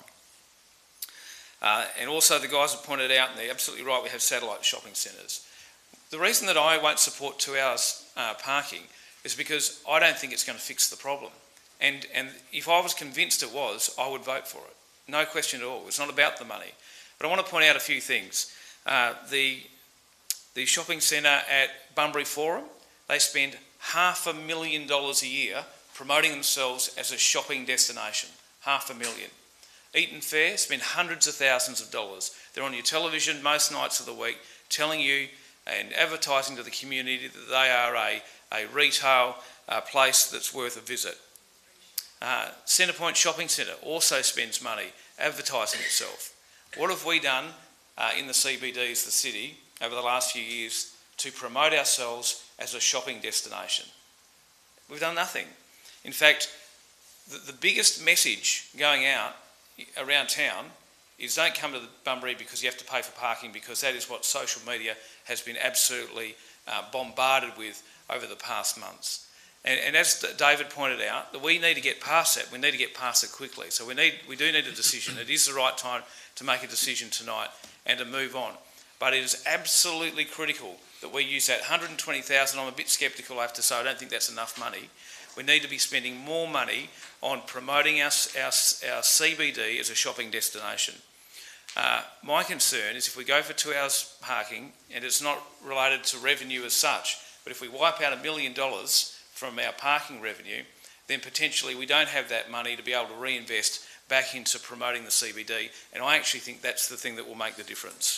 Uh, and also the guys have pointed out, and they're absolutely right, we have satellite shopping centres. The reason that I won't support two hours uh, parking is because I don't think it's going to fix the problem. And, and if I was convinced it was, I would vote for it. No question at all. It's not about the money. But I want to point out a few things. Uh, the, the shopping centre at Bunbury Forum, they spend half a million dollars a year promoting themselves as a shopping destination. Half a million. Eaton Fair spend hundreds of thousands of dollars. They're on your television most nights of the week telling you and advertising to the community that they are a, a retail uh, place that's worth a visit. Uh, Centrepoint Shopping Centre also spends money advertising itself. What have we done uh, in the C B D as the city over the last few years to promote ourselves as a shopping destination? We've done nothing. In fact, the, the biggest message going out around town is don't come to the Bunbury because you have to pay for parking, because that is what social media has been absolutely uh, bombarded with over the past months. And, and as David pointed out, that we need to get past that. We need to get past it quickly. So we need, we do need a decision. It is the right time to make a decision tonight and to move on. But it is absolutely critical that we use that one hundred and twenty thousand dollars. I'm a bit sceptical, I have to say. I don't think that's enough money. We need to be spending more money on promoting our, our, our C B D as a shopping destination. Uh, my concern is if we go for two hours parking, and it's not related to revenue as such, but if we wipe out a million dollars from our parking revenue, then potentially we don't have that money to be able to reinvest back into promoting the C B D, and I actually think that's the thing that will make the difference.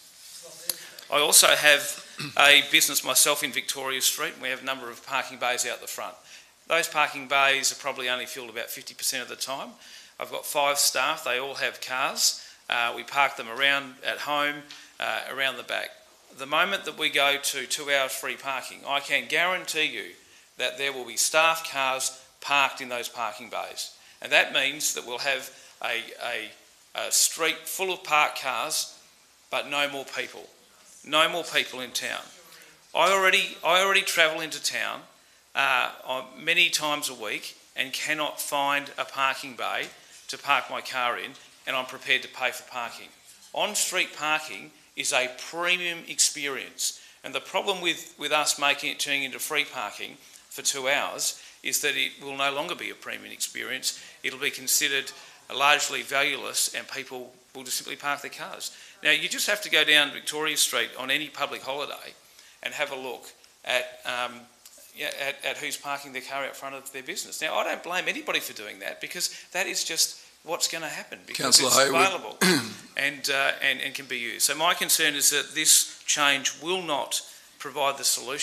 I also have a business myself in Victoria Street, and we have a number of parking bays out the front. Those parking bays are probably only filled about fifty percent of the time. I've got five staff, they all have cars. Uh, we park them around at home, uh, around the back. The moment that we go to two hours free parking, I can guarantee you that there will be staff cars parked in those parking bays. And that means that we'll have a, a, a street full of parked cars, but no more people. No more people in town. I already, I already travel into town uh, many times a week and cannot find a parking bay to park my car in, and I'm prepared to pay for parking. On-street parking is a premium experience, and the problem with, with us making it turning into free parking for two hours is that it will no longer be a premium experience. It'll be considered largely valueless, and people will just simply park their cars. Now, you just have to go down Victoria Street on any public holiday and have a look at, um, yeah, at, at who's parking their car out front of their business. Now, I don't blame anybody for doing that, because that is just what's going to happen, because Councillor it's Hayward. available and, uh, and, and can be used. So my concern is that this change will not provide the solution.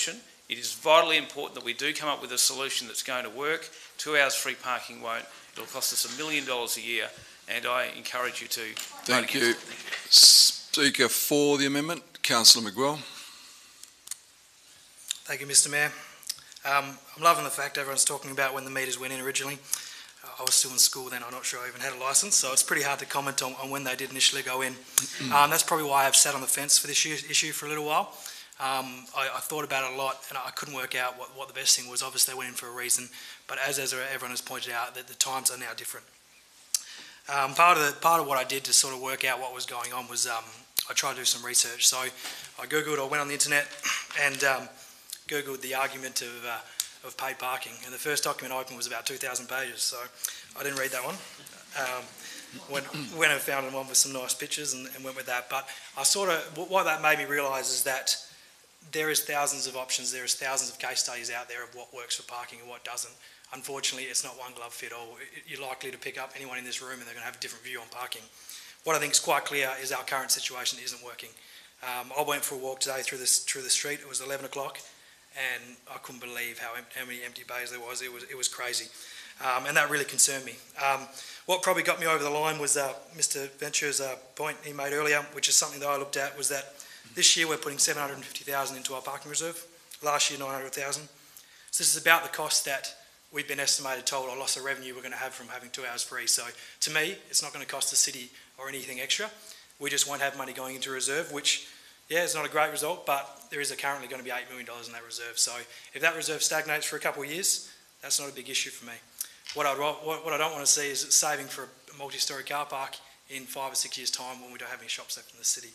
It is vitally important that we do come up with a solution that's going to work. Two hours free parking won't. It'll cost us a million dollars a year, and I encourage you to vote Thank you. against it. Speaker for the amendment, Councillor McGwell. Thank you, Mister Mayor. Um, I'm loving the fact everyone's talking about when the meters went in originally. Uh, I was still in school then, I'm not sure I even had a licence, so it's pretty hard to comment on, on when they did initially go in. Um, that's probably why I've sat on the fence for this issue for a little while. Um, I, I thought about it a lot and I couldn't work out what, what the best thing was. Obviously they went in for a reason, but as, as everyone has pointed out, that the times are now different. Um, part of the, part of what I did to sort of work out what was going on was um, I tried to do some research. So I googled, I went on the internet and um, googled the argument of, uh, of paid parking, and the first document I opened was about two thousand pages, so I didn't read that one. Um, went, went and found one with some nice pictures and, and went with that. But I sort of, what that made me realise is that there is thousands of options, there is thousands of case studies out there of what works for parking and what doesn't. Unfortunately, it's not one glove fit all. You're likely to pick up anyone in this room and they're going to have a different view on parking. What I think is quite clear is our current situation isn't working. Um, I went for a walk today through, this, through the street. It was eleven o'clock and I couldn't believe how, how many empty bays there was. It was, it was crazy. Um, and that really concerned me. Um, what probably got me over the line was uh, Mister Venture's uh, point he made earlier, which is something that I looked at, was that this year we're putting seven hundred fifty thousand dollars into our parking reserve. Last year nine hundred thousand dollars. So this is about the cost that we've been estimated, told, or loss of revenue we're going to have from having two hours free. So to me, it's not going to cost the city or anything extra. We just won't have money going into reserve, which, yeah, it's not a great result, but there is a currently going to be eight million dollars in that reserve. So if that reserve stagnates for a couple of years, that's not a big issue for me. What, I'd, what, what I don't want to see is saving for a multi-storey car park in five or six years' time when we don't have any shops left in the city.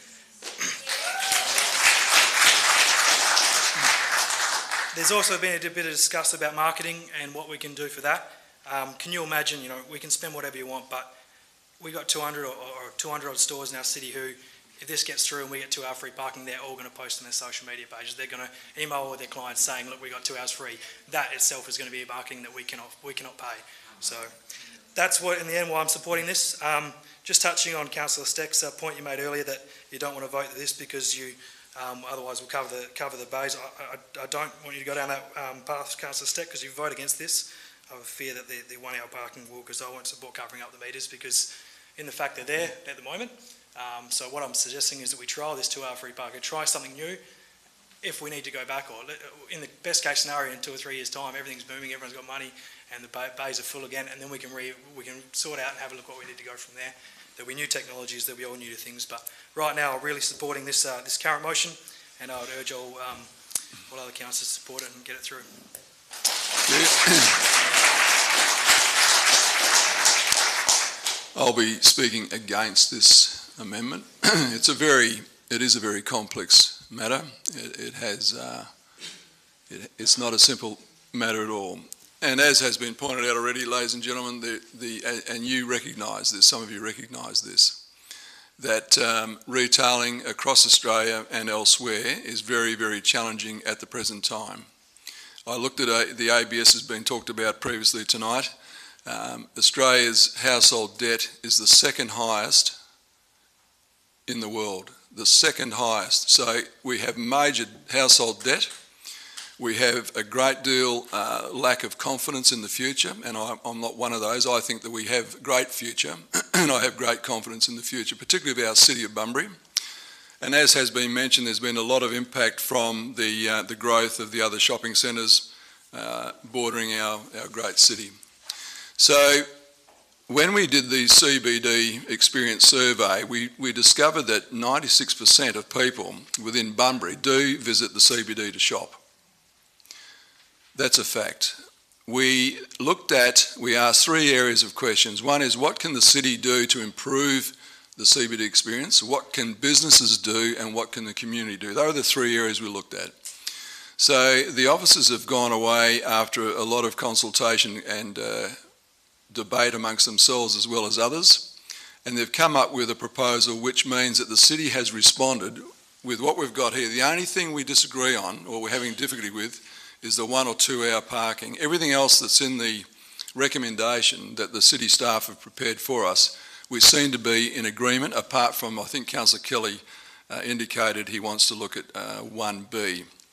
There's also been a bit of discuss about marketing and what we can do for that. Um, can you imagine, you know, we can spend whatever you want, but we've got two hundred or, or two hundred odd stores in our city who, if this gets through and we get two hour free parking, they're all going to post on their social media pages. They're going to email all their clients saying, look, we got two hours free. That itself is going to be a marketing that we cannot, we cannot pay. So that's what, in the end, why I'm supporting this. Um, just touching on Councillor Steck's uh, point you made earlier that you don't want to vote this because you um, otherwise will cover the cover the bays. I, I, I don't want you to go down that um, path, Councillor Steck, because you vote against this. I have a fear that the, the one hour parking will, because I won't support covering up the meters, because in the fact they're there at the moment. Um, so what I'm suggesting is that we trial this two hour free parking, try something new. If we need to go back, or in the best case scenario, in two or three years' time, everything's booming, everyone's got money, and the bays are full again, and then we can re, we can sort out and have a look what we need to go from there. There'll be new technologies, there'll be all new things, but right now I'm really supporting this uh, this current motion, and I would urge all um, all other councillors to support it and get it through. I'll be speaking against this amendment. It's a very, it is a very complex matter. It, it has, uh, it, it's not a simple matter at all. And as has been pointed out already, ladies and gentlemen, the, the, and you recognise this, some of you recognise this, that um, retailing across Australia and elsewhere is very, very challenging at the present time. I looked at a, the A B S has been talked about previously tonight. Um, Australia's household debt is the second highest in the world, the second highest. So we have major household debt. We have a great deal uh, lack of confidence in the future, and I, I'm not one of those. I think that we have a great future, and I have great confidence in the future, particularly of our city of Bunbury. And as has been mentioned, there's been a lot of impact from the, uh, the growth of the other shopping centres uh, bordering our, our great city. So when we did the C B D experience survey, we, we discovered that ninety-six percent of people within Bunbury do visit the C B D to shop. That's a fact. We looked at, we asked three areas of questions. One is, what can the city do to improve the C B D experience? What can businesses do, and what can the community do? Those are the three areas we looked at. So the officers have gone away after a lot of consultation and uh, debate amongst themselves as well as others, and they've come up with a proposal which means that the city has responded with what we've got here. The only thing we disagree on, or we're having difficulty with, is the one or two hour parking. Everything else that's in the recommendation that the city staff have prepared for us, we seem to be in agreement, apart from, I think Councillor Kelly uh, indicated he wants to look at uh, one B.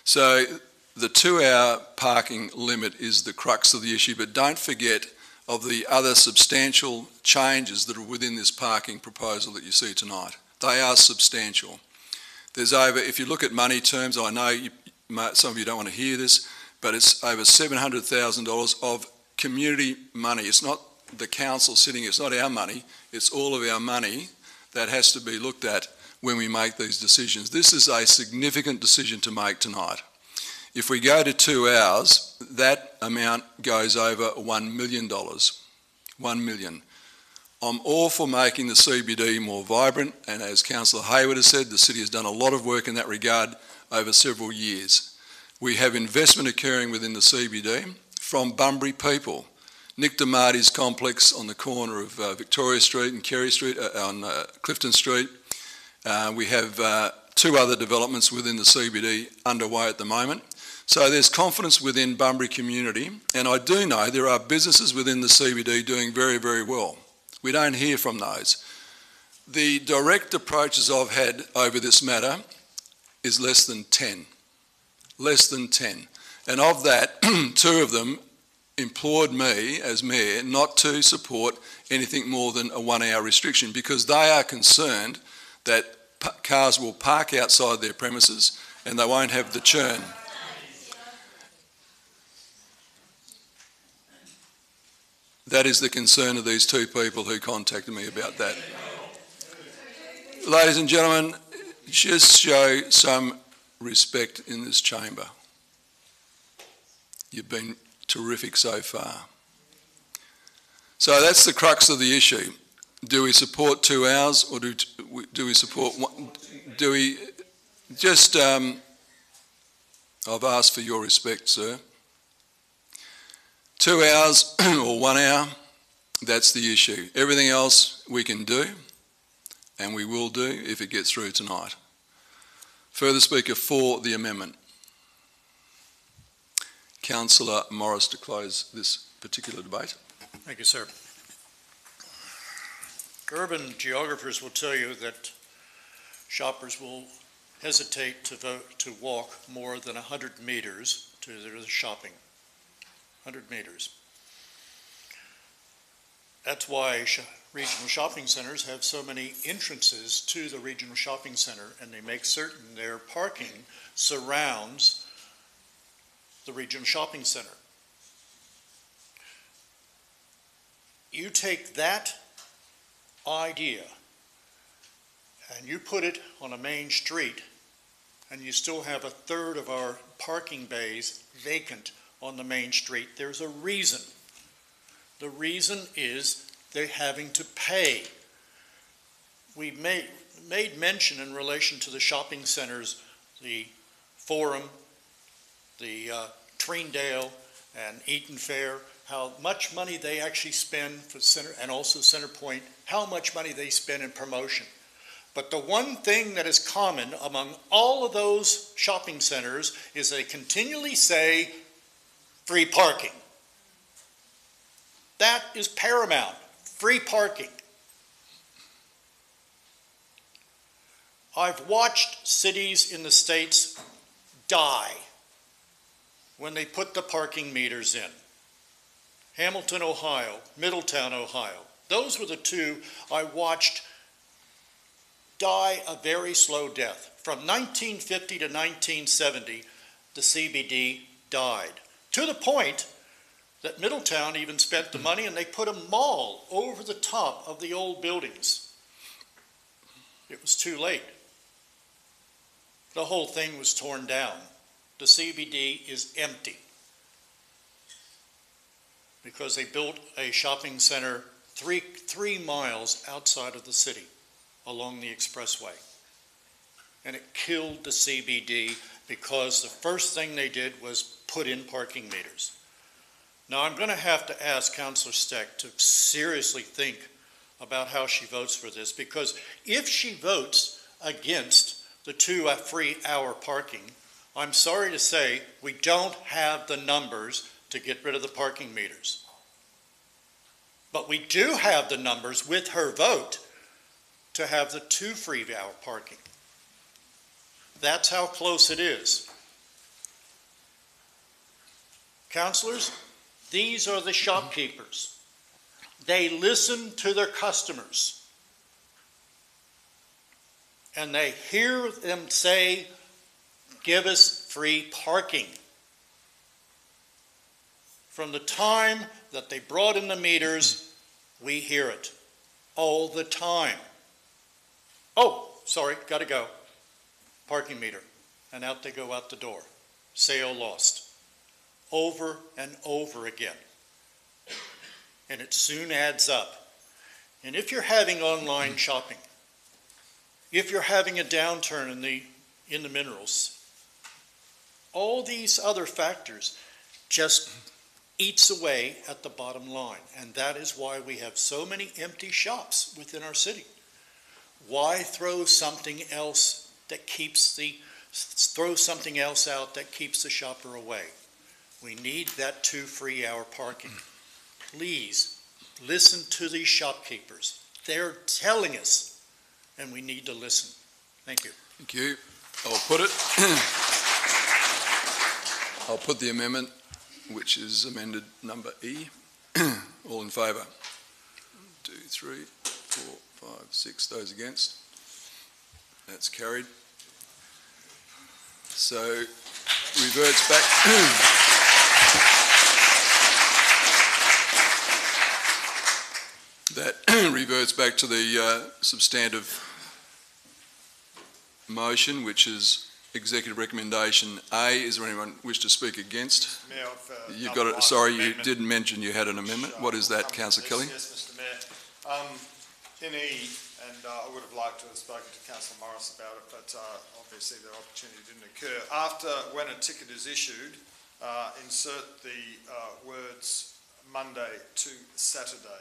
So the two-hour parking limit is the crux of the issue, but don't forget of the other substantial changes that are within this parking proposal that you see tonight. They are substantial. There's over, if you look at money terms, I know you, some of you don't want to hear this, but it's over seven hundred thousand dollars of community money. It's not the council sitting, it's not our money, it's all of our money that has to be looked at when we make these decisions. This is a significant decision to make tonight. If we go to two hours, that amount goes over one million dollars. One million. I'm all for making the C B D more vibrant, and as Councillor Hayward has said, the city has done a lot of work in that regard over several years. We have investment occurring within the C B D from Bunbury people. Nick DeMarty's complex on the corner of uh, Victoria Street and Kerry Street, uh, on uh, Clifton Street. Uh, we have uh, two other developments within the C B D underway at the moment. So there's confidence within Bunbury community, and I do know there are businesses within the C B D doing very, very well. We don't hear from those. The direct approaches I've had over this matter is less than ten. Less than ten. And of that, two of them implored me as mayor not to support anything more than a one-hour restriction because they are concerned that cars will park outside their premises and they won't have the churn. That is the concern of these two people who contacted me about that. Ladies and gentlemen, just show some respect in this chamber. You've been terrific so far. So that's the crux of the issue. Do we support two hours or do, do we support one? Do we just, um, I've asked for your respect, sir. Two hours or one hour, that's the issue. Everything else we can do, and we will do if it gets through tonight. Further speaker for the amendment. Councillor Morris to close this particular debate. Thank you, sir. Urban geographers will tell you that shoppers will hesitate to vote to walk more than one hundred metres to their shopping. one hundred metres. That's why sh regional shopping centres have so many entrances to the regional shopping centre, and they make certain their parking surrounds the regional shopping centre. You take that idea and you put it on a main street, and you still have a third of our parking bays vacant on the main street. There's a reason. The reason is they're having to pay. We made, made mention in relation to the shopping centres, the Forum, the uh, Treendale and Eaton Fair, how much money they actually spend for Center, and also Centrepoint, how much money they spend in promotion. But the one thing that is common among all of those shopping centres is they continually say, free parking. That is paramount, free parking. I've watched cities in the States die when they put the parking meters in. Hamilton, Ohio, Middletown, Ohio. Those were the two I watched die a very slow death. From nineteen fifty to nineteen seventy, the C B D died. To the point that Middletown even spent the money and they put a mall over the top of the old buildings. It was too late. The whole thing was torn down. The C B D is empty because they built a shopping center three, three miles outside of the city along the expressway. And it killed the C B D because the first thing they did was put in parking meters. Now I'm going to have to ask Councillor Steck to seriously think about how she votes for this, because if she votes against the two free hour parking, I'm sorry to say we don't have the numbers to get rid of the parking meters. But we do have the numbers with her vote to have the two free hour parking. That's how close it is. Councillors, these are the shopkeepers. They listen to their customers. And they hear them say, give us free parking. From the time that they brought in the meters, we hear it all the time. Oh, sorry, gotta go. Parking meter. And out they go out the door. Sale lost. Over and over again. And it soon adds up. And if you're having online shopping, if you're having a downturn in the, in the minerals, all these other factors just eats away at the bottom line. And that is why we have so many empty shops within our city. Why throw something else that keeps the, throw something else out that keeps the shopper away? We need that two free hour parking. Please listen to these shopkeepers. They're telling us, and we need to listen. Thank you. Thank you. I'll put it. I'll put the amendment, which is amended number E. All in favour? Two, three, four, five, six. Those against? That's carried. So reverts back. That reverts back to the uh, substantive motion, which is executive recommendation A. Is there anyone wish to speak against? Mayor, uh, You've got it. Sorry, you didn't mention you had an amendment. What is that, Councillor Kelly? Yes, Mister Mayor. Um, in E, and uh, I would have liked to have spoken to Councillor Morris about it, but uh, obviously the opportunity didn't occur. After when a ticket is issued, uh, insert the uh, words Monday to Saturday.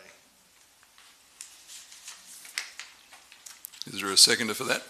Is there a seconder for that?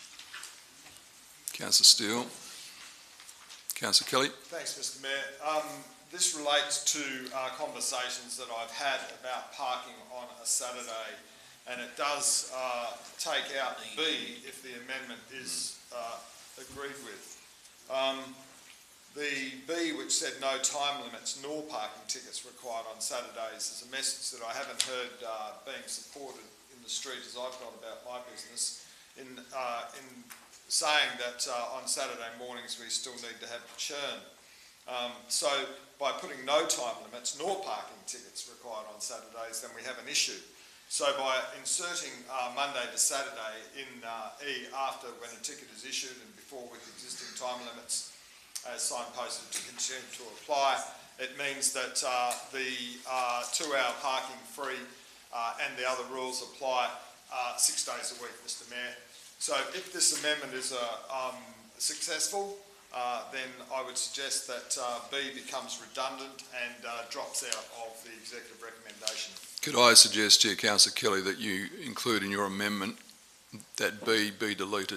Councillor Steele. Councillor Kelly. Thanks, Mister Mayor. Um, this relates to uh, conversations that I've had about parking on a Saturday, and it does uh, take out B if the amendment is uh, agreed with. Um, the B, which said no time limits nor parking tickets required on Saturdays, is a message that I haven't heard uh, being supported in the street as I've gone about my business, in, uh, in saying that uh, on Saturday mornings we still need to have the churn. Um, so by putting no time limits nor parking tickets required on Saturdays, then we have an issue. So by inserting uh, Monday to Saturday in uh, E after when a ticket is issued and before with existing time limits as signposted to continue to apply, it means that uh, the uh, two-hour parking free uh, and the other rules apply uh, six days a week, Mister Mayor. So if this amendment is uh, um, successful, uh, then I would suggest that uh, B becomes redundant and uh, drops out of the executive recommendation. Could I suggest to you, Councillor Kelly, that you include in your amendment that B be deleted?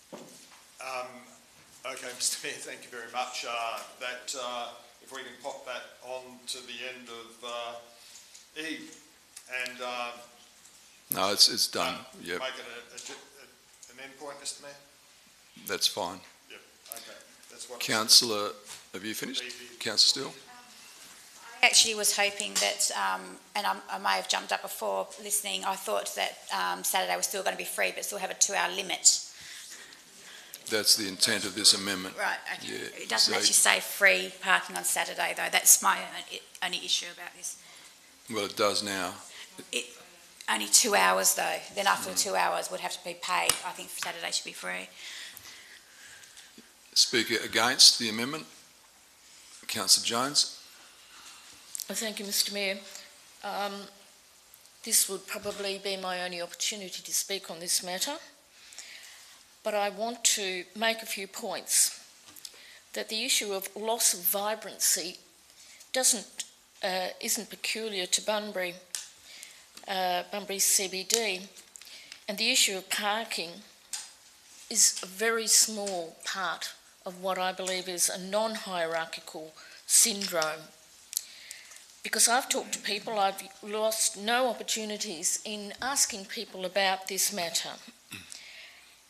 Um, okay, Mister Mayor, thank you very much. Uh, that uh, if we can pop that on to the end of uh, E, and uh, No, it's it's done. um, Yep, make it a, a, a, an end point, Mister Mayor. that's fine. Yep. Okay. That's what. Councillor, have you finished? Councillor Steele. I actually was hoping that, um, and I'm, I may have jumped up before listening, I thought that um, Saturday was still going to be free but still have a two-hour limit. That's the intent of this amendment. Right, okay. Yeah, It doesn't so- actually say free parking on Saturday though. That's my only- only issue about this. Well, it does now. It, only two hours though. Then after two hours would have to be paid. I think Saturday should be free. Speaker against the amendment? Councillor Jones. Thank you, Mister Mayor. Um, this would probably be my only opportunity to speak on this matter, but I want to make a few points. That the issue of loss of vibrancy doesn't, uh, isn't peculiar to Bunbury, uh, Bunbury C B D, and the issue of parking is a very small part of what I believe is a non-hierarchical syndrome. Because I've talked to people, I've lost no opportunities in asking people about this matter.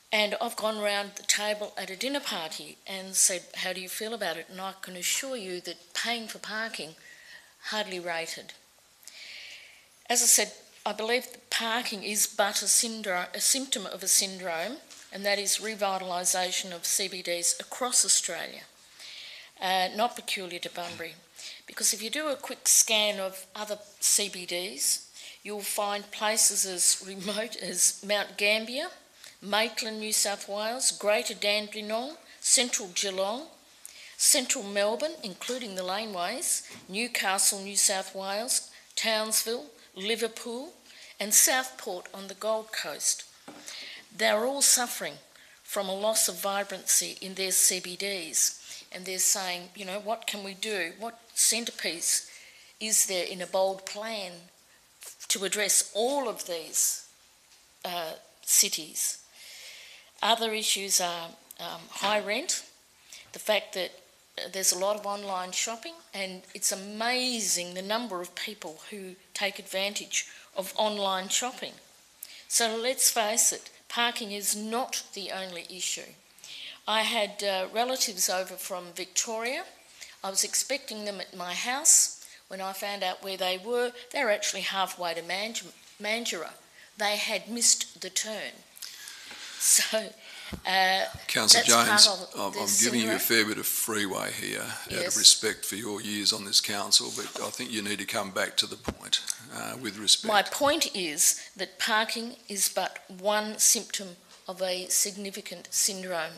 And I've gone round the table at a dinner party and said, how do you feel about it? And I can assure you that paying for parking, hardly rated. As I said, I believe that parking is but a, syndrome, a symptom of a syndrome, and that is revitalisation of C B Ds across Australia, uh, not peculiar to Bunbury. Because if you do a quick scan of other C B Ds, you'll find places as remote as Mount Gambier, Maitland, New South Wales, Greater Dandenong, Central Geelong, Central Melbourne, including the laneways, Newcastle, New South Wales, Townsville, Liverpool, and Southport on the Gold Coast. They're all suffering from a loss of vibrancy in their C B Ds, and they're saying, you know, what can we do? What centrepiece is there in a bold plan to address all of these uh, cities? Other issues are um, high rent, the fact that there's a lot of online shopping, and it's amazing the number of people who take advantage of online shopping. So let's face it, parking is not the only issue. I had uh, relatives over from Victoria. I was expecting them at my house. When I found out where they were, they were actually halfway to Mandurah. They had missed the turn. So, uh, Councillor Jones, I'm, I'm giving syndrome. you a fair bit of freeway here, Yes. out of respect for your years on this council, but I think you need to come back to the point uh, with respect. My point is that parking is but one symptom of a significant syndrome.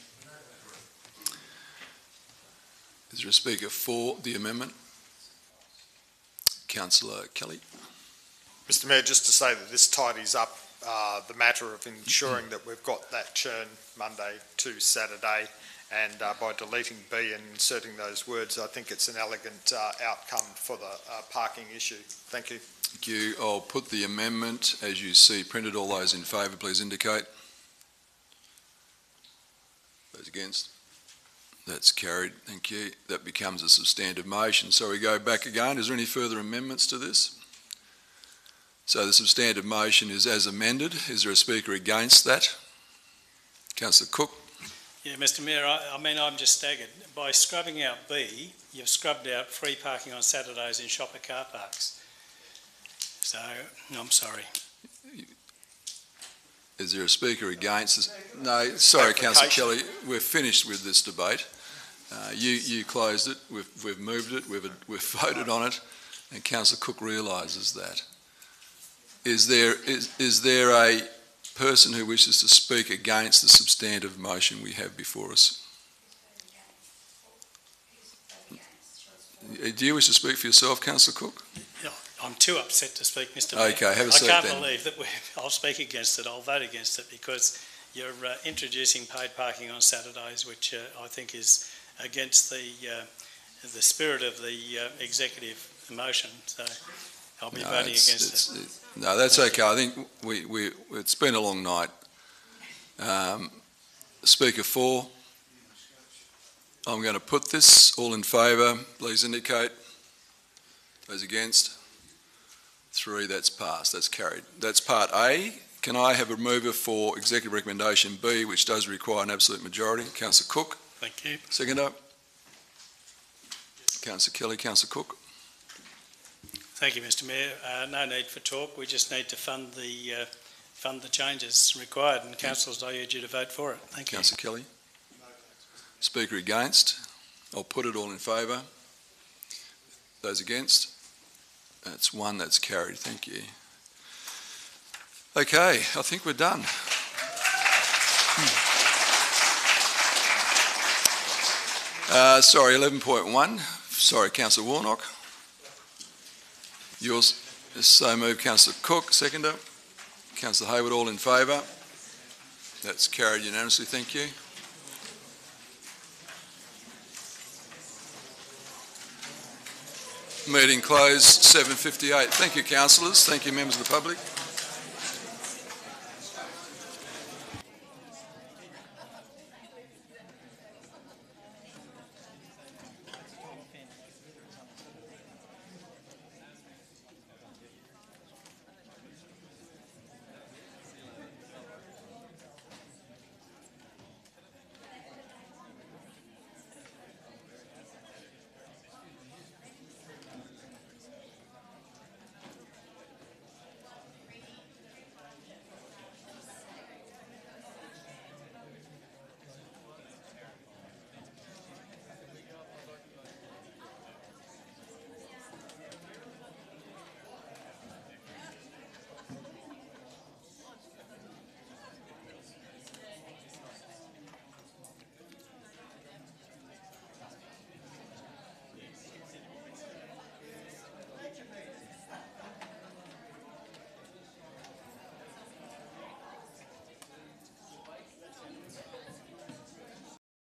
Is there a speaker for the amendment? Councillor Kelly. Mister Mayor, just to say that this tidies up uh, the matter of ensuring that we've got that churn Monday to Saturday, and uh, by deleting B and inserting those words, I think it's an elegant uh, outcome for the uh, parking issue. Thank you. Thank you. I'll put the amendment as you see printed. All those in favour, please indicate. Those against? That's carried. Thank you. That becomes a substantive motion. So we go back again. Is there any further amendments to this? So the substantive motion is as amended. Is there a speaker against that? Councillor Cook. Yeah, Mister Mayor, I, I mean, I'm just staggered. By scrubbing out B, you've scrubbed out free parking on Saturdays in shopper car parks. So, I'm sorry. Is there a speaker against this? No, sorry, Councillor Kelly, we're finished with this debate. Uh, you, you closed it, we've, we've moved it, we've, we've voted on it, and Councillor Cook realises that. Is there, is, is there a person who wishes to speak against the substantive motion we have before us? Do you wish to speak for yourself, Councillor Cook? No, I'm too upset to speak, Mister Mayor. Okay, have a seat I can't then. believe that we, I'll speak against it. I'll vote against it because you're uh, introducing paid parking on Saturdays, which uh, I think is against the uh, the spirit of the uh, executive motion. So I'll be No, voting it's- against it's- it. it- No, that's okay. I think we, we, it's been a long night. Um, Speaker four. I'm going to put this. All in favour, please indicate. Those against? Three, that's passed. That's carried. That's part A. Can I have a mover for executive recommendation B, which does require an absolute majority? Councillor Cook. Thank you. Seconder. Councillor Kelly, Councillor Cook. Thank you, Mister Mayor. Uh, no need for talk. We just need to fund the uh, fund the changes required, and councillors, I urge you to vote for it. Thank you. Councillor Kelly. Speaker against. I'll put it. All in favour. Those against. That's one. That's carried. Thank you. Okay, I think we're done. Uh, sorry, eleven point one. Sorry, Councillor Warnock. Yours. So moved, Councillor Cook. Seconder. Councillor Hayward, all in favour. That's carried unanimously. Thank you. Meeting closed, seven fifty-eight. Thank you, councillors. Thank you, members of the public.